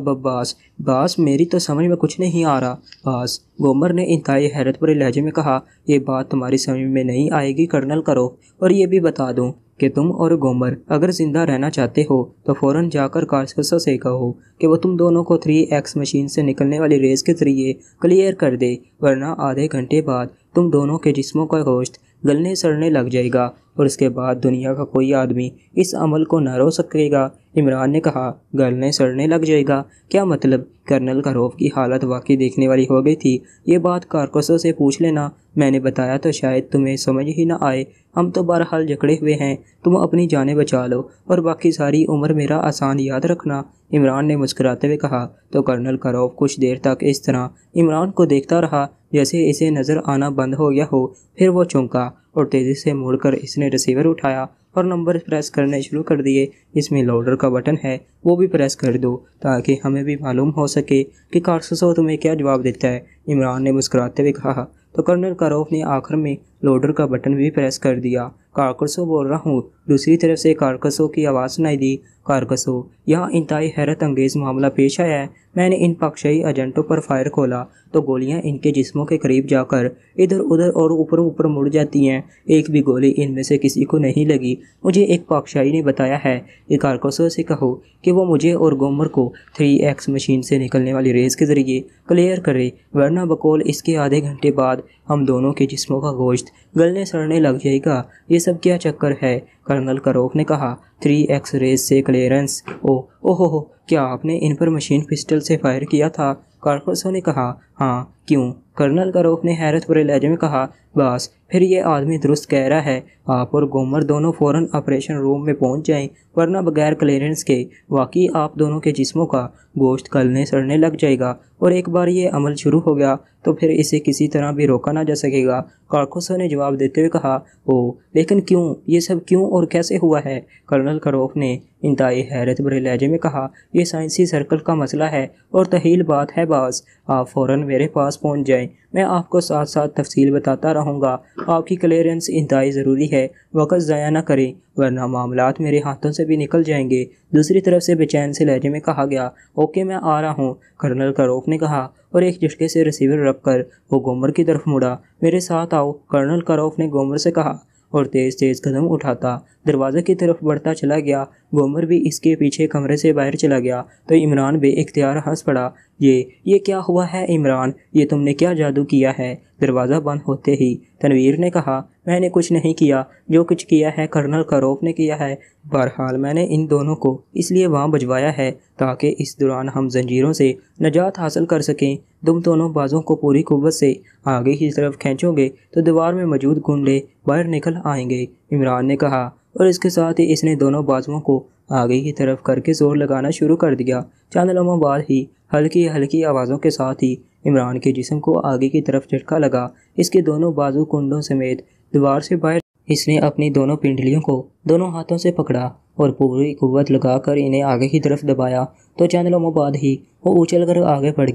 باس میری تو سمجھ میں کچھ نہیں آ رہا باس، گومر نے انتہائی حیرت بھرے لہجے میں کہا۔ یہ بات تمہاری سمجھ میں نہیں آئے گی کرنل کروف، اور یہ بھی بتا دوں کہ تم اور گومر اگر زندہ رہنا چاہتے ہو تو فوراً جا کر کارسسو سے کہو کہ وہ تم دونوں کو 3X مشین سے نکلنے والی ریز کے ذریعے کلیئر کر دے، ورنہ آدھے گھنٹے بعد تم دونوں کے جسموں کا گوشت گلنے سڑنے لگ جائے گا، اور اس کے بعد دنیا کا کوئی آدمی اس عمل کو نہ روک سکے گا۔ عمران نے کہا، گلنے سڑنے لگ جائے گا؟ کیا مطلب؟ کرنل کروف کی حالت واقعی دیکھنے والی ہو گئی تھی۔ یہ بات کارکسوں سے پوچھ لینا، میں نے بتایا تو شاید تمہیں سمجھ ہی نہ آئے۔ ہم تو بہرحال جکڑے ہوئے ہیں، تم اپنی جانیں بچا لو اور باقی ساری عمر میرا آسان یاد رکھنا، عمران نے مسکراتے ہوئے کہا۔ تو کرنل کروف کچھ دیر تک اس طرح عمران کو دیکھتا رہا جیسے اسے نظر آنا بند ہو گیا ہو، پھر وہ چونکا اور تیزی سے مڑ کر اس نے ریسیور اٹھایا اور نمبر پریس کرنے شروع کر دیے۔ اس میں لاؤڈر کا بٹن ہے، وہ بھی پریس کر دو تاکہ ہمیں بھی معلوم ہو سکے کہ کارسسو تمہیں کیا جواب دیتا ہے، عمران نے مسکراتے ہوئے کہا۔ تو کرنل کروف نے آخر میں لاؤڈر کا بٹن بھی پریس کر دیا۔ کارکسو بول رہا ہوں، دوسری طرف سے کارکسو کی آواز سنائی دی۔ کارکسو، یہاں انتہائی حیرت انگیز معاملہ پیش آیا ہے۔ میں نے ان پاکشاہی ایجنٹوں پر فائر کھولا تو گولیاں ان کے جسموں کے قریب جا کر ادھر ادھر اور اوپر مڑ جاتی ہیں، ایک بھی گولی ان میں سے کسی کو نہیں لگی۔ مجھے ایک پاکشاہی نے بتایا ہے کہ کارکسو سے کہو کہ وہ مجھے اور گومر کو 3X مشین سے نکلنے والی ریز کے ذریعے کلیئر کرے، ورنہ بقول اس کے آدھے گھنٹے بعد ہم دونوں کے جسموں کا گوشت گلنے سڑنے لگ جائے گا۔ یہ سب کیا چکر ہے؟ کرنل کروف نے کہا۔ 3X ریز سے کلیئرنس؟ اوہ، کیا آپ نے ان پر مشین پسٹل سے فائر کیا تھا؟ کارکسو نے کہا۔ ہاں، کیوں؟ کرنل کروف نے حیرت بھرے لہجے میں کہا۔ بس پھر یہ آدمی درست کہہ رہا ہے، آپ اور گومر دونوں فوراً آپریشن روم میں پہنچ جائیں، ورنہ بغیر کلیئرنس کے واقعی آپ دونوں کے جسموں کا گوشت گلنے سڑنے لگ جائے گا، اور ایک بار یہ عمل شروع ہو گیا تو پھر اسے کسی طرح بھی روکا نہ جا سکے گا۔ کارکسو نے جواب دیتے ہوئے کہا۔ لیکن کیوں؟ یہ سب کیوں اور کیسے ہوا ہے؟ کرنل کروف نے انتہائی حیرت بھرے لہجے میں کہا۔ یہ سائنسی سرکل کا مسئلہ ہے اور طویل بات ہے باس، آپ فوراً میرے پاس پہنچ جائیں، میں آپ کو ساتھ ساتھ تفصیل بتاتا رہوں گا۔ آپ کی کلیئرنس انتہائی ضروری ہے، وقت ضائع نہ کریں ورنہ معاملات میرے ہاتھوں سے بھی نکل جائیں گے، دوسری طرف سے بے چین سے لہجے میں کہا گیا۔ اوکے، میں آ رہا ہوں، کرنل کروف نے کہا، اور ایک جھٹکے سے ریسیور رکھ کر وہ گومر کی طرف مڑا۔ میرے ساتھ آؤ، کرنل کروف نے گومر سے کہا، اور تیز تیز قدم اٹھاتا دروازے کی طرف بڑھتا چلا گیا۔ گومر بھی اس کے پیچھے کمرے سے باہر چلا گیا تو عمران بے اختیار ہنس پڑا۔ یہ کیا ہوا ہے عمران؟ یہ تم نے کیا جادو کیا ہے؟ دروازہ بند ہوتے ہی تنویر نے کہا۔ میں نے کچھ نہیں کیا، جو کچھ کیا ہے کرنل کروف نے کیا ہے۔ بہرحال میں نے ان دونوں کو اس لیے وہاں بھجوایا ہے تاکہ اس دوران ہم زنجیروں سے نجات حاصل کر سکیں۔ تم دونوں بازوں کو پوری قوت سے آگے کی طرف کھینچو گے تو دیوار میں موجود گنڈے باہر نکل آئیں گے، عمران نے کہا، اور اس کے ساتھ ہی اس نے دونوں بازوؤں کو آگے کی طرف کر کے زور لگانا شروع کر دیا۔ چند لمحوں بعد ہی ہلکی آوازوں کے ساتھ ہی عمران کے جسم کو آگے کی طرف جھٹکا لگا۔ اس کے دونوں بازو کنڈوں سمیت دیوار سے باہر اس نے اپنی دونوں پنڈلیوں کو دونوں ہاتھوں سے پکڑا اور پوری قوت لگا کر انہیں آگے کی طرف دبایا تو چند لمحوں بعد ہی وہ اچھل کر آگے بڑھ گیا۔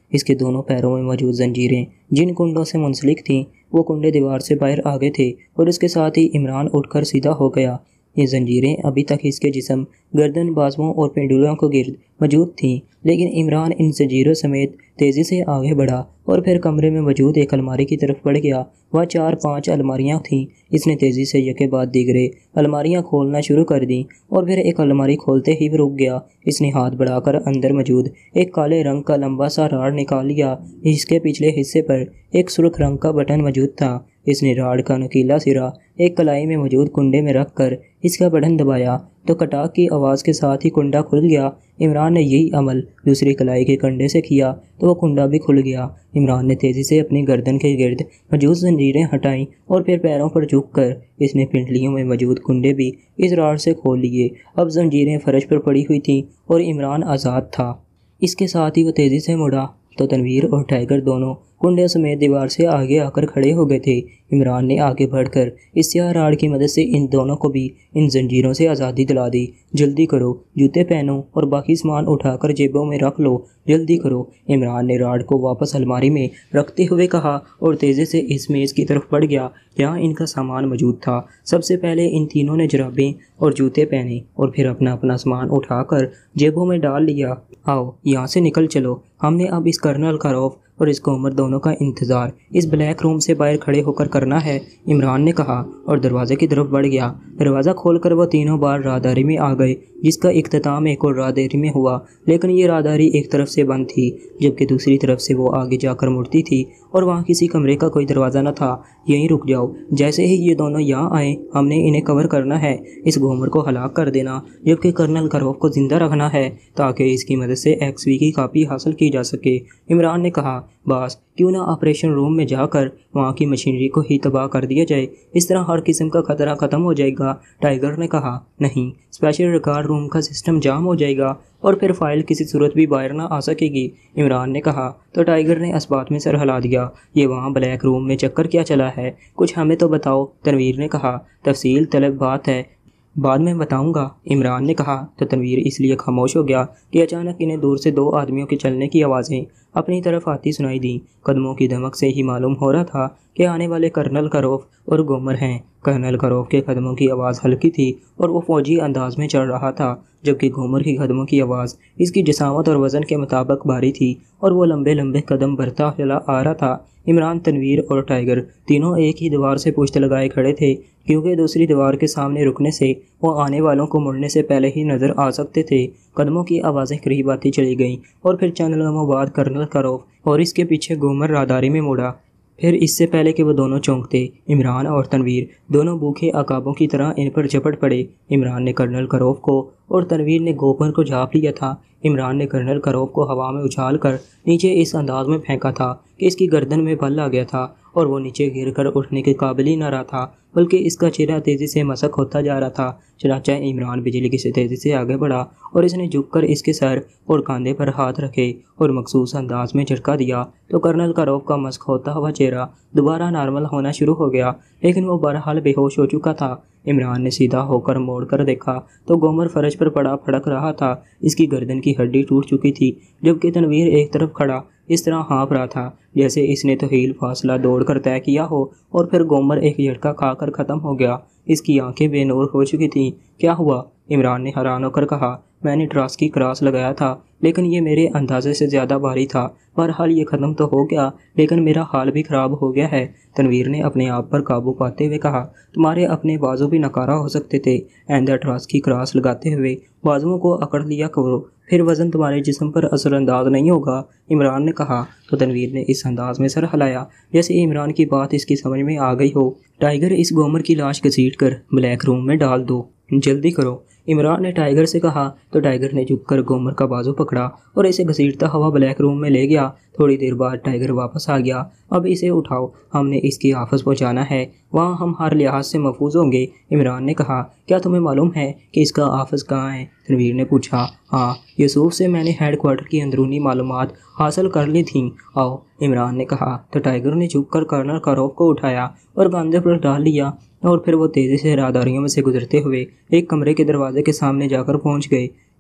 اس کے دونوں پیروں میں موجود زنجیریں جن کنڈوں سے منسلک تھیں وہ کنڈے دیوار سے باہر آ گئے تھے اور اس کے ساتھ ہی عمران اٹھ کر سیدھا ہو گیا۔ یہ زنجیریں ابھی تک اس کے جسم، گردن، بازوؤں اور پنڈلیوں کو گرد موجود تھیں، لیکن عمران ان زنجیروں سمیت تیزی سے آگے بڑھا اور پھر کمرے میں موجود ایک الماری کی طرف بڑھ گیا۔ وہاں 4-5 الماریاں تھیں۔ اس نے تیزی سے یکے بعد دیگرے الماریاں کھولنا شروع کر دیں اور پھر ایک الماری کھولتے ہی وہ رک گیا۔ اس نے ہاتھ بڑھا کر اندر موجود ایک کالے رنگ کا لمبا سا راڈ نکال لیا۔ اس کے پچھلے حصے پر ایک سرخ رنگ کا بٹن موجود تھا۔ اس نے راڈ کا نکیلا سرا ایک کلائی میں موجود کنڈے میں رکھ کر اس کا بٹن دبایا تو کٹاک کی آواز کے ساتھ ہی کنڈا کھل گیا۔ عمران نے یہی عمل دوسری کلائی کے کنڈے سے کیا تو وہ کنڈا بھی کھل گیا۔ عمران نے تیزی سے اپنی گردن کے گرد موجود زنجیریں ہٹائیں اور پھر پیروں پر جھک کر اس نے پنڈلیوں میں موجود کنڈے بھی اس راڈ سے کھول لیے۔ اب زنجیریں فرش پر پڑی ہوئی تھیں اور عمران آزاد تھا۔ اس کے ساتھ ہی وہ تیزی سے مڑا تو تنویر اور ٹائیگر دونوں کنڈے سمیت دیوار سے آگے آ کر کھڑے ہو گئے تھے۔ عمران نے آگے بڑھ کر اس سیاہ راڈ کی مدد سے ان دونوں کو بھی ان زنجیروں سے آزادی دلا دی۔ جلدی کرو، جوتے پہنو اور باقی سامان اٹھا کر جیبوں میں رکھ لو، جلدی کرو۔ عمران نے راڈ کو واپس الماری میں رکھتے ہوئے کہا اور تیزی سے اس میز کی طرف بڑھ گیا جہاں ان کا سامان موجود تھا۔ سب سے پہلے ان تینوں نے جرابیں اور جوتے پہنے اور پھر اپنا اپنا سامان اٹھا کر جیبوں میں ڈال لیا۔ آؤ یہاں سے نکل چلو، ہم نے اب اس کرنل کاروف اور اس گومر دونوں کا انتظار اس بلیک روم سے باہر کھڑے ہو کر کرنا ہے، عمران نے کہا اور دروازے کی طرف بڑھ گیا۔ دروازہ کھول کر وہ تینوں بار راہداری میں آ گئے جس کا اختتام ایک اور راہداری میں ہوا، لیکن یہ راہداری ایک طرف سے بند تھی جبکہ دوسری طرف سے وہ آگے جا کر مڑتی تھی اور وہاں کسی کمرے کا کوئی دروازہ نہ تھا۔ یہیں رک جاؤ، جیسے ہی یہ دونوں یہاں آئیں ہم نے انہیں کور کرنا ہے، اس گومر کو ہلاک کر دینا جبکہ کرنل کاروف کو زندہ رکھنا ہے تاکہ اس کی مدد سے ایکس وی کی کاپی حاصل کی جا سکے۔ عمران نے کہا باس کیوں نہ آپریشن روم میں جا کر وہاں کی مشینری کو ہی تباہ کر دیا جائے، اس طرح ہر قسم کا خطرہ ختم ہو جائے گا۔ ٹائیگر نے کہا نہیں، اسپیشل ریکارڈ روم کا سسٹم جام ہو جائے گا اور پھر فائل کسی صورت بھی باہر نہ آ سکے گی، عمران نے کہا تو ٹائیگر نے اس بات میں سر ہلا دیا۔ یہ وہاں بلیک روم میں چکر کیا چلا ہے، کچھ ہمیں تو بتاؤ، تنویر نے کہا۔ تفصیل طلب بات ہے، بعد میں بتاؤں گا، عمران نے کہا تو تنویر اس لیے خاموش ہو گیا کہ اچانک انہیں دور سے 2 آدمیوں کے چلنے کی آوازیں اپنی طرف آتی سنائی دیں۔ قدموں کی دھمک سے ہی معلوم ہو رہا تھا کہ آنے والے کرنل کاروف اور گومر ہیں۔ کرنل کاروف کے قدموں کی آواز ہلکی تھی اور وہ فوجی انداز میں چل رہا تھا، جبکہ گومر کی قدموں کی آواز اس کی جسامت اور وزن کے مطابق بھاری تھی اور وہ لمبے لمبے قدم بڑھتا چلا آ رہا تھا۔ عمران، تنویر اور ٹائیگر تینوں ایک ہی دیوار سے پشت لگائے کھڑے تھے کیونکہ دوسری دیوار کے سامنے رکنے سے وہ آنے والوں کو مڑنے سے پہلے ہی نظر آ سکتے تھے۔ قدموں کی آوازیں قریب آتی چلی گئیں اور پھر چند لمحوں بعد کرنل کاروف اور اس کے پیچھے گومر راہداری میں مڑا۔ پھر اس سے پہلے کہ وہ دونوں چونکتے، عمران اور تنویر دونوں بھوکے عقابوں کی طرح ان پر جھپٹ پڑے۔ عمران نے کرنل کاروف کو اور تنویر نے گومر کو جھانپ لیا تھا۔ عمران نے کرنل کاروف کو ہوا میں اچھال کر نیچے اس انداز میں پھینکا تھا کہ اس کی گردن میں بل آ گیا تھا اور وہ نیچے گر کر اٹھنے کے قابل ہی نہ رہا تھا، بلکہ اس کا چہرہ تیزی سے مسخ ہوتا جا رہا تھا۔ چنانچہ عمران بجلی کی تیزی سے آگے بڑھا اور اس نے جھک کر اس کے سر اور کاندھے پر ہاتھ رکھے اور مخصوص انداز میں جھٹکا دیا تو کرنل کاروف کا مسخ ہوتا ہوا چہرہ دوبارہ نارمل ہونا شروع ہو گیا، لیکن وہ بہرحال بے ہوش ہو چکا تھا۔ عمران نے سیدھا ہو کر موڑ کر دیکھا تو گومر فرش پر پڑا پھڑک رہا تھا، اس کی گردن کی ہڈی ٹوٹ چکی تھی، جبکہ تنویر ایک طرف کھڑا اس طرح ہانپ رہا تھا جیسے اس نے طویل فاصلہ دوڑ کر طے کیا ہو، اور پھر گومر ایک جھٹکا کھا کر ختم ہو گیا۔ اس کی آنکھیں بے نور ہو چکی تھیں۔ کیا ہوا؟ عمران نے حیران ہو کر کہا۔ میں نے ٹراس کی کراس لگایا تھا لیکن یہ میرے اندازے سے زیادہ بھاری تھا، بہرحال یہ ختم تو ہو گیا لیکن میرا حال بھی خراب ہو گیا ہے، تنویر نے اپنے آپ پر قابو پاتے ہوئے کہا۔ تمہارے اپنے بازو بھی ناکارہ ہو سکتے تھے، آئندہ ٹراس کی کراس لگاتے ہوئے بازوؤں کو اکڑ لیا کرو، پھر وزن تمہارے جسم پر اثر انداز نہیں ہوگا، عمران نے کہا تو تنویر نے اس انداز میں سر ہلایا جیسے عمران کی بات اس کی سمجھ میں آ گئی ہو۔ ٹائیگر، اس گومر کی لاش گھسیٹ کر بلیک روم میں ڈال دو، جلدی کرو، عمران نے ٹائیگر سے کہا تو ٹائیگر نے جھک کر گومر کا بازو پکڑا اور اسے گھسیٹتا ہوا بلیک روم میں لے گیا۔ تھوڑی دیر بعد ٹائیگر واپس آ گیا۔ اب اسے اٹھاؤ، ہم نے اس کی آفس پہنچانا ہے، وہاں ہم ہر لحاظ سے محفوظ ہوں گے، عمران نے کہا۔ کیا تمہیں معلوم ہے کہ اس کا آفس کہاں ہے؟ تنویر نے پوچھا۔ ہاں، یوسف سے میں نے ہیڈ کوارٹر کی اندرونی معلومات حاصل کر لی تھیں، آؤ، عمران نے کہا تو ٹائیگر نے جھک کر کرنل کاروف کو اٹھایا اور کاندھے پر ڈال لیا اور پھر وہ تیزی سے راہداریوں میں سے گزرتے ہوئے ایک کمرے کے دروازے کے سامنے جا کر پہنچ گئے۔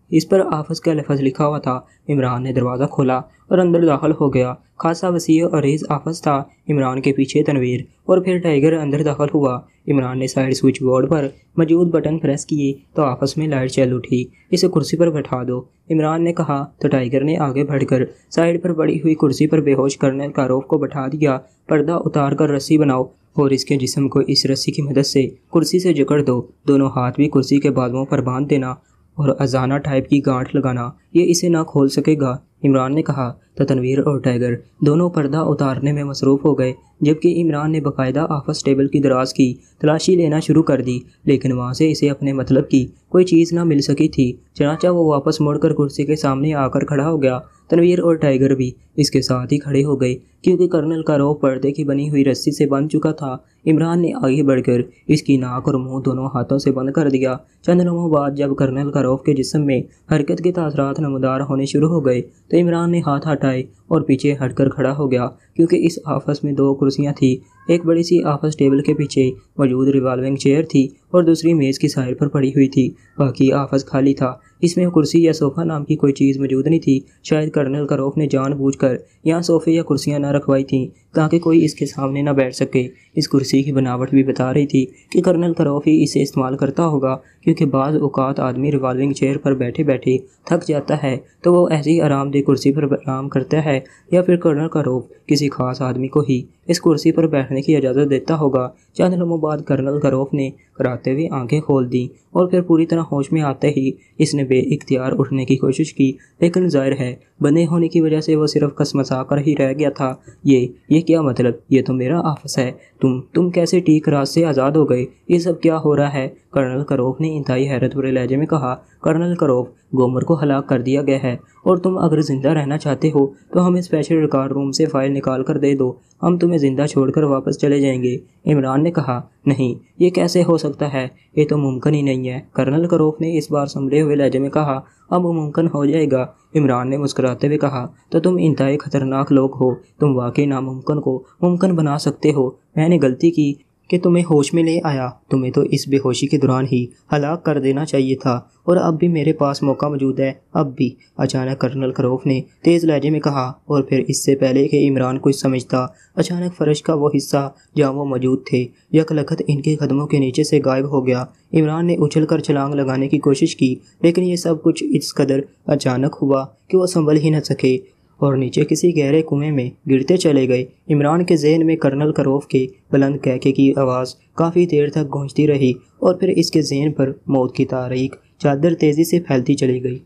इस पर आफस का लफ्ज़ लिखा हुआ था। इमरान ने दरवाज़ा खोला और अंदर दाखिल हो गया। खासा वसी और अरीज आफस था। इमरान के पीछे तनवीर और फिर टाइगर अंदर दाखिल हुआ। इमरान ने साइड स्विच बोर्ड पर मौजूद बटन प्रेस किए तो आपस में लाइट चल उठी। इसे कुर्सी पर बैठा दो, इमरान ने कहा तो टाइगर ने आगे बढ़कर साइड पर पड़ी हुई कुर्सी पर बेहोश कर्नल कारोफ को बैठा दिया। पर्दा उतार कर रस्सी बनाओ और इसके जिस्म को इस रस्सी की मदद से कुर्सी से जकड़ दो। दोनों हाथ भी कुर्सी के बाजुओं पर बांध देना और अजाना टाइप की गांठ लगाना, ये इसे ना खोल सकेगा, इमरान ने कहा। तो तनवीर और टाइगर दोनों पर्दा उतारने में मसरूफ़ हो गए, जबकि इमरान ने बाकायदा आफस टेबल की दराज की तलाशी लेना शुरू कर दी, लेकिन वहाँ से इसे अपने मतलब की कोई चीज़ ना मिल सकी थी। चनाचा वो वापस मुड़कर कुर्सी के सामने आकर खड़ा हो गया। तनवीर और टाइगर भी इसके साथ ही खड़े हो गए, क्योंकि कर्नल का रोब पर्दे की बनी हुई रस्सी से बंध चुका था। इमरान ने आगे बढ़कर इसकी नाक और मुंह दोनों हाथों से बंद कर दिया। चंद लम्हों बाद जब कर्नल कारोफ के जिस्म में हरकत के तासरात नमदार होने शुरू हो गए तो इमरान ने हाथ हटाए और पीछे हटकर खड़ा हो गया, क्योंकि इस आफस में दो कुर्सियां थी। एक बड़ी सी आफस टेबल के पीछे मौजूद रिवॉल्विंग चेयर थी और दूसरी मेज़ की साइड पर पड़ी हुई थी। बाकी आफस खाली था। इसमें कुर्सी या सोफ़ा नाम की कोई चीज़ मौजूद नहीं थी। शायद कर्नल कारोफ ने जानबूझकर यहाँ सोफ़े या कुर्सियाँ न रखवाई थीं ताकि कोई इसके सामने न बैठ सके। इस कुर्सी की बनावट भी बता रही थी कि कर्नल कारोफ ही इसे इस्तेमाल करता होगा, क्योंकि बाज़ औक़ात आदमी रिवॉल्विंग चेयर पर बैठे बैठे थक जाता है तो वो ऐसी आरामदेह कुर्सी पर आराम करता है, या फिर कर्नल कारोफ किसी खास आदमी को ही इस कुर्सी पर बैठने की इजाज़त देता होगा। चंद लम्हों बाद कर्नल कारोफ ने कराते हुए आंखें खोल दी और फिर पूरी तरह होश में आते ही इसने बेइख्तियार उठने की कोशिश की, लेकिन जाहिर है बंधे होने की वजह से वो सिर्फ कसमसा कर ही रह गया था। ये क्या मतलब? ये तो मेरा ऑफिस है। तुम कैसे ठीक रात से आज़ाद हो गए? ये सब क्या हो रहा है? कर्नल कारोफ ने इंतहाई हैरत भरे लहजे में कहा। कर्नल कारोफ, गोमर को हलाक कर दिया गया है और तुम अगर जिंदा रहना चाहते हो तो हमें स्पेशल रिकॉर्ड रूम से फाइल निकाल कर दे दो, हम तुम्हें जिंदा छोड़कर वापस चले जाएंगे। इमरान ने कहा, नहीं, ये कैसे हो सकता है? ये तो मुमकिन ही नहीं है, कर्नल कारोफ ने इस बार संभले हुए लहजे में कहा। अब मुमकिन हो जाएगा, इमरान ने मुस्कुराते हुए कहा। तो तुम इंतहाई खतरनाक लोग हो, तुम वाकई नामुमकिन को मुमकिन बना सकते हो। मैंने गलती की कि तुम्हें होश में ले आया, तुम्हें तो इस बेहोशी के दौरान ही हलाक कर देना चाहिए था, और अब भी मेरे पास मौका मौजूद है, अब भी, अचानक कर्नल कारोफ ने तेज़ लहजे में कहा। और फिर इससे पहले कि इमरान कुछ समझता, अचानक फर्श का वो हिस्सा जहाँ वो मौजूद थे यकलखत इनके कदमों के नीचे से गायब हो गया। इमरान ने उछलकर छलांग लगाने की कोशिश की, लेकिन ये सब कुछ इस कदर अचानक हुआ कि वो संभल ही न सके और नीचे किसी गहरे कुएं में गिरते चले गए। इमरान के ज़हन में कर्नल कारोफ के बुलंद कहके की आवाज़ काफ़ी देर तक गूंजती रही और फिर इसके ज़हन पर मौत की तारीख चादर तेज़ी से फैलती चली गई।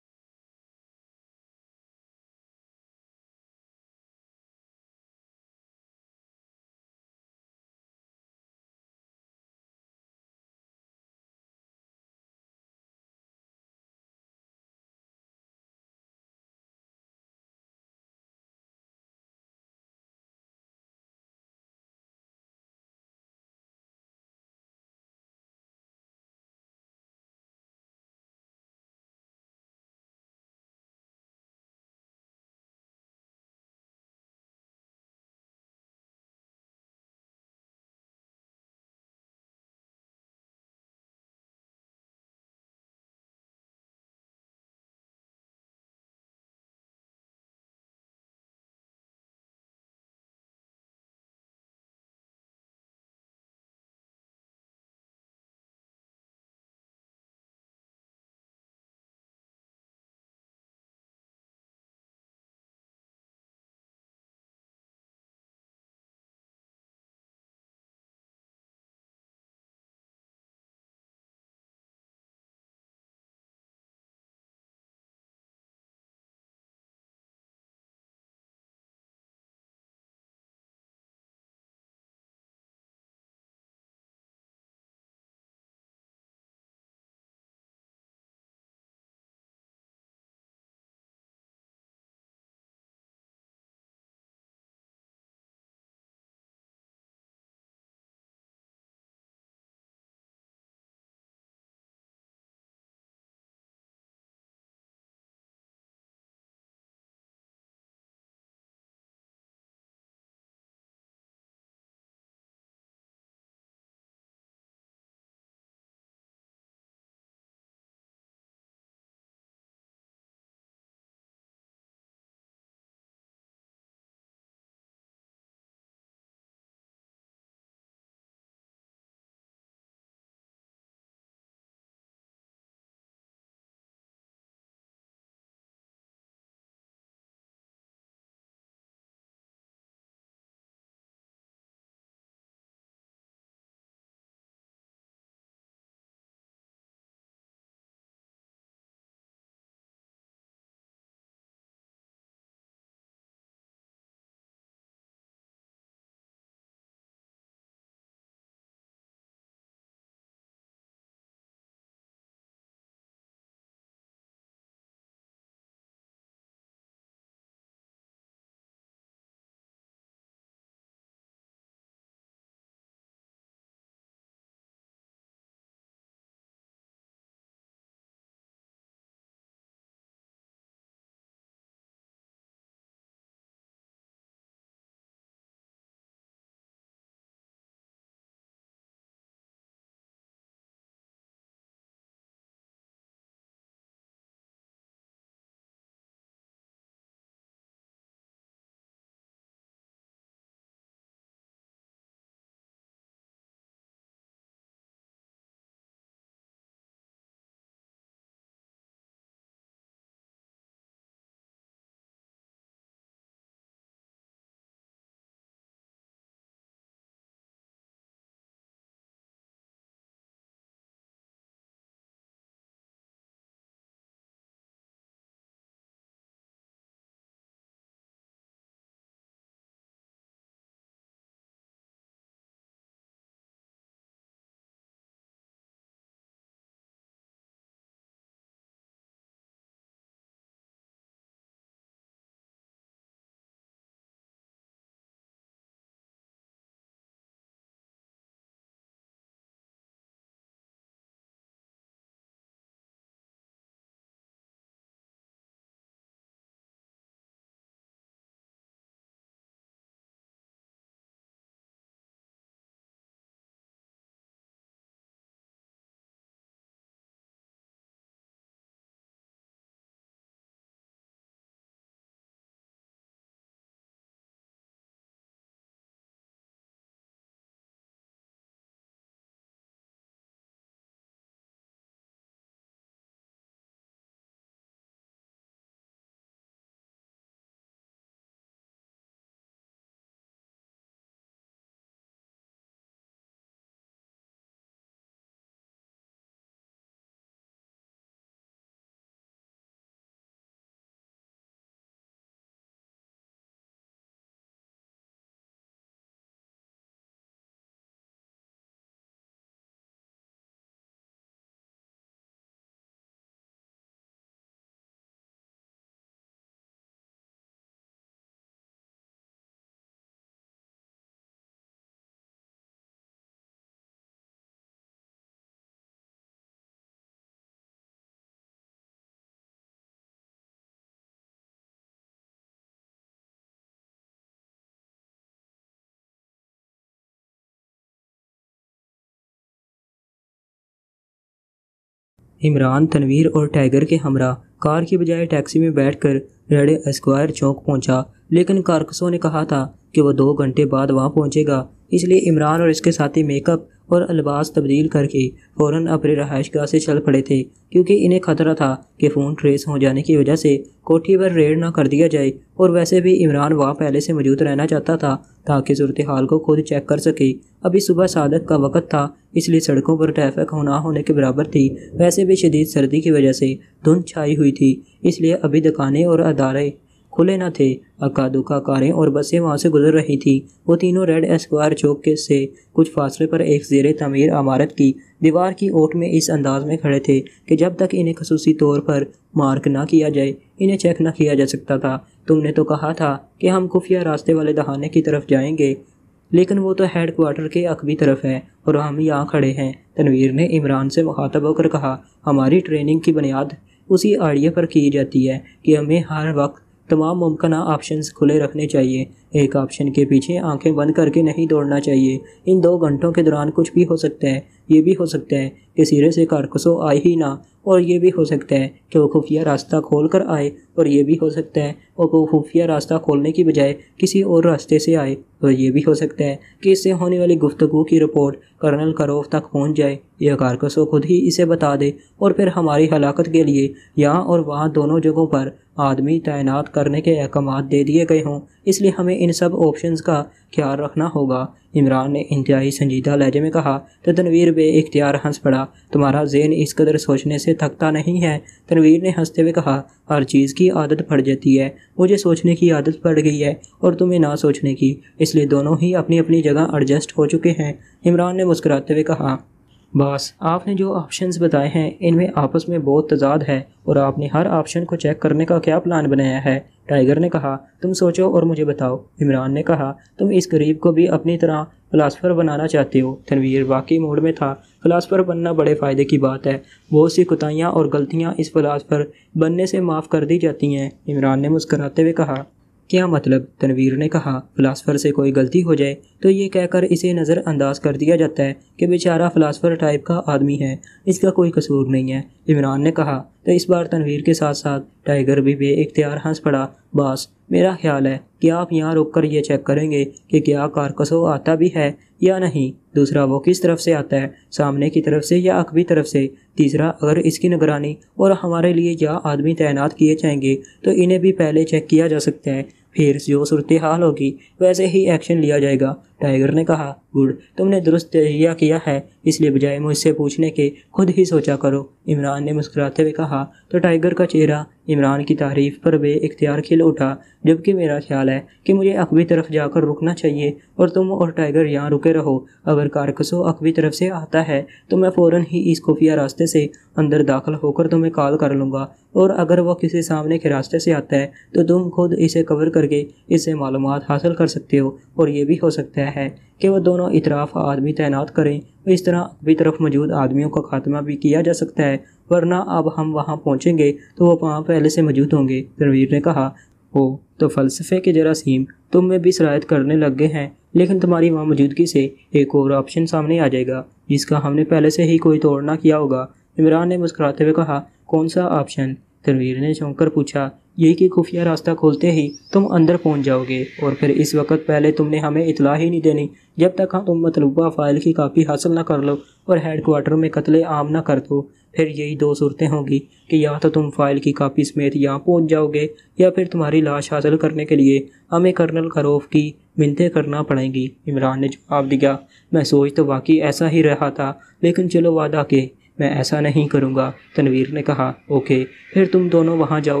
इमरान, तनवीर और टाइगर के हमरा कार की बजाय टैक्सी में बैठकर रेड एस्क्वायर चौक पहुंचा, लेकिन कारकसों ने कहा था कि वो 2 घंटे बाद वहां पहुंचेगा। इसलिए इमरान और इसके साथी मेकअप और अलिबास तब्दील करके फ़ौरन अपने रहायशगाह से चल पड़े थे, क्योंकि इन्हें खतरा था कि फ़ोन ट्रेस हो जाने की वजह से कोठी पर रेड ना कर दिया जाए। और वैसे भी इमरान वहाँ पहले से मौजूद रहना चाहता था ताकि सूरत हाल को खुद चेक कर सके। अभी सुबह सादक का वक्त था, इसलिए सड़कों पर ट्रैफिक ना होने के बराबर थी। वैसे भी शदीद सर्दी की वजह से धुंध छाई हुई थी, इसलिए अभी दुकानें और अदारे खुले न थे। अक्का दुक्का कारें और बसें वहाँ से गुजर रही थी। वो तीनों रेड एस्क्वायर चौक के से कुछ फासले पर एक ज़ेरे तमीर इमारत की दीवार की ओट में इस अंदाज में खड़े थे कि जब तक इन्हें खसूसी तौर पर मार्क ना किया जाए, इन्हें चेक ना किया जा सकता था। तुमने तो कहा था कि हम खुफिया रास्ते वाले दहाने की तरफ जाएंगे, लेकिन वो तो हेड क्वार्टर के अकबी तरफ है और हम यहाँ खड़े हैं। तनवीर ने इमरान से मुखातब होकर कहा, हमारी ट्रेनिंग की बुनियाद उसी आइडिया पर की जाती है कि हमें हर वक्त तमाम मुमकिन ऑप्शंस खुले रखने चाहिए। एक ऑप्शन के पीछे आंखें बंद करके नहीं दौड़ना चाहिए। इन 2 घंटों के दौरान कुछ भी हो सकता है। ये भी हो सकता है कि सिरे से कारकसों आए ही ना, और ये भी हो सकता है कि वो खुफिया रास्ता खोल कर आए, और ये भी हो सकता है वो खुफिया रास्ता खोलने की बजाय किसी और रास्ते से आए, और ये भी हो सकता है कि इससे होने वाली गुफ्तगू की रिपोर्ट कर्नल करोफ तक पहुंच जाए या कारकसों खुद ही इसे बता दे, और फिर हमारी हलाकत के लिए यहाँ और वहाँ दोनों जगहों पर आदमी तैनात करने के अहकाम दे दिए गए हों। इसलिए हमें इन सब ऑप्शंस का ख्याल रखना होगा। इमरान ने इंतहाई संजीदा लहजे में कहा तो तनवीर बे इख्तियार हंस पड़ा। तुम्हारा ज़हन इस कदर सोचने से थकता नहीं है? तनवीर ने हंसते हुए कहा, हर चीज़ की आदत पड़ जाती है। मुझे सोचने की आदत पड़ गई है और तुम्हें ना सोचने की, इसलिए दोनों ही अपनी अपनी जगह एडजस्ट हो चुके हैं। इमरान ने मुस्कुराते हुए कहा, बॉस, आपने जो ऑप्शंस बताए हैं इनमें आपस में बहुत तजाद है, और आपने हर ऑप्शन को चेक करने का क्या प्लान बनाया है? टाइगर ने कहा, तुम सोचो और मुझे बताओ। इमरान ने कहा, तुम इस गरीब को भी अपनी तरह फ़िलासफ़र बनाना चाहते हो? तनवीर वाकई मूड में था। फ़िलासफ़र बनना बड़े फ़ायदे की बात है। बहुत सी कोताहियाँ और गलतियाँ इस फ़िलासफ़र बनने से माफ़ कर दी जाती हैं। इमरान ने मुस्कराते हुए कहा, क्या मतलब? तनवीर ने कहा, फ़िलासफ़र से कोई गलती हो जाए तो ये कहकर इसे नज़रअंदाज कर दिया जाता है कि बेचारा फ़िलासफ़र टाइप का आदमी है, इसका कोई कसूर नहीं है। इमरान ने कहा तो इस बार तनवीर के साथ साथ टाइगर भी बेइख्तियार हंस पड़ा। बॉस, मेरा ख्याल है कि आप यहाँ रुक कर ये चेक करेंगे कि क्या कारकसो आता भी है या नहीं। दूसरा, वो किस तरफ से आता है, सामने की तरफ से या अकबी तरफ से। तीसरा, अगर इसकी निगरानी और हमारे लिए यहाँ आदमी तैनात किए जाएंगे तो इन्हें भी पहले चेक किया जा सकता है, फिर जो सूरत हाल होगी वैसे ही एक्शन लिया जाएगा। टाइगर ने कहा, गुड, तुमने दुरुस्त तैयार किया है, इसलिए बजाय मुझसे पूछने के खुद ही सोचा करो। इमरान ने मुस्कुराते हुए कहा तो टाइगर का चेहरा इमरान की तारीफ पर बेइख्तियार खिल उठा, जबकि मेरा ख्याल है कि मुझे अकबी तरफ जाकर रुकना चाहिए और तुम और टाइगर यहाँ रुके रहो। अगर कारकसो अकबी तरफ से आता है तो मैं फ़ौरन ही इस खुफिया रास्ते से अंदर दाखिल होकर तुम्हें कॉल कर लूँगा, और अगर वो किसी सामने के रास्ते से आता है तो तुम खुद इसे कवर करके इससे मालूमात हासिल कर सकते हो। और ये भी हो सकता है कि वो दोनों इतराफ़ आदमी तैनात करें, इस तरह अकबी तरफ मौजूद आदमियों का खात्मा भी किया जा सकता है, वरना अब हम वहाँ पहुँचेंगे तो वो वहाँ पहले से मौजूद होंगे। रणवीर ने कहा, ओ तो फ़लसफ़े के जरासीम तुम में भी सरायत करने लग गए हैं, लेकिन तुम्हारी वहाँ मौजूदगी से एक और ऑप्शन सामने आ जाएगा जिसका हमने पहले से ही कोई तोड़ ना किया होगा। इमरान ने मुस्कुराते हुए कहा, कौन सा ऑप्शन? रणवीर ने चौंक कर पूछा, यही कि खुफिया रास्ता खोलते ही तुम अंदर पहुंच जाओगे, और फिर इस वक्त पहले तुमने हमें इतला ही नहीं देनी जब तक तुम मतलूबा फ़ाइल की कापी हासिल ना कर लो और हेड क्वार्टर में कत्ले आम ना कर दो। फिर यही 2 सूरतें होंगी कि या तो तुम फ़ाइल की कापी समेत यहाँ पहुँच जाओगे, या फिर तुम्हारी लाश हासिल करने के लिए हमें कर्नल करोफ की मिन्नतें करना पड़ेंगी। इमरान ने जवाब दिया, मैं सोच तो वाकई ऐसा ही रहा था, लेकिन चलो वादा के मैं ऐसा नहीं करूँगा। तनवीर ने कहा, ओके, फिर तुम दोनों वहाँ जाओ,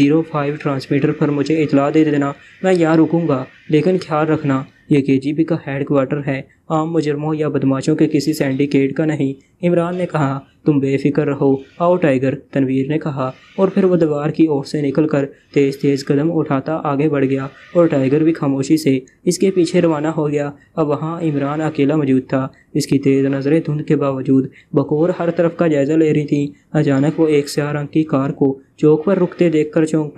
05 ट्रांसमीटर पर मुझे इतला दे देना, मैं यहाँ रुकूँगा, लेकिन ख्याल रखना ये केजीबी का हेड क्वार्टर है, आम मुजरमों या बदमाशों के किसी सिंडिकेट का नहीं। इमरान ने कहा, तुम बेफिक्र रहो, आओ टाइगर। तनवीर ने कहा, और फिर वो दीवार की ओर से निकलकर तेज़ तेज़ कदम उठाता आगे बढ़ गया, और टाइगर भी खामोशी से इसके पीछे रवाना हो गया। अब वहाँ इमरान अकेला मौजूद था। इसकी तेज़ नज़रें धुंध के बावजूद बकौर हर तरफ का जायज़ा ले रही थी। अचानक वो एक स्याह रंग की कार को चौक पर रुकते देखकर चौंक पड़ा।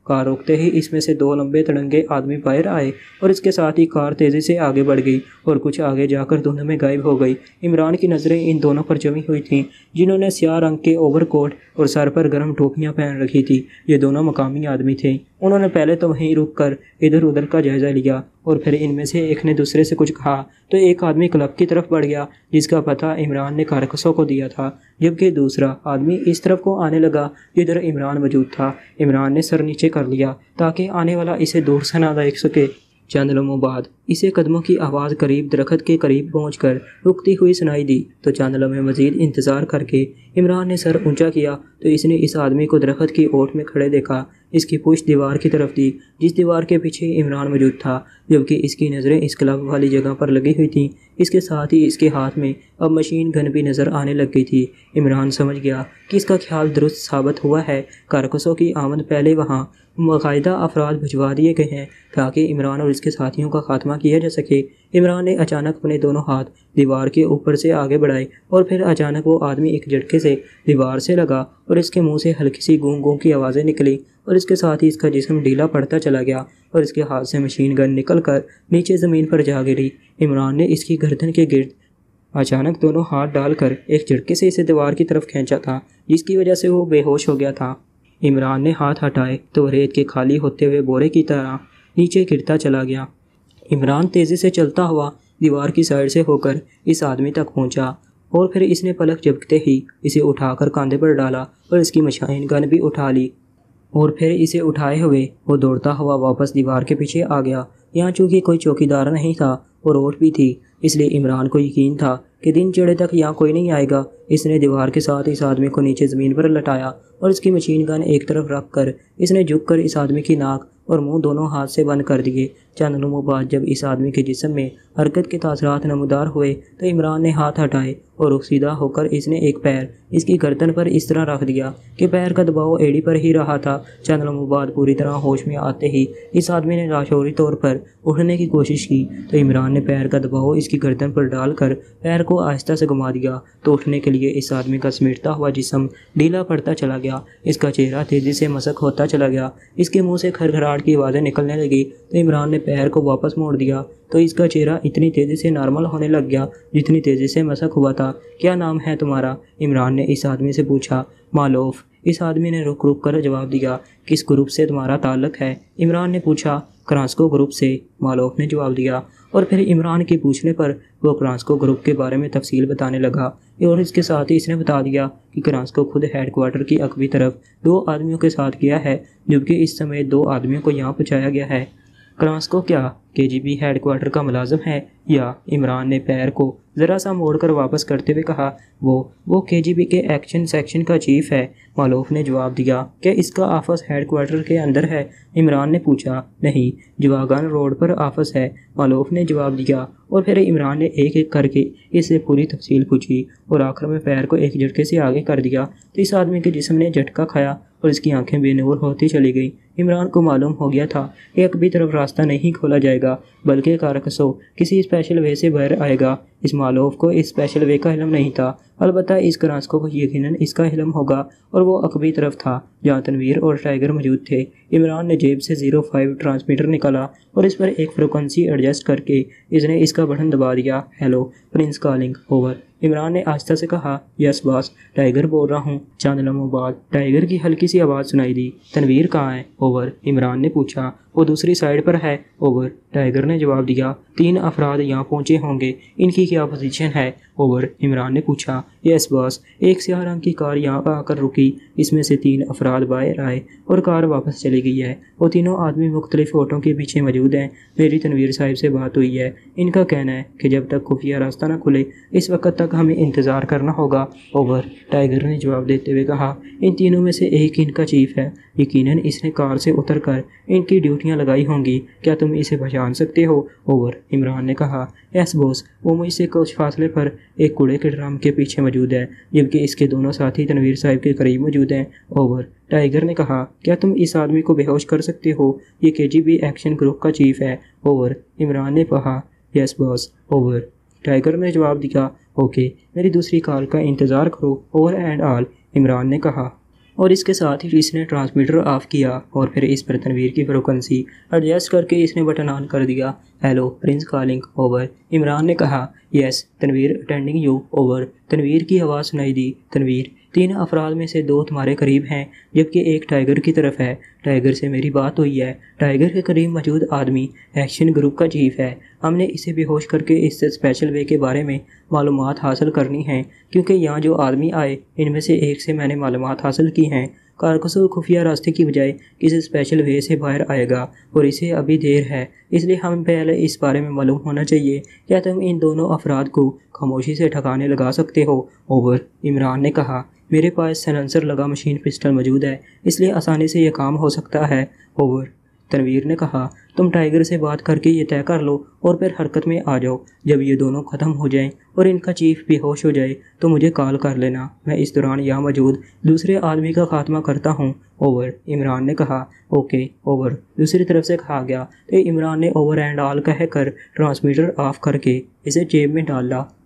کار روکتے ہی اس میں سے 2 لمبے تڑنگے آدمی باہر آئے اور اس کے ساتھ ہی کار تیزی سے آگے بڑھ گئی اور کچھ آگے جا کر دھند میں غائب ہو گئی۔ عمران کی نظریں ان دونوں پر جمی ہوئی تھیں جنہوں نے سیاہ رنگ کے اوور کوٹ اور سر پر گرم ٹوپیاں پہن رکھی تھی۔ یہ دونوں مقامی آدمی تھے۔ انہوں نے پہلے تو وہیں رک کر ادھر ادھر کا جائزہ لیا اور پھر ان میں سے ایک نے دوسرے سے کچھ کہا تو ایک آدمی کلب کی طرف بڑھ گیا جس کا پتہ عمران نے کارکسوں کو دیا تھا، جبکہ دوسرا آدمی اس طرف کو آنے لگا جدھر عمران موجود تھا۔ عمران نے سر نیچے کر لیا تاکہ آنے والا اسے دور سے نہ دیکھ سکے۔ چند لمحوں بعد اسے قدموں کی آواز قریب درخت کے قریب پہنچ کر رکتی ہوئی سنائی دی تو چند لمحے مزید انتظار کر کے عمران نے سر اونچا کیا تو اس نے اس آدمی کو درخت کی اوٹ میں کھڑے دیکھا۔ اس کی پشت دیوار کی طرف تھی جس دیوار کے پیچھے عمران موجود تھا، جبکہ اس کی نظریں اس کلب والی جگہ پر لگی ہوئی تھیں۔ اس کے ساتھ ہی اس کے ہاتھ میں اب مشین گن بھی نظر آنے لگ گئی تھی۔ عمران سمجھ گیا کہ اس کا خیال درست ثابت ہوا ہے۔ کارکسوں کی آمد پہلے وہاں باقاعدہ افراد بھجوا دیے گئے ہیں تاکہ عمران اور اس کے ساتھیوں کا خاتمہ کیا جا سکے۔ عمران نے اچانک اپنے دونوں ہاتھ دیوار کے اوپر سے آگے بڑھائے اور پھر اچانک وہ آدمی ایک جھٹکے سے دیوار سے لگا اور اس کے منہ سے ہلکی سی گوں گوں کی آوازیں نکلی اور اس کے ساتھ ہی اس کا جسم ڈھیلا پڑتا چلا گیا اور اس کے ہاتھ سے مشین گن نکل کر نیچے زمین پر جا گری۔ عمران نے اس کی گردن کے گرد اچانک دونوں ہاتھ ڈال کر ایک جھٹکے سے اسے دیوار کی طرف کھینچا تھا جس کی وجہ سے وہ بے ہوش ہو گیا تھا۔ عمران نے ہاتھ ہٹائے تو ریت کے خالی ہوتے ہوئے بورے کی طرح نیچے گرتا چلا گیا۔ عمران تیزی سے چلتا ہوا دیوار کی سائڈ سے ہو کر اس آدمی تک پہنچا اور پھر اس نے پلک جھپکتے ہی اسے اٹھا کر کاندھے پر ڈالا اور اس کی مشین گن بھی اٹھا لی اور پھر اسے اٹھائے ہوئے وہ دوڑتا ہوا واپس دیوار کے پیچھے آ گیا۔ یہاں چونکہ کوئی چوکیدار نہیں تھا اور روڈ بھی تھی، اس لیے عمران کو یقین تھا کہ دن چڑھے تک یہاں کوئی نہیں آئے گا۔ اس نے دیوار کے ساتھ اس آدمی کو نیچے زمین پر لٹایا اور اس کی مشین گن ایک طرف رکھ کر اس نے جھک کر اس آدمی کی ناک اور منہ دونوں ہاتھ سے بند کر دیے۔ چند لمحوں بعد جب اس آدمی کے جسم میں حرکت کے تاثرات نمودار ہوئے تو عمران نے ہاتھ ہٹائے اور رخ سیدھا ہو کر اس نے ایک پیر اس کی گردن پر اس طرح رکھ دیا کہ پیر کا دباؤ ایڑی پر ہی رہا تھا۔ چند لمحوں بعد پوری طرح ہوش میں آتے ہی اس آدمی نے لاشعوری طور پر اٹھنے کی کوشش کی تو عمران نے پیر کا دباؤ اس کی گردن پر ڈال کر پیر کو آہستہ سے گھما دیا تو اٹھنے کے لیے اس آدمی کا سمیٹتا ہوا جسم ڈھیلا پڑتا چلا گیا۔ اس کا چہرہ تیزی سے مسخ ہوتا چلا گیا، اس کے منہ سے کھرکھراہٹ کی آوازیں نکلنے لگی تو عمران نے پیر کو واپس موڑ دیا تو اس کا چہرہ اتنی تیزی سے نارمل ہونے لگ گیا جتنی تیزی سے مسخ ہوا تھا۔ کیا نام ہے تمہارا؟ عمران نے اس آدمی سے پوچھا۔ مالوف، اس آدمی نے رک رک کر جواب دیا۔ کس گروپ سے تمہارا تعلق ہے؟ عمران نے پوچھا۔ کرانسکو گروپ سے، مالوف نے جواب دیا اور پھر عمران کے پوچھنے پر وہ کرانسکو گروپ کے بارے میں تفصیل بتانے لگا اور اس کے ساتھ ہی اس نے بتا دیا کہ کرانسکو خود ہیڈ کوارٹر کی عقبی طرف 2 آدمیوں کے ساتھ گیا ہے، جبکہ اس سمے 2 آدمیوں کو یہاں پہنچایا گیا ہے۔ کرانسکو کیا KGB ہیڈ کوارٹر کا ملازم ہے یا؟ عمران نے پیر کو ذرا سا موڑ کر واپس کرتے ہوئے کہا۔ وہ KGB کے ایکشن سیکشن کا چیف ہے، مالوف نے جواب دیا۔ کیا اس کا آفس ہیڈ کوارٹر کے اندر ہے؟ عمران نے پوچھا۔ نہیں، جواگان روڈ پر آفس ہے، مالوف نے جواب دیا اور پھر عمران نے ایک ایک کر کے اس سے پوری تفصیل پوچھی اور آخر میں پیر کو ایک جھٹکے سے آگے کر دیا تو اس آدمی کے جسم نے جھٹکا کھایا اور اس کی آنکھیں بے نور ہوتی چلی گئیں۔ عمران کو معلوم ہو گیا تھا کہ عقبی طرف راستہ نہیں کھولا جائے گا بلکہ کارکسو کسی اسپیشل وے سے باہر آئے گا۔ اس مالوف کو اس اسپیشل وے کا علم نہیں تھا، البتہ اس کرانسکو کو یقیناً اس کا علم ہوگا اور وہ عقبی طرف تھا جہاں تنویر اور ٹائیگر موجود تھے۔ عمران نے جیب سے 05 ٹرانسمیٹر نکالا اور اس پر ایک فریکوینسی ایڈجسٹ کر کے اس نے اس کا بٹن دبا دیا۔ Hello, prince calling, over. Imran نے آہستہ سے کہا۔ یس باس، ٹائیگر بول رہا ہوں۔ چند لمحوں بعد ٹائیگر کی ہلکی سی آواز سنائی دی۔ تنویر کہاں ہے؟ اوور۔ عمران نے پوچھا۔ وہ دوسری سائڈ پر ہے، اوور، ٹائیگر نے جواب دیا۔ 3 افراد یہاں پہنچے ہوں گے، ان کی کیا پوزیشن ہے؟ اوور، عمران نے پوچھا۔ یس باس، ایک سیاہ رنگ کی کار یہاں آ کر رکی، اس میں سے 3 افراد باہر آئے اور کار واپس چلی گئی ہے۔ وہ تینوں آدمی مختلف آٹوں کے پیچھے موجود ہیں۔ میری تنویر صاحب سے بات ہوئی ہے، ان کا کہنا ہے کہ جب تک خفیہ راستہ نہ کھلے اس وقت تک ہمیں انتظار کرنا ہوگا۔ اوور، ٹائیگر نے جواب دیتے ہوئے کہا۔ ان تینوں میں سے ایک ان کا چیف ہے، یقیناً اس نے کار سے اتر کر ان کی ڈیوٹیاں لگائی ہوں گی۔ کیا تم اسے پہچان سکتے ہو؟ اوور، عمران نے کہا۔ یس باس، وہ مجھ سے کچھ فاصلے پر ایک کوڑے کے ڈرم کے پیچھے موجود ہے، جبکہ اس کے دونوں ساتھی تنویر صاحب کے قریب موجود ہیں۔ اوور، ٹائیگر نے کہا۔ کیا تم اس آدمی کو بے ہوش کر سکتے ہو؟ یہ KGB ایکشن گروپ کا چیف ہے۔ اوور، عمران نے کہا۔ یس باس، اوور، ٹائیگر نے جواب دیا۔ اوکے، میری دوسری کال کا انتظار کرو، اوور اینڈ آل، عمران نے کہا۔ اور اس کے ساتھ ہی اس نے ٹرانسمیٹر آف کیا اور پھر اس پر تنویر کی فریکوینسی ایڈجسٹ کر کے اس نے بٹن آن کر دیا۔ Hello prince calling over, Imran نے کہا۔ Yes Tanveer attending you over, Tanveer کی آواز سنائی دی۔ تنویر 3 افراد میں سے 2 تمہارے قریب ہیں جبکہ ایک ٹائیگر کی طرف ہے۔ ٹائیگر سے میری بات ہوئی ہے۔ ٹائیگر کے قریب موجود آدمی ایکشن گروپ کا چیف ہے۔ ہم نے اسے بے ہوش کر کے اس سے اسپیشل وے کے بارے میں معلومات حاصل کرنی ہیں کیونکہ یہاں جو آدمی آئے ان میں سے ایک سے میں نے معلومات حاصل کی ہیں۔ کارکسو خفیہ راستے کی بجائے کسی اسپیشل وے سے باہر آئے گا اور اسے ابھی دیر ہے، اس لیے ہمیں پہلے اس بارے میں معلوم ہونا چاہیے۔ کیا تم ان دونوں افراد کو خاموشی سے ٹھکانے لگا سکتے ہو؟ اوور، عمران نے کہا۔ میرے پاس سیلنسر لگا مشین پسٹل موجود ہے، اس لیے آسانی سے یہ کام ہو سکتا ہے۔ اوور، تنویر نے کہا۔ تم ٹائیگر سے بات کر کے یہ طے کر لو اور پھر حرکت میں آ جاؤ۔ جب یہ دونوں ختم ہو جائیں اور ان کا چیف بے ہوش ہو جائے تو مجھے کال کر لینا، میں اس دوران یہاں موجود دوسرے آدمی کا خاتمہ کرتا ہوں۔ اوور، عمران نے کہا۔ اوکے اوور، دوسری طرف سے کہا گیا تو عمران نے اوور اینڈ آل کہہ کر ٹرانسمیٹر آف کر کے اسے جیب میں ڈالا